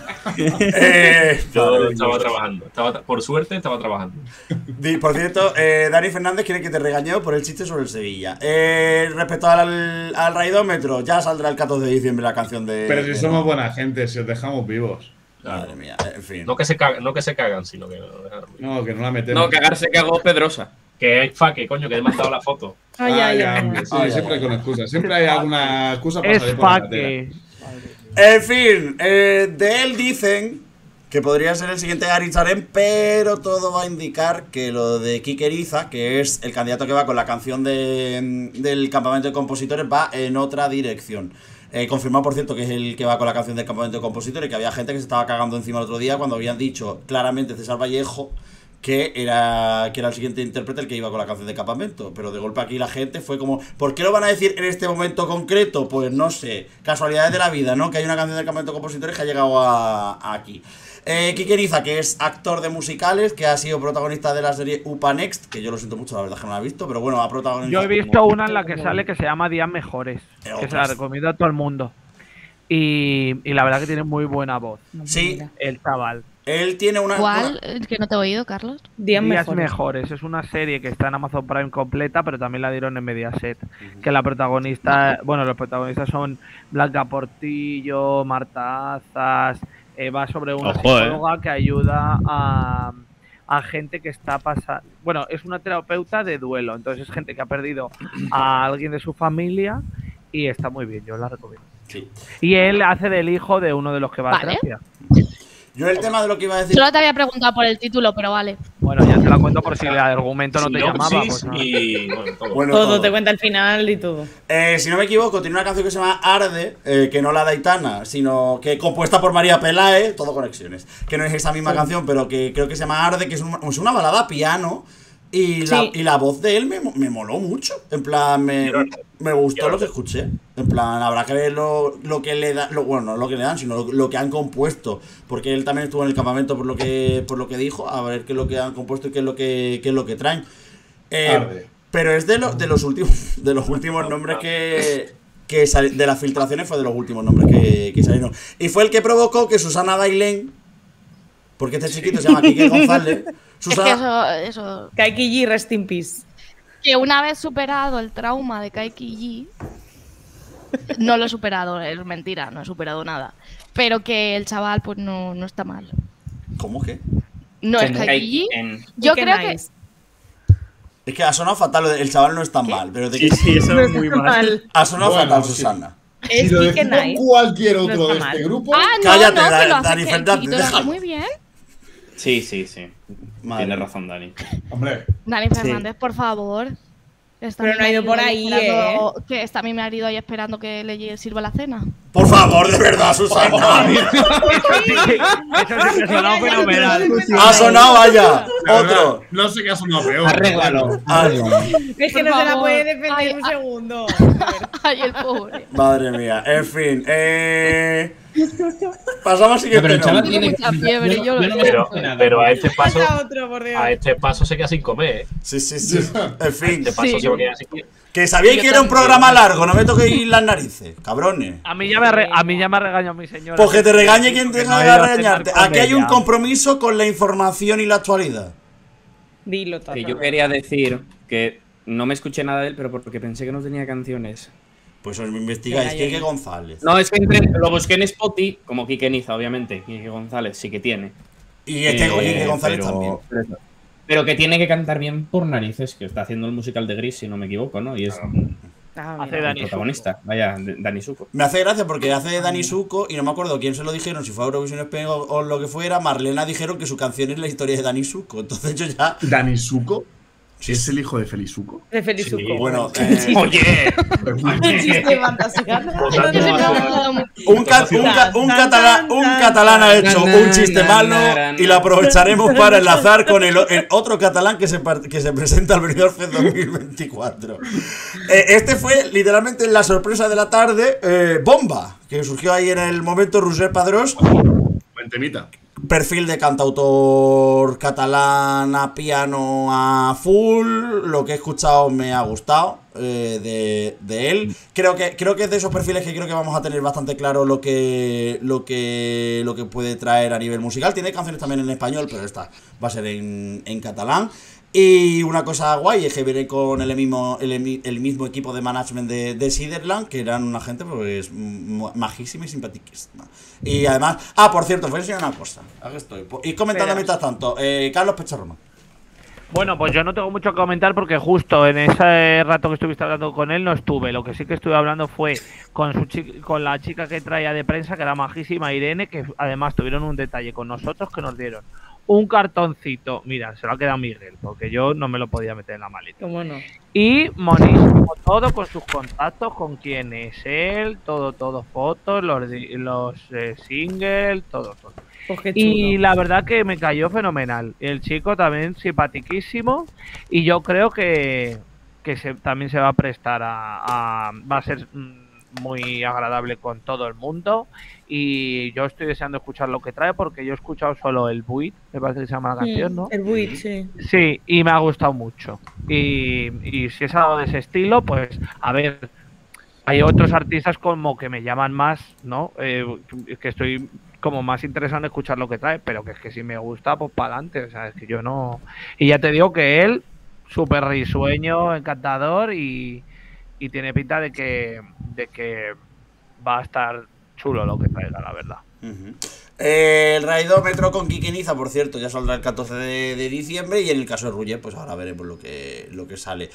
Speaker 2: Yo
Speaker 1: Madre
Speaker 2: estaba
Speaker 1: mía.
Speaker 2: trabajando. Por suerte, estaba trabajando.
Speaker 1: Por cierto, Dani Fernández quiere que te regañe por el chiste sobre el Sevilla. Respecto al raidómetro, ya saldrá el 14 de diciembre la canción de.
Speaker 8: Pero si
Speaker 1: de
Speaker 8: somos
Speaker 1: Noam.
Speaker 8: buena gente, si os dejamos vivos.
Speaker 1: Madre mía, en fin.
Speaker 2: No que se cagan, sino que lo dejan.
Speaker 8: No, que no la metemos.
Speaker 4: No, cagarse cagó Pedrosa.
Speaker 2: Que es faque, coño, que he mandado la foto.
Speaker 8: Ay, hombre, sí,
Speaker 1: Ay,
Speaker 8: siempre
Speaker 1: ay,
Speaker 8: con excusas. Siempre hay alguna excusa para
Speaker 6: Es
Speaker 8: salir por la carretera.
Speaker 6: que.
Speaker 1: En fin, de él dicen que podría ser el siguiente Garitaren, pero todo va a indicar que lo de Kike Eriza, que es el candidato que va con la canción del campamento de compositores, va en otra dirección. Confirmado, por cierto, que es el que va con la canción del campamento de compositores, que había gente que se estaba cagando encima el otro día cuando habían dicho claramente César Vallejo que era el siguiente intérprete el que iba con la canción de campamento. Pero de golpe aquí la gente fue como, ¿por qué lo van a decir en este momento concreto? Pues no sé, casualidades de la vida, ¿no? Que hay una canción del campamento de compositores que ha llegado aquí. Kike Eriza, que es actor de musicales, que ha sido protagonista de la serie UPA Next, que yo lo siento mucho, la verdad que no la he visto, pero bueno, ha protagonizado.
Speaker 6: Yo he visto una en la que sale que se llama Días Mejores, que se la recomiendo a todo el mundo. Y la verdad que tiene muy buena voz.
Speaker 1: Sí,
Speaker 6: El chaval.
Speaker 1: él tiene una.
Speaker 3: ¿Cuál? Que no te he oído, Carlos.
Speaker 5: Días
Speaker 6: Días
Speaker 5: mejores.
Speaker 6: Mejores. Es una serie que está en Amazon Prime completa, pero también la dieron en Mediaset. Que la protagonista, bueno, los protagonistas son Blanca Portillo, Marta Azas. Va sobre una
Speaker 4: Ojo,
Speaker 6: psicóloga que ayuda a gente que está pasando. Bueno, es una terapeuta de duelo. Entonces es gente que ha perdido a alguien de su familia y está muy bien. Yo la recomiendo.
Speaker 1: Sí.
Speaker 6: Y él hace del hijo de uno de los que va
Speaker 3: Vale.
Speaker 6: a terapia.
Speaker 1: Yo el tema de lo que iba a decir.
Speaker 3: Solo te había preguntado por el título, pero vale.
Speaker 6: Bueno, ya te la cuento por si el argumento no te llamaba.
Speaker 2: Sinopsis
Speaker 6: Pues, nada.
Speaker 2: y bueno, todo.
Speaker 1: Bueno,
Speaker 5: Todo te cuenta el final y todo.
Speaker 1: Si no me equivoco, tiene una canción que se llama Arde, que no la de Aitana, sino que compuesta por María Pelae, todo conexiones. Que no es esa misma canción, pero que creo que se llama Arde, que es una balada a piano. Y,
Speaker 5: Sí.
Speaker 1: la voz de él me moló mucho. En plan, me gustó lo que escuché. En plan, habrá que ver lo que le da. Bueno, no lo que le dan, sino lo que han compuesto. Porque él también estuvo en el campamento por lo que dijo. A ver qué es lo que han compuesto y qué es lo que traen.
Speaker 8: Arde.
Speaker 1: Pero es de los últimos nombres que de las filtraciones, fue de los últimos nombres que salieron. Y fue el que provocó que Susana Bailén, porque este chiquito se llama Quique González.
Speaker 3: Es que eso.
Speaker 5: Kaiki G, rest in peace.
Speaker 3: Que una vez superado el trauma de Kaiki G, No lo he superado, es mentira, no he superado nada. Pero que el chaval, pues no está mal.
Speaker 1: ¿Cómo que?
Speaker 3: No, es que allí. Yo creo que.
Speaker 1: Es que ha sonado fatal, el chaval no es tan mal, pero
Speaker 9: Sí, eso es muy mal.
Speaker 1: Ha sonado fatal, Susana.
Speaker 5: Es
Speaker 10: Si lo
Speaker 5: Kike
Speaker 10: decimos
Speaker 5: Nice.
Speaker 10: cualquier otro
Speaker 5: No está
Speaker 10: de
Speaker 5: mal.
Speaker 10: este grupo.
Speaker 1: Cállate,
Speaker 3: que lo hace,
Speaker 1: Dani
Speaker 3: que
Speaker 1: Fernández,
Speaker 3: Kikito lo hace
Speaker 1: déjalo.
Speaker 3: muy bien.
Speaker 4: Sí.
Speaker 1: Madre.
Speaker 4: Tiene razón, Dani.
Speaker 10: Hombre,
Speaker 3: Dani Fernández, por favor. Está
Speaker 5: Pero
Speaker 3: mi
Speaker 5: no ha ido
Speaker 3: marido
Speaker 5: por ahí,
Speaker 3: esperando- Que está mi marido ahí esperando que le sirva la cena.
Speaker 1: Por favor, de verdad, Susana.
Speaker 6: Eso sí que ha sonado fenomenal.
Speaker 1: Ha sonado, vaya.
Speaker 8: La verdad,
Speaker 1: Otro.
Speaker 8: no sé qué ha sonado peor.
Speaker 4: Arréglalo.
Speaker 5: Es que
Speaker 3: Por
Speaker 5: no se la
Speaker 3: favor.
Speaker 5: puede defender
Speaker 3: Ay,
Speaker 5: un
Speaker 3: ay.
Speaker 5: segundo.
Speaker 3: Ay, el pobre.
Speaker 1: Madre mía. En fin. Pasamos al siguiente
Speaker 4: Pero el chaval
Speaker 1: nombre.
Speaker 4: tiene
Speaker 3: mucha fiebre, yo lo sé.
Speaker 2: Pero a este paso.
Speaker 5: Falta otro, por Dios.
Speaker 2: A este paso se queda sin comer, ¿eh?
Speaker 1: Sí. En fin.
Speaker 2: Este paso
Speaker 3: Sí.
Speaker 2: se queda sin comer.
Speaker 1: Que sabíais que era un programa largo, no me toquéis las narices, cabrones.
Speaker 6: A mí ya me ha regañado mi señora.
Speaker 1: Pues que te regañe quien tenga que
Speaker 6: no he ido a
Speaker 1: regañarte.
Speaker 6: cenar con
Speaker 1: Aquí hay un
Speaker 6: ella.
Speaker 1: compromiso con la información y la actualidad.
Speaker 5: Dilo, Taza.
Speaker 4: Que yo quería decir que no me escuché nada de él, pero porque pensé que no tenía canciones.
Speaker 1: Pues os investigáis.
Speaker 5: Venga,
Speaker 1: Quique González.
Speaker 4: No, es que lo busqué en Spotify, como Quique Niza, obviamente. Quique González sí que tiene.
Speaker 1: Y Quique González
Speaker 4: pero-
Speaker 1: también.
Speaker 4: Pero que tiene que cantar bien por narices, que está haciendo el musical de Gris, si no me equivoco, ¿no? Y es
Speaker 5: Ah,
Speaker 6: Hace
Speaker 5: mira.
Speaker 6: Dani
Speaker 4: el protagonista. Vaya, Dani Suco.
Speaker 1: Me hace gracia porque hace de Dani Suco y no me acuerdo quién se lo dijeron, si fue a Eurovisión España o lo que fuera. Marlena dijeron que su canción es la historia de Dani Suco. Entonces yo ya.
Speaker 8: Dani Suco. Si es el hijo de Felizuco.
Speaker 5: De Felizuco.
Speaker 1: Bueno,
Speaker 4: ¡Oye!
Speaker 5: Un chiste fantasioso.
Speaker 1: un catalán ha hecho un chiste malo y lo aprovecharemos para enlazar con el otro catalán que se presenta al Benidorm Fest 2024. Este fue literalmente la sorpresa de la tarde, Bomba, que surgió ahí en el momento Roger Padrós.
Speaker 8: Buen temita.
Speaker 1: Perfil de cantautor catalán a piano a full. Lo que he escuchado me ha gustado de él. Creo que es de esos perfiles que creo que vamos a tener bastante claro lo que puede traer a nivel musical. Tiene canciones también en español, pero esta va a ser en catalán. Y una cosa guay es que viene con el mismo equipo de management de Siderland, que eran una gente pues majísima y simpaticísima. Y además, por cierto, os voy a enseñar una cosa. Aquí estoy. Y comentando mientras tanto, Carlos Pecharroma.
Speaker 6: Bueno, pues yo no tengo mucho que comentar porque justo en ese rato que estuviste hablando con él no estuve. Lo que sí que estuve hablando fue con la chica que traía de prensa, que era majísima, Irene, que además tuvieron un detalle con nosotros que nos dieron un cartoncito. Mira, se lo ha quedado Miguel, porque yo no me lo podía meter en la maleta.
Speaker 5: ¿Cómo no?
Speaker 6: Y monísimo todo con sus contactos, con quién es él, todo, fotos, los singles, todo.
Speaker 5: Pues qué chulo.
Speaker 6: Y la verdad que me cayó fenomenal. El chico también simpatiquísimo y yo creo que también se va a prestar va a ser muy agradable con todo el mundo y yo estoy deseando escuchar lo que trae porque yo he escuchado solo el Buit, me parece que se llama la canción, ¿no?
Speaker 5: El Buit, sí.
Speaker 6: Sí, y me ha gustado mucho. Y si es algo de ese estilo, pues a ver, hay otros artistas como que me llaman más, ¿no? Que estoy como más interesado en escuchar lo que trae, pero que es que si me gusta, pues para adelante, o sea, es que yo no... Y ya te digo que él, súper risueño, encantador y tiene pinta de que va a estar chulo lo que traiga, la verdad.
Speaker 1: El Raidómetro con Quique Niza, por cierto, ya saldrá el 14 de diciembre. Y en el caso de Roger, pues ahora veremos lo que sale.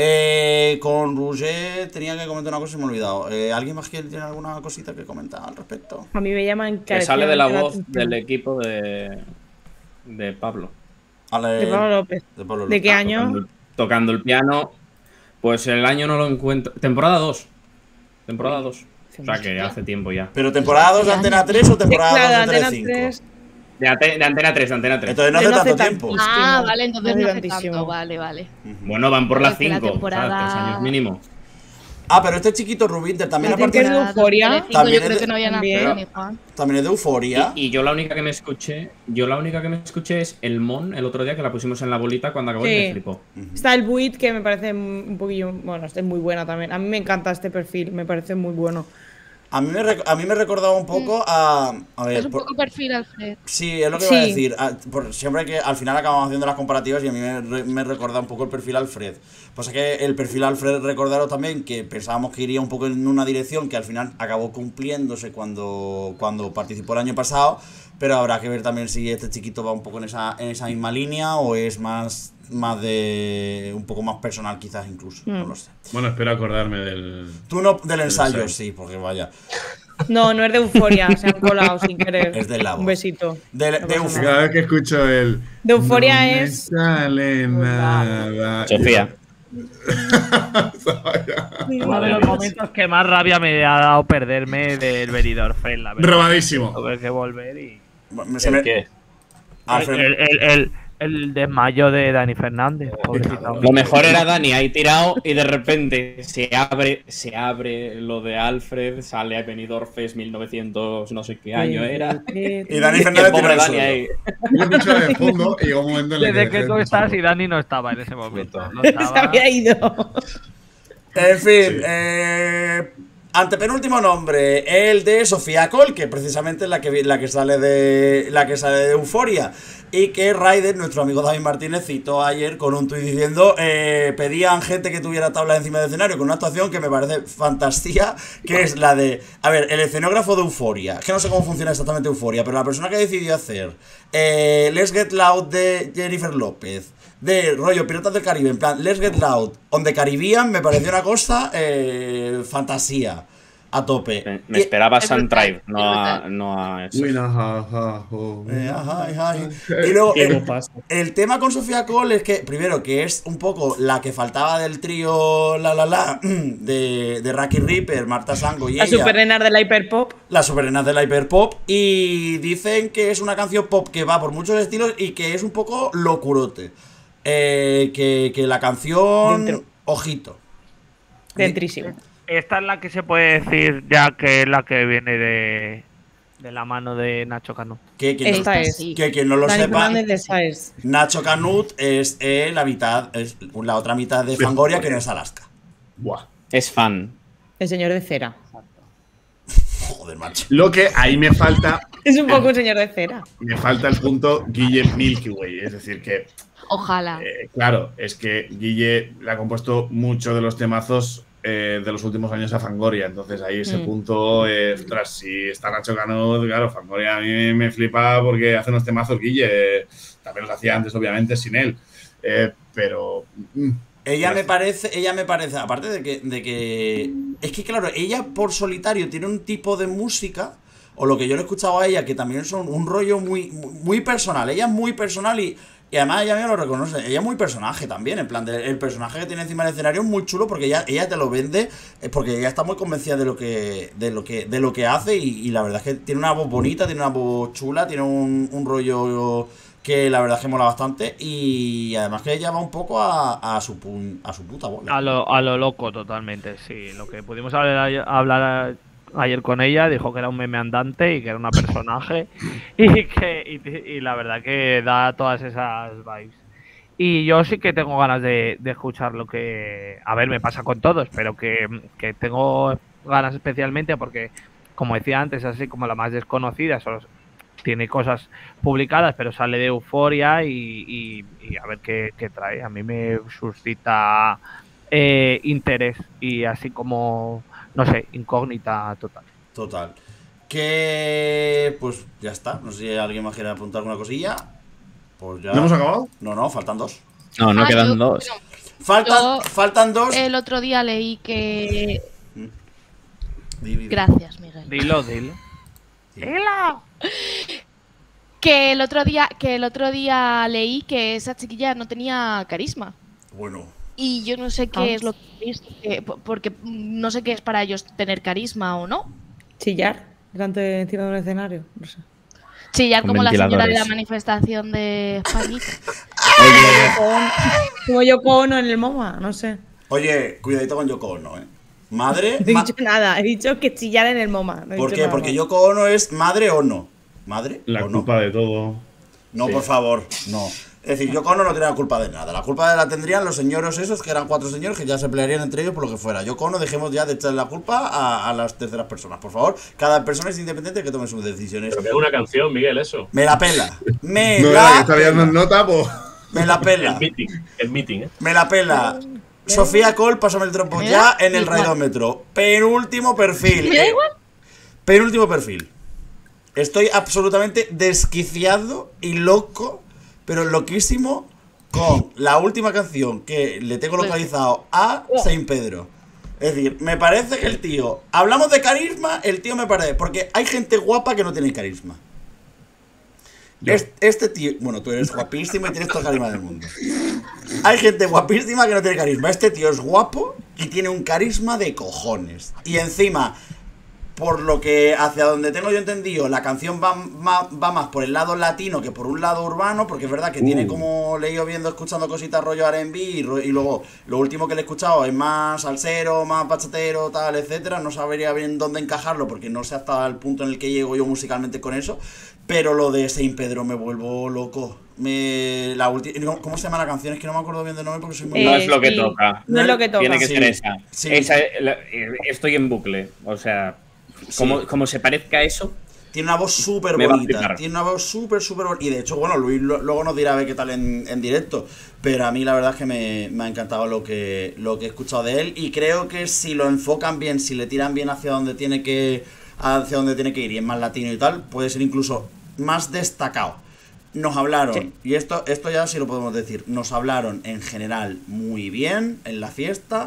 Speaker 1: Con Roger tenía que comentar una cosa y me he olvidado. ¿Alguien más que tiene alguna cosita que comentar al respecto?
Speaker 5: A mí me llaman
Speaker 4: Que sale de la voz del equipo de Pablo.
Speaker 5: De Pablo López. ¿De qué año?
Speaker 4: Tocando el piano. Pues el año no lo encuentro. Temporada 2. Temporada 2. O sea que hace tiempo ya.
Speaker 1: ¿Pero temporada 2 de Antena 3 o temporada 2 de
Speaker 5: Antena
Speaker 1: Telecinco?
Speaker 5: 3.
Speaker 4: De Antena 3, de Antena 3.
Speaker 1: Entonces no hace tanto tiempo.
Speaker 3: Ah, vale, entonces no hace
Speaker 5: tantísimo.
Speaker 3: tanto, vale.
Speaker 4: Bueno, van por las
Speaker 3: Es que la
Speaker 4: 5.
Speaker 3: temporada-
Speaker 4: 3 años mínimo.
Speaker 1: Pero este chiquito Rubinter también,
Speaker 5: La
Speaker 1: aparte
Speaker 5: temporada- ¿Es de Euforia?
Speaker 3: Telecinco,
Speaker 1: También
Speaker 3: yo
Speaker 1: es
Speaker 3: creo
Speaker 1: de-
Speaker 3: que no había
Speaker 5: también.
Speaker 3: nacido ni Juan.
Speaker 1: también es de Euforia.
Speaker 4: Y yo la única que me escuché, es el Mon el otro día que la pusimos en la bolita cuando acabó y
Speaker 5: Sí.
Speaker 4: me flipó.
Speaker 5: Está el Buit, que me parece un poquillo... Bueno, este es muy buena también. A mí me encanta este perfil, me parece muy bueno.
Speaker 1: A mí me recordaba un poco a ver,
Speaker 3: Es un poco perfil Alfred.
Speaker 1: sí, es lo que iba a decir. Siempre que al final acabamos haciendo las comparativas y a mí me recuerda un poco el perfil Alfred. Pues es que el perfil Alfred, recordaros también que pensábamos que iría un poco en una dirección que al final acabó cumpliéndose cuando participó el año pasado. Pero habrá que ver también si este chiquito va un poco en esa misma línea o es más de un poco más personal quizás incluso, no lo sé.
Speaker 8: Bueno, espero acordarme del...
Speaker 1: Tú no, del ensayo, sí, porque vaya.
Speaker 5: No es de Euforia, se han colado sin querer.
Speaker 1: Es del Labo.
Speaker 5: Un besito.
Speaker 1: De Euforia.
Speaker 8: Cada vez que escucho el...
Speaker 5: De Euforia
Speaker 8: no
Speaker 5: es...
Speaker 8: me sale nada.
Speaker 4: Sofía.
Speaker 6: Uno de los momentos que más rabia me ha dado perderme del Benidorm Fest, la verdad.
Speaker 8: Robadísimo.
Speaker 6: Tuve que volver y...
Speaker 2: ¿El qué?
Speaker 6: El desmayo de Dani Fernández. Pobrecito.
Speaker 4: Lo mejor era Dani ahí tirado y de repente se abre lo de Alfred, sale a Benidorm Fest 1900, no sé qué año era.
Speaker 1: Y Dani Fernández
Speaker 4: pobre
Speaker 1: tiró
Speaker 4: Dani
Speaker 1: el
Speaker 4: ahí.
Speaker 8: Yo lo escucho de fondo y llegó un momento en el
Speaker 6: Desde que tú estás y Dani no estaba en ese momento. No
Speaker 5: Se
Speaker 6: estaba.
Speaker 5: había ido.
Speaker 1: En fin, antepenúltimo nombre, el de Sofía Cole, que precisamente es la que sale de Euforia. Y que Ryder, nuestro amigo David Martínez, citó ayer con un tuit diciendo pedían gente que tuviera tablas encima del escenario con una actuación que me parece fantasía, que es la de... A ver, el escenógrafo de Euforia, que no sé cómo funciona exactamente Euforia, pero la persona que decidió hacer Let's Get Loud de Jennifer López, de rollo Piratas del Caribe, en plan Let's Get Loud on the Caribbean, me pareció una cosa fantasía. A tope.
Speaker 4: Me esperaba
Speaker 3: Es
Speaker 4: Sun
Speaker 3: brutal,
Speaker 4: Tribe, no a eso.
Speaker 1: Y luego
Speaker 9: ¿Qué pasa?
Speaker 1: el tema con Sofía Cole es que, primero, que es un poco la que faltaba del trío de Raki Reaper, Marta Sango y
Speaker 5: La
Speaker 1: ella.
Speaker 5: supernenas de la hiperpop.
Speaker 1: Las supernenas de la hiperpop. Y dicen que es una canción pop que va por muchos estilos y que es un poco locurote. Que la canción...
Speaker 5: Dentro.
Speaker 1: Ojito.
Speaker 5: Dentrísimo.
Speaker 6: Esta es la que se puede decir ya que es la que viene de la mano de Nacho Canut.
Speaker 1: Que quien
Speaker 5: Esta
Speaker 1: no,
Speaker 5: es.
Speaker 3: Sí.
Speaker 1: que quien no lo
Speaker 5: Dani
Speaker 1: sepa,
Speaker 5: Fernández de esa es.
Speaker 1: Nacho Canut es la mitad, es la otra mitad de Fangoria que no es Alaska.
Speaker 8: Buah.
Speaker 4: Es fan.
Speaker 5: El señor de cera.
Speaker 1: Joder, macho.
Speaker 8: Lo que ahí me falta
Speaker 5: Es un poco un señor de cera.
Speaker 8: el punto Guille Milky Way. Es decir, que
Speaker 3: Ojalá.
Speaker 8: claro, es que Guille le ha compuesto muchos de los temazos de los últimos años a Fangoria. Entonces ahí ese punto, ostras, si está Nacho Canut, claro, Fangoria a mí me flipa porque hace unos temazos Guille. También los hacía antes, obviamente, sin él. Pero...
Speaker 1: Ella me parece, aparte de que es que claro, ella por solitario tiene un tipo de música, o lo que yo le he escuchado a ella, que también son un rollo muy personal. Ella es muy personal y además ella misma lo reconoce. Ella es muy personaje también, en plan, el personaje que tiene encima del escenario es muy chulo porque ella te lo vende, porque ella está muy convencida de lo que hace y la verdad es que tiene una voz bonita, tiene una voz chula, tiene un rollo que la verdad es que mola bastante y además que ella va un poco a su puta bola.
Speaker 6: A lo loco totalmente, sí. Lo que pudimos hablar ayer con ella, dijo que era un meme andante y que era una personaje y la verdad que da todas esas vibes. Y yo sí que tengo ganas de escuchar lo que... A ver, me pasa con todos, pero que tengo ganas especialmente porque, como decía antes, así como la más desconocida, solo tiene cosas publicadas, pero sale de Euforia y a ver qué trae. A mí me suscita interés y así como, no sé, incógnita total.
Speaker 1: Total. Que pues ya está. No sé si alguien más quiere apuntar alguna cosilla. Pues ya.
Speaker 8: ¿No hemos acabado?
Speaker 1: No, faltan dos.
Speaker 4: No, quedan
Speaker 3: yo-
Speaker 4: dos.
Speaker 3: Yo
Speaker 1: Faltan dos.
Speaker 3: el otro día leí que...
Speaker 1: Di.
Speaker 3: Gracias, Miguel.
Speaker 6: Dilo.
Speaker 3: Que el otro día leí que esa chiquilla no tenía carisma.
Speaker 1: Bueno.
Speaker 3: Y yo no sé qué es lo que es, porque no sé qué es para ellos tener carisma o no.
Speaker 5: Chillar delante encima de un escenario. No sé.
Speaker 3: Chillar
Speaker 4: Con
Speaker 3: como la señora de la
Speaker 4: ventiladores.
Speaker 3: manifestación de Españita.
Speaker 5: Como Yoko Ono en el MoMA, no sé.
Speaker 1: Oye, cuidadito con Yoko Ono, Madre.
Speaker 5: No he dicho nada, he dicho que chillar en el MoMA. No he
Speaker 1: ¿Por
Speaker 5: dicho
Speaker 1: qué?
Speaker 5: nada
Speaker 1: Porque
Speaker 5: más.
Speaker 1: Yoko Ono es madre o no. ¿Madre?
Speaker 8: La
Speaker 1: o no.
Speaker 8: culpa de todo.
Speaker 1: No,
Speaker 8: Sí.
Speaker 1: por favor, no. Es decir, Yoko Ono no tiene la culpa de nada. La culpa la tendrían los señores esos, que eran 4 señores, que ya se pelearían entre ellos por lo que fuera. Yoko Ono, dejemos ya de echarle la culpa a las terceras personas. Por favor, cada persona es independiente que tome sus decisiones.
Speaker 2: Pero que es una canción, Miguel, eso.
Speaker 1: Me la pela. Me
Speaker 8: No,
Speaker 1: la
Speaker 8: que está
Speaker 1: pela.
Speaker 8: viendo nota, pues.
Speaker 1: Me la pela.
Speaker 2: El meeting, ¿eh?
Speaker 1: Me la pela. Sofía Cole, pásame el trompo
Speaker 3: ¿Me
Speaker 1: ya
Speaker 3: da
Speaker 1: en el
Speaker 3: igual?
Speaker 1: raidómetro. Penúltimo perfil.
Speaker 3: ¿Me da igual?
Speaker 1: Penúltimo perfil. Estoy absolutamente desquiciado y loco, pero loquísimo, con la última canción que le tengo localizado a Saint Pedro. Es decir, me parece que el tío... Hablamos de carisma, el tío me parece... Porque hay gente guapa que no tiene carisma. Este tío... Bueno, tú eres guapísimo y tienes todo el carisma del mundo. Hay gente guapísima que no tiene carisma. Este tío es guapo y tiene un carisma de cojones. Y encima... Por lo que hacia donde tengo yo entendido, la canción va más por el lado latino que por un lado urbano, porque es verdad que tiene, como le he ido viendo, escuchando cositas rollo R&B y luego lo último que le he escuchado es más salsero, más bachatero, tal, etcétera. No sabría bien dónde encajarlo porque no sé hasta el punto en el que llego yo musicalmente con eso, pero lo de Saint Pedro me vuelvo loco. ¿Cómo se llama la canción? Es que no me acuerdo bien del nombre porque soy muy...
Speaker 4: No es lo que
Speaker 5: sí.
Speaker 4: toca.
Speaker 5: No es lo que toca.
Speaker 4: Tiene que
Speaker 1: Sí.
Speaker 4: ser esa.
Speaker 1: Sí.
Speaker 4: Estoy en bucle. O sea,
Speaker 1: Sí.
Speaker 4: como se parezca a eso.
Speaker 1: Tiene una voz súper
Speaker 4: Me va a
Speaker 1: bonita.
Speaker 4: flipar.
Speaker 1: Tiene una voz súper bonita. Y de hecho, bueno, Luis luego nos dirá a ver qué tal en directo. Pero a mí la verdad es que me ha encantado lo que he escuchado de él. Y creo que si lo enfocan bien, si le tiran bien hacia donde tiene que ir y es más latino y tal, puede ser incluso más destacado. Nos hablaron, y esto ya sí lo podemos decir, nos hablaron en general muy bien en la fiesta.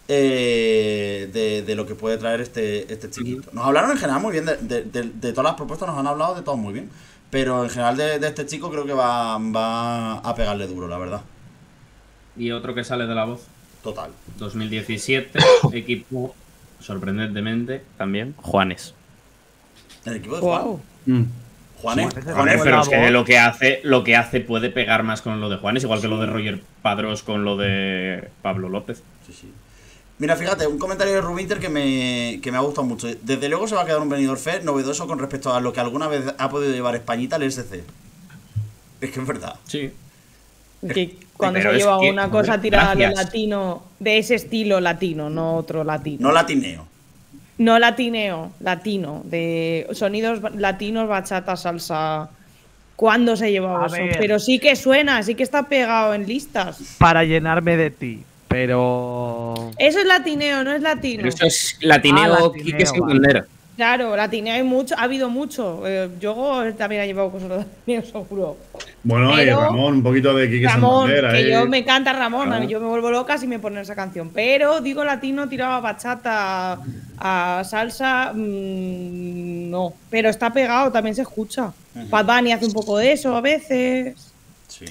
Speaker 1: De lo que puede traer este chiquito. Nos hablaron en general muy bien de todas las propuestas, nos han hablado de todo muy bien. Pero en general de este chico creo que va a pegarle duro, la verdad.
Speaker 4: Y otro que sale de la voz.
Speaker 1: Total.
Speaker 4: 2017, equipo, sorprendentemente, también, Juanes.
Speaker 1: El equipo de Juan.
Speaker 5: Wow.
Speaker 1: Juanes.
Speaker 4: Juanes, pero es que lo que hace puede pegar más con lo de Juanes, igual que lo de Roger Padrós con lo de Pablo López.
Speaker 1: Sí. Mira, fíjate, un comentario de Rubinter que me ha gustado mucho. Desde luego se va a quedar un Benidorm Fest novedoso con respecto a lo que alguna vez ha podido llevar Españita al SC. Es que es verdad.
Speaker 4: Sí.
Speaker 5: Que cuando
Speaker 4: Pero
Speaker 5: se
Speaker 4: es
Speaker 5: lleva
Speaker 4: que,
Speaker 5: una cosa
Speaker 4: joder,
Speaker 5: tirada a lo
Speaker 4: gracias.
Speaker 5: latino, de ese estilo latino, no otro latino.
Speaker 1: No latineo.
Speaker 5: No latineo, latino, de sonidos latinos, bachata, salsa. ¿Cuándo se llevaba
Speaker 6: A
Speaker 5: eso?
Speaker 6: ver.
Speaker 5: Pero sí que suena, sí que está pegado en listas.
Speaker 6: Para llenarme de ti, pero...
Speaker 5: Eso es latineo, no es latino.
Speaker 4: Pero eso es latineo,
Speaker 6: latineo,
Speaker 4: Quique sin
Speaker 6: vale.
Speaker 4: entender.
Speaker 5: Claro, latineo hay mucho, ha habido mucho. Yogo también ha llevado cosas de latineo, seguro.
Speaker 8: Bueno,
Speaker 5: Pero-
Speaker 8: Ramón, un poquito de Quique
Speaker 5: Ramón,
Speaker 8: Santander.
Speaker 5: que
Speaker 8: ahí.
Speaker 5: yo me encanta Ramón,
Speaker 8: Claro.
Speaker 5: yo me vuelvo loca si me ponen esa canción. Pero digo latino, tiraba bachata a salsa, no. Pero está pegado, también se escucha. Bad Bunny hace un poco de eso a veces.
Speaker 1: Sí.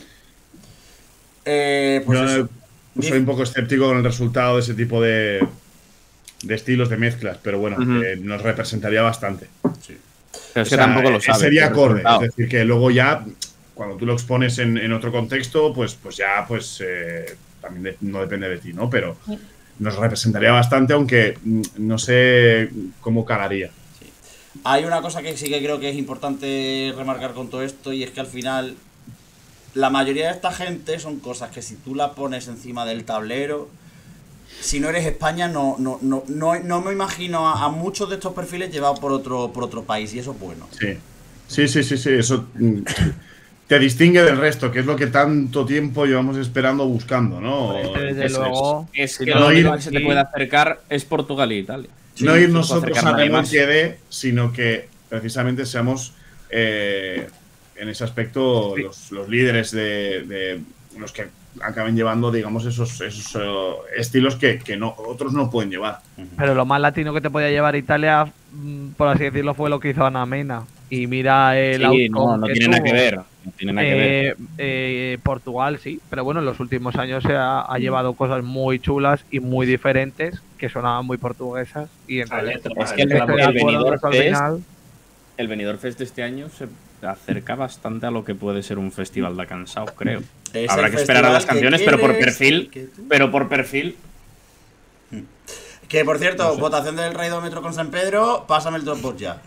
Speaker 1: Pues
Speaker 8: Yo
Speaker 1: eso.
Speaker 8: soy un poco escéptico con el resultado de ese tipo de estilos, de mezclas, pero bueno, nos representaría bastante.
Speaker 1: Sí.
Speaker 4: Pero es que
Speaker 8: O sea,
Speaker 4: tampoco lo sabes.
Speaker 8: sería
Speaker 4: el
Speaker 8: acorde,
Speaker 4: resultado.
Speaker 8: es decir, que luego ya, cuando tú lo expones en otro contexto, pues ya, también no depende de ti, ¿no? Pero nos representaría bastante, aunque no sé cómo calaría.
Speaker 1: Hay una cosa que sí que creo que es importante remarcar con todo esto, y es que al final la mayoría de esta gente son cosas que si tú la pones encima del tablero, si no eres España, no me imagino a muchos de estos perfiles llevados por otro país, y eso es bueno.
Speaker 8: Sí, eso te distingue del resto, que es lo que tanto tiempo llevamos esperando buscando, ¿no?
Speaker 6: Desde
Speaker 4: Eso
Speaker 6: luego,
Speaker 4: es
Speaker 6: si
Speaker 4: que
Speaker 6: no
Speaker 4: lo único
Speaker 8: ir
Speaker 4: que se te
Speaker 6: aquí-
Speaker 4: puede acercar es Portugal e Italia.
Speaker 8: No ir
Speaker 4: no
Speaker 8: nosotros
Speaker 4: acercar
Speaker 8: a
Speaker 4: nadie más.
Speaker 8: remolque sino que precisamente seamos en ese aspecto los líderes de los que acaben llevando, digamos, esos estilos que otros no pueden llevar.
Speaker 6: Pero lo más latino que te podía llevar Italia, por así decirlo, fue lo que hizo Ana Mena. Y mira el
Speaker 4: Sí,
Speaker 6: outcome
Speaker 4: no
Speaker 6: que
Speaker 4: tiene nada que
Speaker 6: tuvo.
Speaker 4: ver. No tiene nada que ver.
Speaker 6: Portugal sí, pero bueno, en los últimos años ha llevado cosas muy chulas y muy diferentes que sonaban muy portuguesas. Y entonces,
Speaker 4: Es que el
Speaker 6: estoy de acuerdo
Speaker 4: Benidorm
Speaker 6: que al
Speaker 4: Fest-
Speaker 6: final-
Speaker 4: El Benidorm Fest de este año se acerca bastante a lo que puede ser un festival de cansado, creo.
Speaker 1: Es
Speaker 4: Habrá
Speaker 1: el
Speaker 4: que esperar a las
Speaker 1: festival que
Speaker 4: canciones, pero por
Speaker 1: quieres,
Speaker 4: perfil.
Speaker 1: que tú-
Speaker 4: Pero por perfil.
Speaker 1: Que por cierto,
Speaker 4: No sé.
Speaker 1: votación del Raidómetro con San Pedro, pásame el Dropbox ya.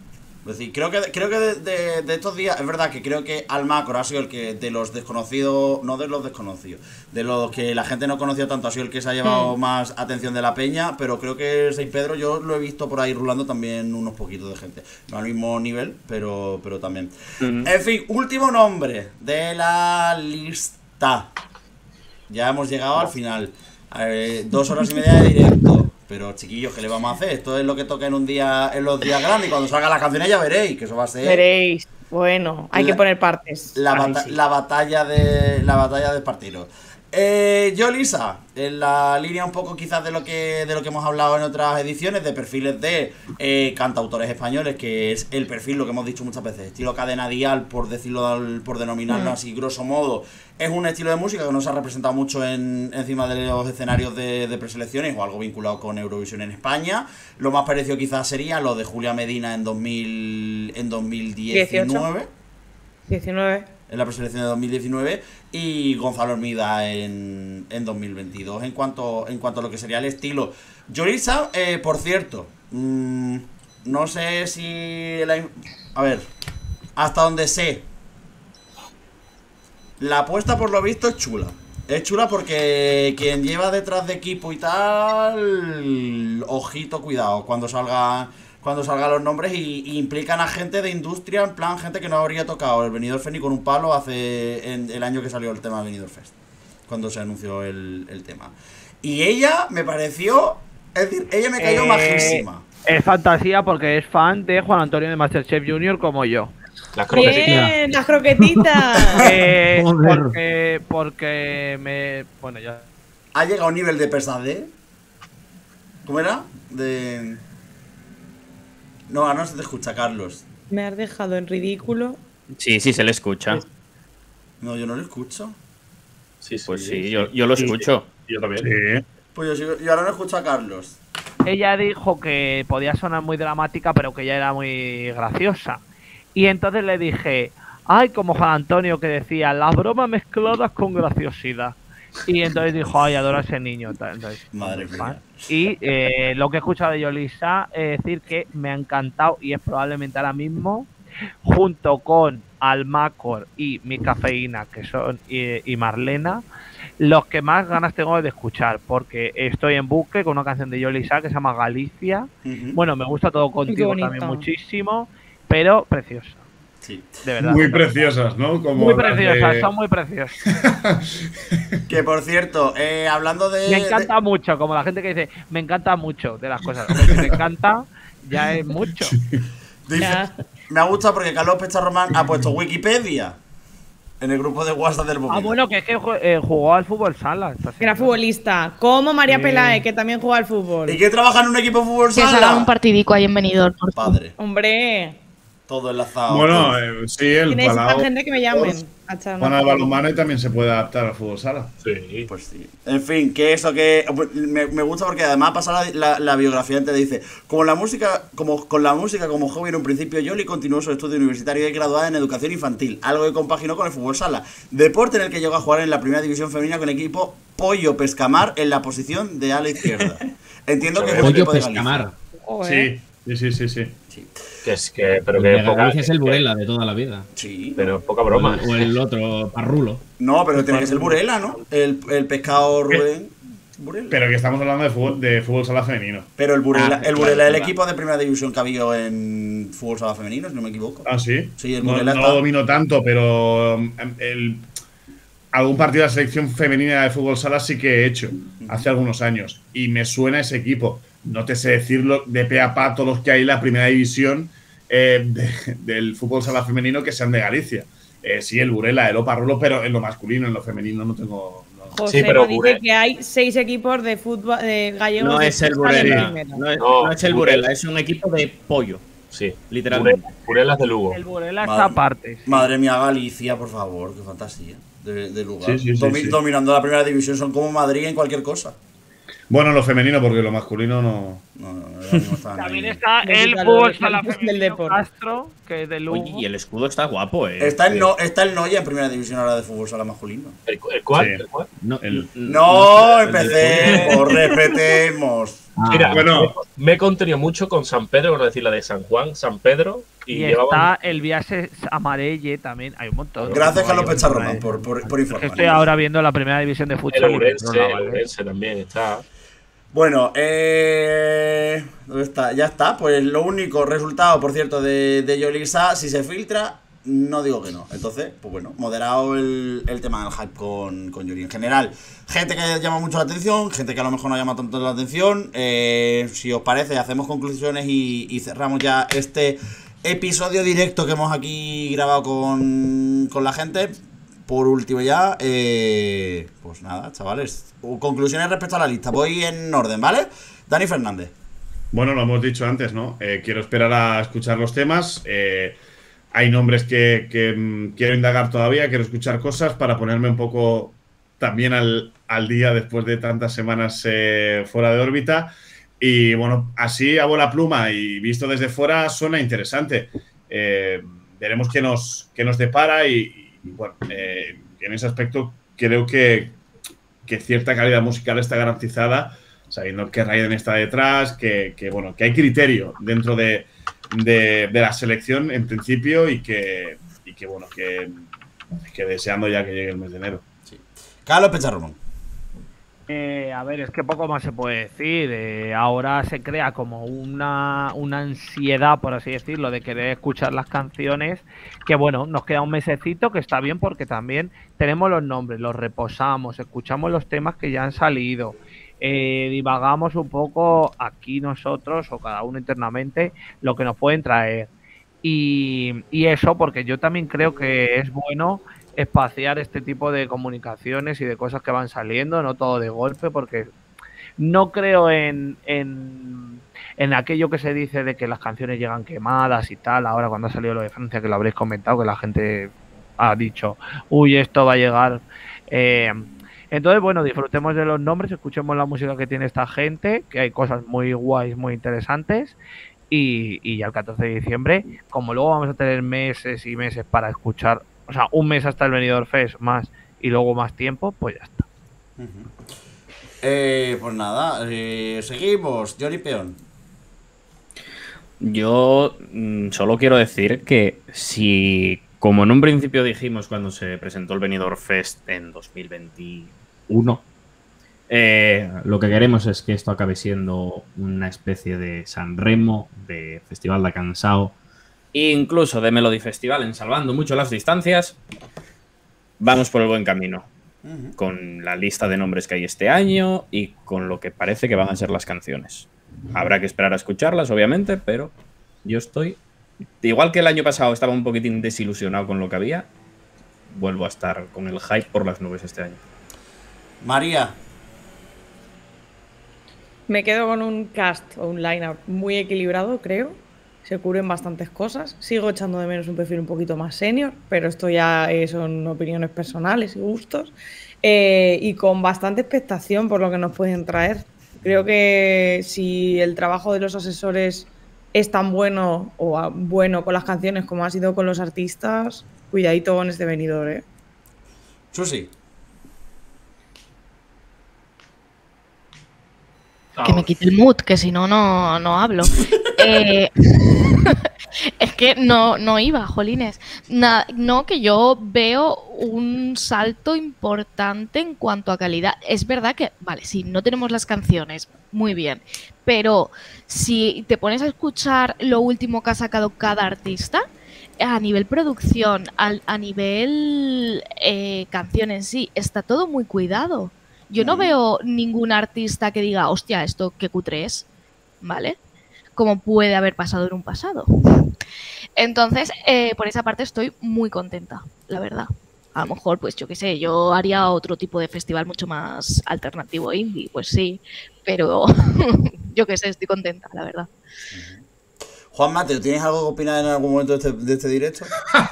Speaker 1: Es decir, creo que de estos días, es verdad que creo que Almacor ha sido el que de los desconocidos, no de los desconocidos, de los que la gente no conocía tanto, ha sido el que se ha llevado más atención de la peña, pero creo que Sei Pedro yo lo he visto por ahí rulando también unos poquitos de gente. No al mismo nivel, pero también. En fin, último nombre de la lista. Ya hemos llegado al final. 2 horas y media de directo. Pero chiquillos, ¿qué le vamos a hacer? Esto es lo que toca en los días grandes. Y cuando salgan las canciones ya veréis, que eso va a ser.
Speaker 5: Veréis. Bueno, hay que poner partes.
Speaker 1: La batalla de partidos. Yo, Lisa, en la línea un poco quizás de lo que hemos hablado en otras ediciones, de perfiles de cantautores españoles, que es el perfil, lo que hemos dicho muchas veces, estilo cadena dial, por denominarlo así, grosso modo. Es un estilo de música que no se ha representado mucho encima de los escenarios de preselecciones o algo vinculado con Eurovisión en España. Lo más parecido quizás sería lo de Julia Medina en 2019. 19. En la preselección de 2019 y Gonzalo Hermida en 2022 en cuanto a lo que sería el estilo. Yolisa, por cierto, no sé si a ver, hasta donde sé, la apuesta por lo visto es chula. Es chula porque quien lleva detrás de equipo y tal, ojito, cuidado cuando salgan los nombres y implican a gente de industria, en plan gente que no habría tocado el Benidorm Fest ni con un palo en el año que salió el tema de Benidorm Fest, cuando se anunció el tema. Y ella me pareció, es decir, ella me cayó majísima.
Speaker 6: Es fantasía porque es fan de Juan Antonio de Masterchef Junior como yo.
Speaker 2: Las croquetitas.
Speaker 5: Bien, las croquetitas.
Speaker 6: Bueno, ya.
Speaker 1: Ha llegado a un nivel de pesadez. ¿Cómo era? No, ahora no se te escucha, Carlos.
Speaker 5: Me has dejado en ridículo.
Speaker 4: Sí, se le escucha.
Speaker 1: No, yo no lo escucho.
Speaker 2: Sí,
Speaker 4: pues sí, yo lo escucho.
Speaker 2: Yo también.
Speaker 8: Sí.
Speaker 1: Pues yo ahora no escucho a Carlos.
Speaker 6: Ella dijo que podía sonar muy dramática, pero que ella era muy graciosa. Y entonces le dije, ay, como Juan Antonio que decía, las bromas mezcladas con graciosidad. Y entonces dijo, ay, adoro a ese niño. Entonces,
Speaker 1: madre mía.
Speaker 6: Y lo que he escuchado de Yolisa es decir que me ha encantado y es probablemente ahora mismo, junto con Almacor y Mi Cafeína, que son y Marlena, los que más ganas tengo de escuchar, porque estoy en bucle con una canción de Yolisa que se llama Galicia. Bueno, me gusta Todo Contigo también muchísimo, pero preciosa.
Speaker 1: Sí.
Speaker 6: De verdad.
Speaker 8: Muy preciosas, ¿no? Como
Speaker 6: muy preciosas, son muy preciosas.
Speaker 1: Que por cierto, hablando de...
Speaker 6: Me encanta mucho, como la gente que dice, me encanta mucho de las cosas. Lo que te encanta ya es mucho.
Speaker 1: Dice, me ha gustado porque Carlos Pecharromán ha puesto Wikipedia en el grupo de WhatsApp del Bobino.
Speaker 6: Bueno, que es que jugó al fútbol sala.
Speaker 5: Era futbolista. Como María Pelae, que también juega al fútbol.
Speaker 1: ¿Y que trabaja en un equipo de fútbol
Speaker 3: Que se haga
Speaker 1: sala?
Speaker 3: un partidico ahí en Benidorm.
Speaker 1: Padre.
Speaker 5: Hombre.
Speaker 1: Todo enlazado.
Speaker 8: Bueno, sí, el
Speaker 5: Palau. Gente que me llamen.
Speaker 8: Bueno, el balonmano y también se puede adaptar al fútbol sala.
Speaker 2: Sí.
Speaker 1: Pues sí. En fin, que eso que me gusta porque además pasa la biografía antes dice, con la música como joven en un principio, Yoli continuó su estudio universitario y graduada en educación infantil, algo que compaginó con el fútbol sala, deporte en el que llegó a jugar en la primera división femenina con el equipo Pollo Pescamar en la posición de ala izquierda. Entiendo que es un equipo de Galicia.
Speaker 8: Sí.
Speaker 2: Pero
Speaker 10: que Galicia es el Burela de toda la vida.
Speaker 1: Sí.
Speaker 2: Pero poca broma.
Speaker 10: O el otro, Parrulo.
Speaker 1: No, pero tiene que ser Burela, ¿no? El pescado Rubén. Burela.
Speaker 8: Pero que estamos hablando de fútbol sala femenino.
Speaker 1: Pero el Burela es el equipo de primera división que ha habido en fútbol sala femenino, si no me equivoco.
Speaker 8: Ah, sí.
Speaker 1: Sí, el Burela
Speaker 8: no lo domino tanto, pero algún partido de la selección femenina de fútbol sala sí que he hecho hace algunos años. Y me suena ese equipo. No te sé decirlo de pe a pa todos los que hay en la primera división del fútbol sala femenino que sean de Galicia. Sí, el Burela, el Oparrulo, pero en lo masculino, en lo femenino no tengo.
Speaker 5: José pero dice que hay 6 equipos de fútbol gallegos.
Speaker 4: No es el Burela. No es el Burela, es un equipo de pollo.
Speaker 2: Sí,
Speaker 4: literalmente.
Speaker 2: Burela es de Lugo.
Speaker 6: El Burela está aparte.
Speaker 1: Madre mía, Galicia, por favor, qué fantasía. De lugar.
Speaker 8: Sí.
Speaker 1: Dominando la primera división, son como Madrid en cualquier cosa.
Speaker 8: Bueno, lo femenino, porque lo masculino no.
Speaker 6: También está el fútbol sala femenino Castro, que es de Lugo.
Speaker 4: Oye, y el escudo está guapo,
Speaker 1: Está el Noya en primera división ahora de fútbol sala masculino.
Speaker 2: ¿El cuál?
Speaker 8: Sí.
Speaker 2: ¿El cuál?
Speaker 1: No, empecemos, respetemos.
Speaker 2: Mira,
Speaker 8: bueno.
Speaker 2: me he contenido mucho con San Pedro, por decir la de San Juan, San Pedro.
Speaker 6: Y está el viaje Amarelle también. Hay un montón.
Speaker 1: Gracias, Carlos Pecharromán, por informar.
Speaker 6: Estoy ahora viendo la primera división de futsal.
Speaker 2: El Ourense también está.
Speaker 1: Bueno, ¿dónde está? Ya está. Pues lo único resultado, por cierto, de Yolisa, si se filtra, no digo que no. Entonces, pues bueno, moderado el tema del hype con Yoli. En general, gente que llama mucho la atención, gente que a lo mejor no llama tanto la atención. Si os parece, hacemos conclusiones y cerramos ya este episodio directo que hemos aquí grabado con la gente. Por último ya, pues nada, chavales, conclusiones respecto a la lista. Voy en orden, ¿vale? Dani Fernández.
Speaker 8: Bueno, lo hemos dicho antes, ¿no? Quiero esperar a escuchar los temas. Hay nombres que quiero indagar todavía, quiero escuchar cosas para ponerme un poco también al día después de tantas semanas fuera de órbita. Y bueno, así a bola pluma y visto desde fuera suena interesante. Veremos qué nos depara y bueno, en ese aspecto creo que cierta calidad musical está garantizada, sabiendo que Raiden está detrás, que bueno, que hay criterio dentro de la selección en principio y que bueno, que deseando ya que llegue el mes de enero.
Speaker 1: Sí. Carlos Pecharromán.
Speaker 6: A ver, es que poco más se puede decir. Ahora se crea como una ansiedad, por así decirlo, de querer escuchar las canciones. Que bueno, nos queda un mesecito, que está bien porque también tenemos los nombres, los reposamos, escuchamos los temas que ya han salido. Divagamos un poco aquí nosotros o cada uno internamente lo que nos pueden traer. Y eso porque yo también creo que es bueno espaciar este tipo de comunicaciones y de cosas que van saliendo, no todo de golpe, porque no creo en aquello que se dice de que las canciones llegan quemadas y tal. Ahora cuando ha salido lo de Francia, que lo habréis comentado, que la gente ha dicho, uy, esto va a llegar. Entonces, bueno, disfrutemos de los nombres, escuchemos la música que tiene esta gente, que hay cosas muy guays, muy interesantes. Y ya el 14 de diciembre, como luego vamos a tener meses y meses para escuchar, o sea, un mes hasta el Benidorm Fest más y luego más tiempo, pues ya está.
Speaker 1: Pues nada, seguimos. Johnny Peón.
Speaker 4: Yo solo quiero decir que si, como en un principio dijimos cuando se presentó el Benidorm Fest en 2021,
Speaker 10: lo que queremos es que esto acabe siendo una especie de San Remo, de Festival de Cansao,
Speaker 4: incluso de Melody Festival, en salvando mucho las distancias, vamos por el buen camino. Con la lista de nombres que hay este año y con lo que parece que van a ser las canciones. Habrá que esperar a escucharlas, obviamente, pero yo estoy... Igual que el año pasado estaba un poquitín desilusionado con lo que había, vuelvo a estar con el hype por las nubes este año.
Speaker 1: María.
Speaker 5: Me quedo con un cast o un line-up muy equilibrado, creo. Se cubren bastantes cosas. Sigo echando de menos un perfil un poquito más senior, pero esto ya son opiniones personales y gustos. Y con bastante expectación por lo que nos pueden traer. Creo que si el trabajo de los asesores es tan bueno o bueno con las canciones como ha sido con los artistas, cuidadito con este venidor, ¿eh?
Speaker 1: Susi.
Speaker 3: Que me quite el mood, que si no, no hablo. Es que no iba, jolines. No, que yo veo un salto importante en cuanto a calidad. Es verdad que, vale, sí, no tenemos las canciones, muy bien. Pero si te pones a escuchar lo último que ha sacado cada artista, a nivel producción, a nivel canción en sí, está todo muy cuidado. Yo no veo ningún artista que diga, hostia, esto qué cutre es, ¿vale? Como puede haber pasado en un pasado. Entonces, por esa parte estoy muy contenta, la verdad. A lo mejor, pues yo qué sé, yo haría otro tipo de festival mucho más alternativo indie, pues sí, pero yo qué sé, estoy contenta, la verdad.
Speaker 1: Juan Mateo, ¿tienes algo que opinar en algún momento de este directo?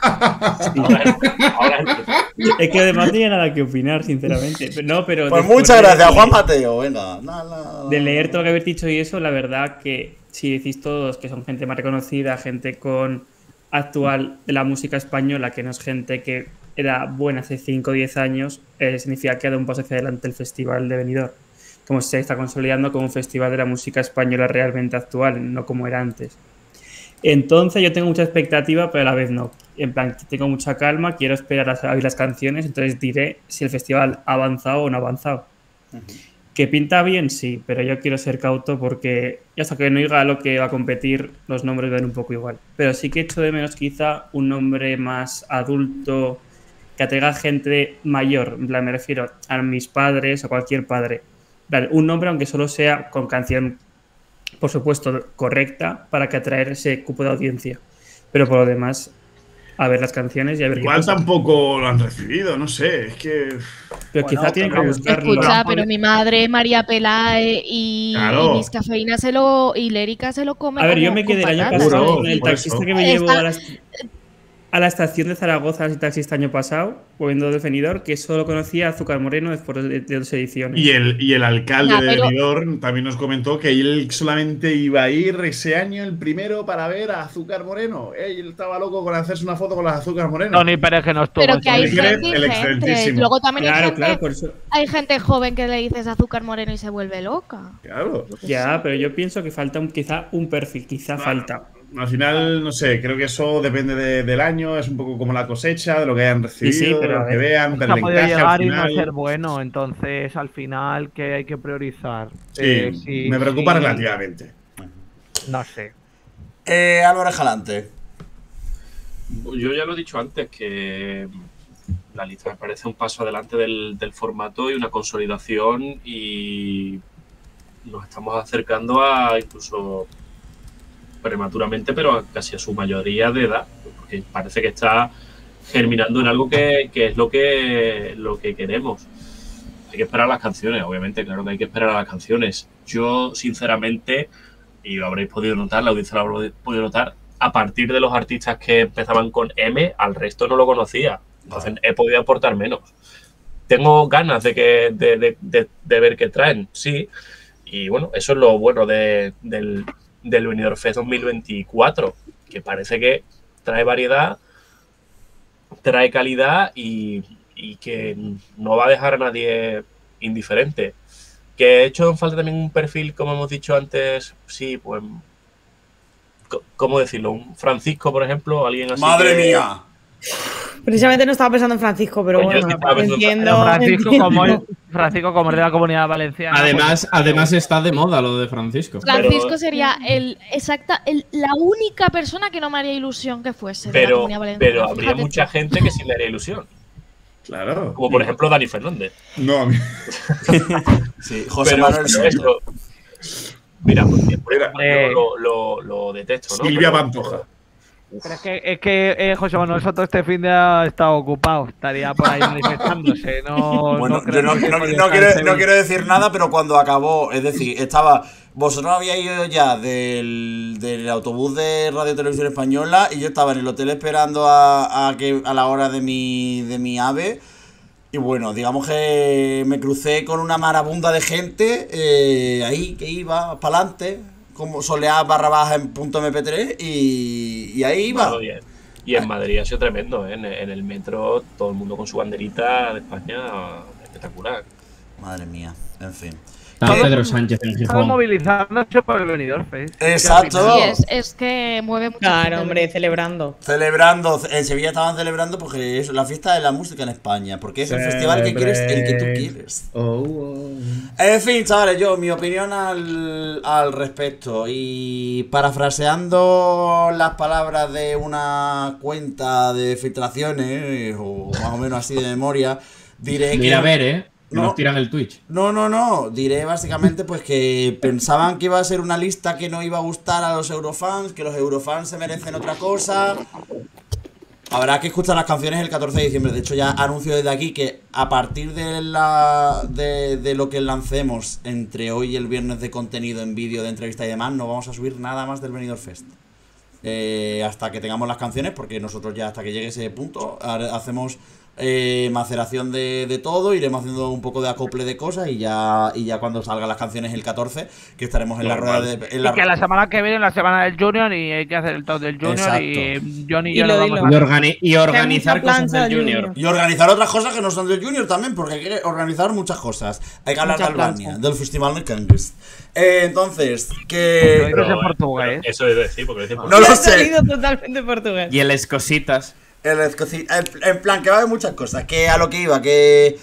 Speaker 9: Es que además no tenía nada que opinar, sinceramente. No, pero
Speaker 1: pues muchas gracias, Juan Mateo. Venga.
Speaker 9: De leer todo lo que habéis dicho y eso, la verdad que si decís todos que son gente más reconocida, gente con actual de la música española, que no es gente que era buena hace 5 o 10 años, significa que ha dado un paso hacia adelante el Festival de Benidorm. Como se está consolidando como un festival de la música española realmente actual, no como era antes. Entonces yo tengo mucha expectativa, pero a la vez no. En plan, tengo mucha calma, quiero esperar a oír las canciones, entonces diré si el festival ha avanzado o no ha avanzado. ¿Que pinta bien? Sí, pero yo quiero ser cauto porque hasta que no diga lo que va a competir, los nombres ven un poco igual. Pero sí que echo de menos quizá un nombre más adulto, que atraiga gente mayor. En plan, me refiero a mis padres o cualquier padre. Vale, un nombre, aunque solo sea con canción, por supuesto, correcta, para que atraer ese cupo de audiencia. Pero por lo demás, a ver las canciones y a ver
Speaker 8: Igual
Speaker 9: qué pasa.
Speaker 8: tampoco lo han recibido, no sé, es que...
Speaker 9: Pero quizá tienen que buscarlo.
Speaker 3: Escucha, pero mi madre, María Peláez y Miss Cafeína y Lérica se lo comen.
Speaker 9: A ver, yo
Speaker 3: como
Speaker 9: me quedé el año
Speaker 3: patatas.
Speaker 9: pasado con el taxista que me llevó a la estación de Zaragoza, el taxista año pasado, volviendo de Benidorm, que solo conocía a Azúcar Moreno después de 2 ediciones.
Speaker 8: Y el alcalde de Benidorm también nos comentó que él solamente iba a ir ese año, el primero, para ver a Azúcar Moreno. Él estaba loco con hacerse una foto con las Azúcar Moreno.
Speaker 6: Tony Pérez que no estuvo.
Speaker 3: Pero que hay gente,
Speaker 8: el excelentísimo.
Speaker 3: Luego también
Speaker 9: por eso.
Speaker 3: hay gente joven que le dices Azúcar Moreno y se vuelve loca.
Speaker 8: Claro.
Speaker 9: Ya, pero yo pienso que falta quizá un perfil, falta.
Speaker 8: Al final, no sé, creo que eso depende del año, es un poco como la cosecha, de lo que hayan recibido, de lo que vean,
Speaker 6: no puede llegar y no ser bueno, entonces al final, ¿qué hay que priorizar?
Speaker 8: Sí, me preocupa relativamente.
Speaker 6: No sé.
Speaker 1: Álvaro Escalante.
Speaker 2: Yo ya lo he dicho antes, que la lista me parece un paso adelante del formato y una consolidación, y nos estamos acercando a incluso prematuramente, pero casi a su mayoría de edad, porque parece que está germinando en algo que es lo que queremos. Hay que esperar a las canciones, obviamente, claro que hay que esperar a las canciones. Yo, sinceramente, y lo habréis podido notar, la audiencia lo habréis podido notar, a partir de los artistas que empezaban con M, al resto no lo conocía. Entonces he podido aportar menos. Tengo ganas de ver qué traen, sí. Y bueno, eso es lo bueno del Benidorm Fest 2024, que parece que trae variedad, trae calidad y que no va a dejar a nadie indiferente. Que he hecho en falta también un perfil, como hemos dicho antes, sí, pues, ¿cómo decirlo? Un Francisco, por ejemplo, alguien así.
Speaker 1: ¡Madre mía!
Speaker 5: Precisamente no estaba pensando en Francisco, pero
Speaker 2: Pues
Speaker 5: bueno,
Speaker 6: entiendo. Francisco, como es de la Comunidad Valenciana.
Speaker 10: Además está de moda lo de Francisco.
Speaker 3: Francisco sería la única persona que no me haría ilusión que fuese de la Comunidad Valenciana.
Speaker 2: Pero habría mucha gente que sí le haría ilusión.
Speaker 8: Claro.
Speaker 2: Como por ejemplo Dani Fernández.
Speaker 8: No, a mí.
Speaker 1: Sí, José Manuel Soto.
Speaker 2: Mira, lo detesto, ¿no?
Speaker 8: Silvia Pantoja.
Speaker 6: Pero es que José Manuel Soto este fin de ha estado ocupado, estaría por ahí manifestándose.
Speaker 1: Bueno, yo no quiero decir nada, pero cuando acabó, es decir, vosotros habíais ido ya del autobús de Radio Televisión Española y yo estaba en el hotel esperando a la hora de mi AVE. Y bueno, digamos que me crucé con una marabunda de gente ahí que iba para adelante, como soleá / en .mp3 y ahí iba.
Speaker 2: Bueno, y en Madrid ha sido tremendo, ¿eh? En el metro todo el mundo con su banderita de España, espectacular.
Speaker 1: Madre mía, en fin.
Speaker 10: Pedro Sánchez en
Speaker 6: Estaba
Speaker 10: Gijón.
Speaker 6: movilizándose por el Benidorm Fest.
Speaker 1: Exacto.
Speaker 3: Sí, es que mueve mucho.
Speaker 5: Claro, hombre, celebrando.
Speaker 1: En Sevilla estaban celebrando porque es la fiesta de la música en España, porque es el festival que quieres, el que tú quieres. En fin, chavales, mi opinión al respecto, y parafraseando las palabras de una cuenta de filtraciones, o más o menos así de memoria, diré que...
Speaker 10: Mira, a ver, nos tiran el Twitch.
Speaker 1: No. Diré básicamente pues que pensaban que iba a ser una lista que no iba a gustar a los eurofans, que los eurofans se merecen otra cosa. Habrá que escuchar las canciones el 14 de diciembre. De hecho, ya anuncio desde aquí que a partir de lo que lancemos entre hoy y el viernes de contenido en vídeo, de entrevista y demás, no vamos a subir nada más del Benidorm Fest. Hasta que tengamos las canciones, porque nosotros ya hasta que llegue ese punto hacemos maceración de todo, iremos haciendo un poco de acople de cosas y ya cuando salgan las canciones el 14, que estaremos en la rueda de...
Speaker 6: Y que la semana que viene, la semana del Junior, y hay que hacer el top del Junior.
Speaker 1: Exacto.
Speaker 6: Y Johnny y yo
Speaker 5: Dilo,
Speaker 6: lo vamos
Speaker 5: dilo.
Speaker 6: a
Speaker 4: Y organizar cosas
Speaker 5: plancha
Speaker 4: del Junior.
Speaker 1: Y organizar otras cosas que no son del Junior también, porque hay que organizar muchas cosas. Hay que hablar de
Speaker 5: Mucha
Speaker 1: Albania,
Speaker 5: plancha.
Speaker 1: del Festival de Cangas. Entonces, que...
Speaker 6: Lo dices en portugués.
Speaker 2: Eso es decir, porque lo dicen
Speaker 1: No lo
Speaker 5: Ha
Speaker 1: sé.
Speaker 5: salido totalmente portugués.
Speaker 4: Y el Escositas.
Speaker 1: En plan, que va a haber muchas cosas. Que a lo que iba, que...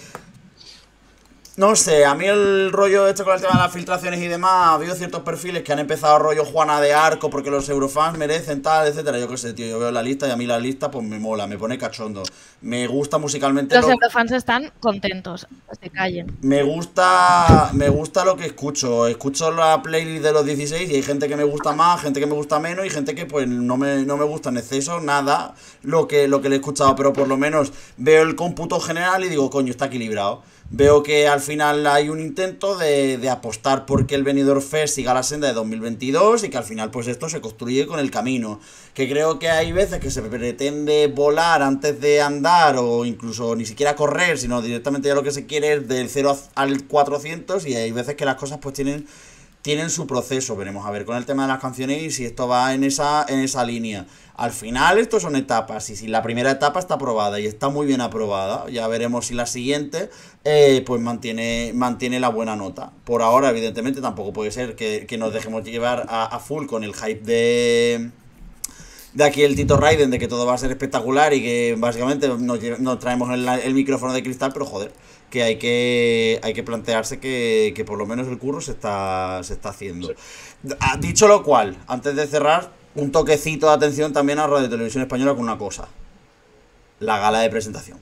Speaker 1: No sé, a mí el rollo este con el tema de las filtraciones y demás, ha habido ciertos perfiles que han empezado rollo Juana de Arco porque los eurofans merecen tal, etcétera. Yo qué sé, tío, yo veo la lista y a mí la lista pues me mola, me pone cachondo. Me gusta musicalmente
Speaker 3: Los eurofans están contentos, se callen.
Speaker 1: me gusta lo que escucho. Escucho la playlist de los 16 y hay gente que me gusta más, gente que me gusta menos y gente que pues no me gusta en exceso, nada, lo que le he escuchado, pero por lo menos veo el cómputo general y digo, coño, está equilibrado. Veo que al final hay un intento de apostar porque el Benidorm Fest siga la senda de 2022 y que al final pues esto se construye con el camino. Que creo que hay veces que se pretende volar antes de andar o incluso ni siquiera correr, sino directamente ya lo que se quiere es del 0 al 400 y hay veces que las cosas pues tienen su proceso. Veremos a ver con el tema de las canciones y si esto va en esa línea. Al final esto son etapas y si la primera etapa está aprobada y está muy bien aprobada, ya veremos si la siguiente pues mantiene la buena nota. Por ahora evidentemente tampoco puede ser que nos dejemos llevar a full con el hype de aquí el Tito Raiden de que todo va a ser espectacular y que básicamente nos traemos el micrófono de cristal, pero joder, que hay que plantearse que por lo menos el curro se está haciendo. Sí. Dicho lo cual, antes de cerrar, un toquecito de atención también a Radio Televisión Española con una cosa: la gala de presentación.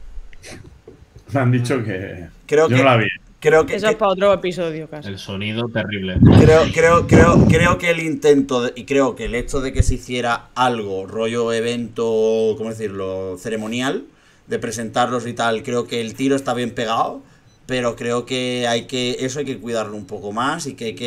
Speaker 8: Me han dicho que
Speaker 1: yo
Speaker 8: no la vi.
Speaker 5: Eso es para otro episodio casi.
Speaker 10: El sonido terrible.
Speaker 1: Creo que el intento y creo que el hecho de que se hiciera algo rollo evento, ¿cómo decirlo?, ceremonial, de presentarlos y tal, creo que el tiro está bien pegado, pero creo que hay que cuidarlo un poco más y que hay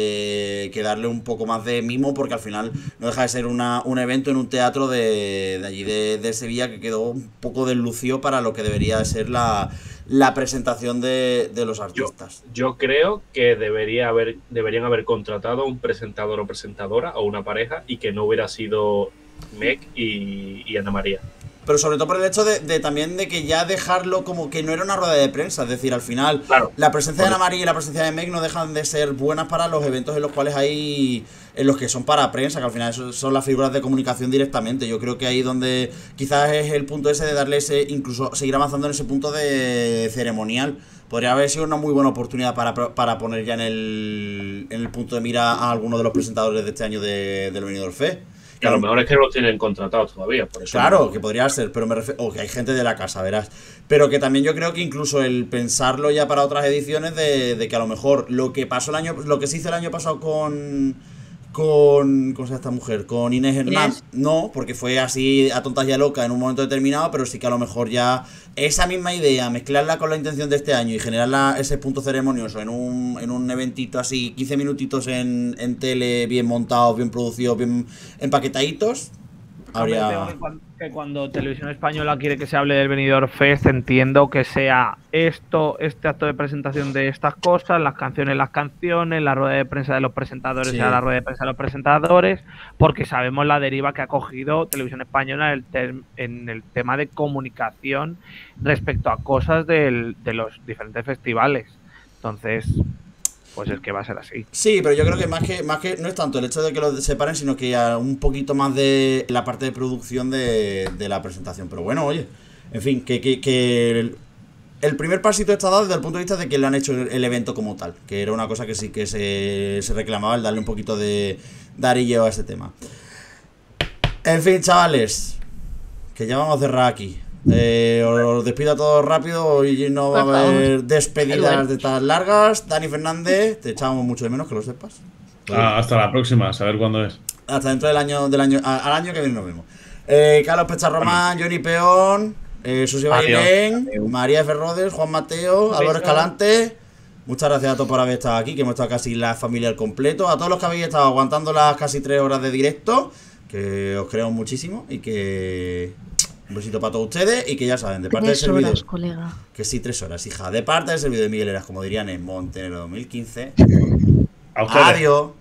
Speaker 1: que darle un poco más de mimo, porque al final no deja de ser un evento en un teatro de allí de Sevilla que quedó un poco deslucido para lo que debería de ser la presentación de los artistas.
Speaker 2: Yo creo que deberían haber contratado a un presentador o presentadora o una pareja y que no hubiera sido Meg y Ana María.
Speaker 1: Pero sobre todo por el hecho de también de que ya dejarlo como que no era una rueda de prensa. Es decir, al final, claro, la presencia de Ana María y la presencia de Meg no dejan de ser buenas para los eventos en los cuales en los que son para prensa, que al final son las figuras de comunicación directamente. Yo creo que ahí donde quizás es el punto ese de darle incluso seguir avanzando en ese punto de ceremonial. Podría haber sido una muy buena oportunidad para poner ya en el punto de mira a alguno de los presentadores de este año del Benidorm Fest.
Speaker 2: Que a lo mejor es que no lo tienen contratados todavía, por eso.
Speaker 1: Claro,
Speaker 2: no.
Speaker 1: Que podría ser, pero me refiero. O que hay gente de la casa, verás. Pero que también yo creo que incluso el pensarlo ya para otras ediciones de que a lo mejor lo que se hizo el año pasado con ¿cómo se llama esta mujer? Con Inés Hernández. No, porque fue así a tontas y a loca en un momento determinado, pero sí que a lo mejor ya esa misma idea, mezclarla con la intención de este año y generar ese punto ceremonioso en un eventito así, 15 minutitos en tele, bien montados, bien producidos, bien empaquetaditos. Habría...
Speaker 6: Que cuando Televisión Española quiere que se hable del Benidorm Fest, entiendo que sea este acto de presentación de estas cosas, las canciones, la rueda de prensa de los presentadores, sea la rueda de prensa de los presentadores, porque sabemos la deriva que ha cogido Televisión Española en el tema de comunicación respecto a cosas de los diferentes festivales. Entonces, pues es que va a ser así.
Speaker 1: Sí, pero yo creo que más que no es tanto el hecho de que los separen, sino que ya un poquito más de la parte de producción de la presentación. Pero bueno, oye, en fin, que el primer pasito está dado desde el punto de vista de que le han hecho el evento como tal, que era una cosa que sí que se reclamaba, el darle un poquito de arilleo a ese tema. En fin, chavales, que ya vamos a cerrar aquí. Os despido a todos rápido. Hoy no va a haber despedidas de tan largas. Dani Fernández, te echamos mucho de menos, que lo sepas.
Speaker 8: Hasta la próxima, a saber cuándo es.
Speaker 1: Hasta dentro del año al año que viene nos vemos. Carlos Pecharromán, Johnny Peón, Susi Bailén, María F. Rodes, Juan Mateo, Álvaro Escalante. Muchas gracias a todos por haber estado aquí, que hemos estado casi la familia al completo. A todos los que habéis estado aguantando las casi 3 horas de directo, que os queremos muchísimo y que Un besito para todos ustedes y que ya saben, de parte
Speaker 3: 3
Speaker 1: del servidor.
Speaker 3: horas, colega.
Speaker 1: Que sí, 3 horas, hija. De parte del servidor de Miguel Eras, como dirían en Montenegro 2015.
Speaker 8: A ustedes.
Speaker 1: Adiós.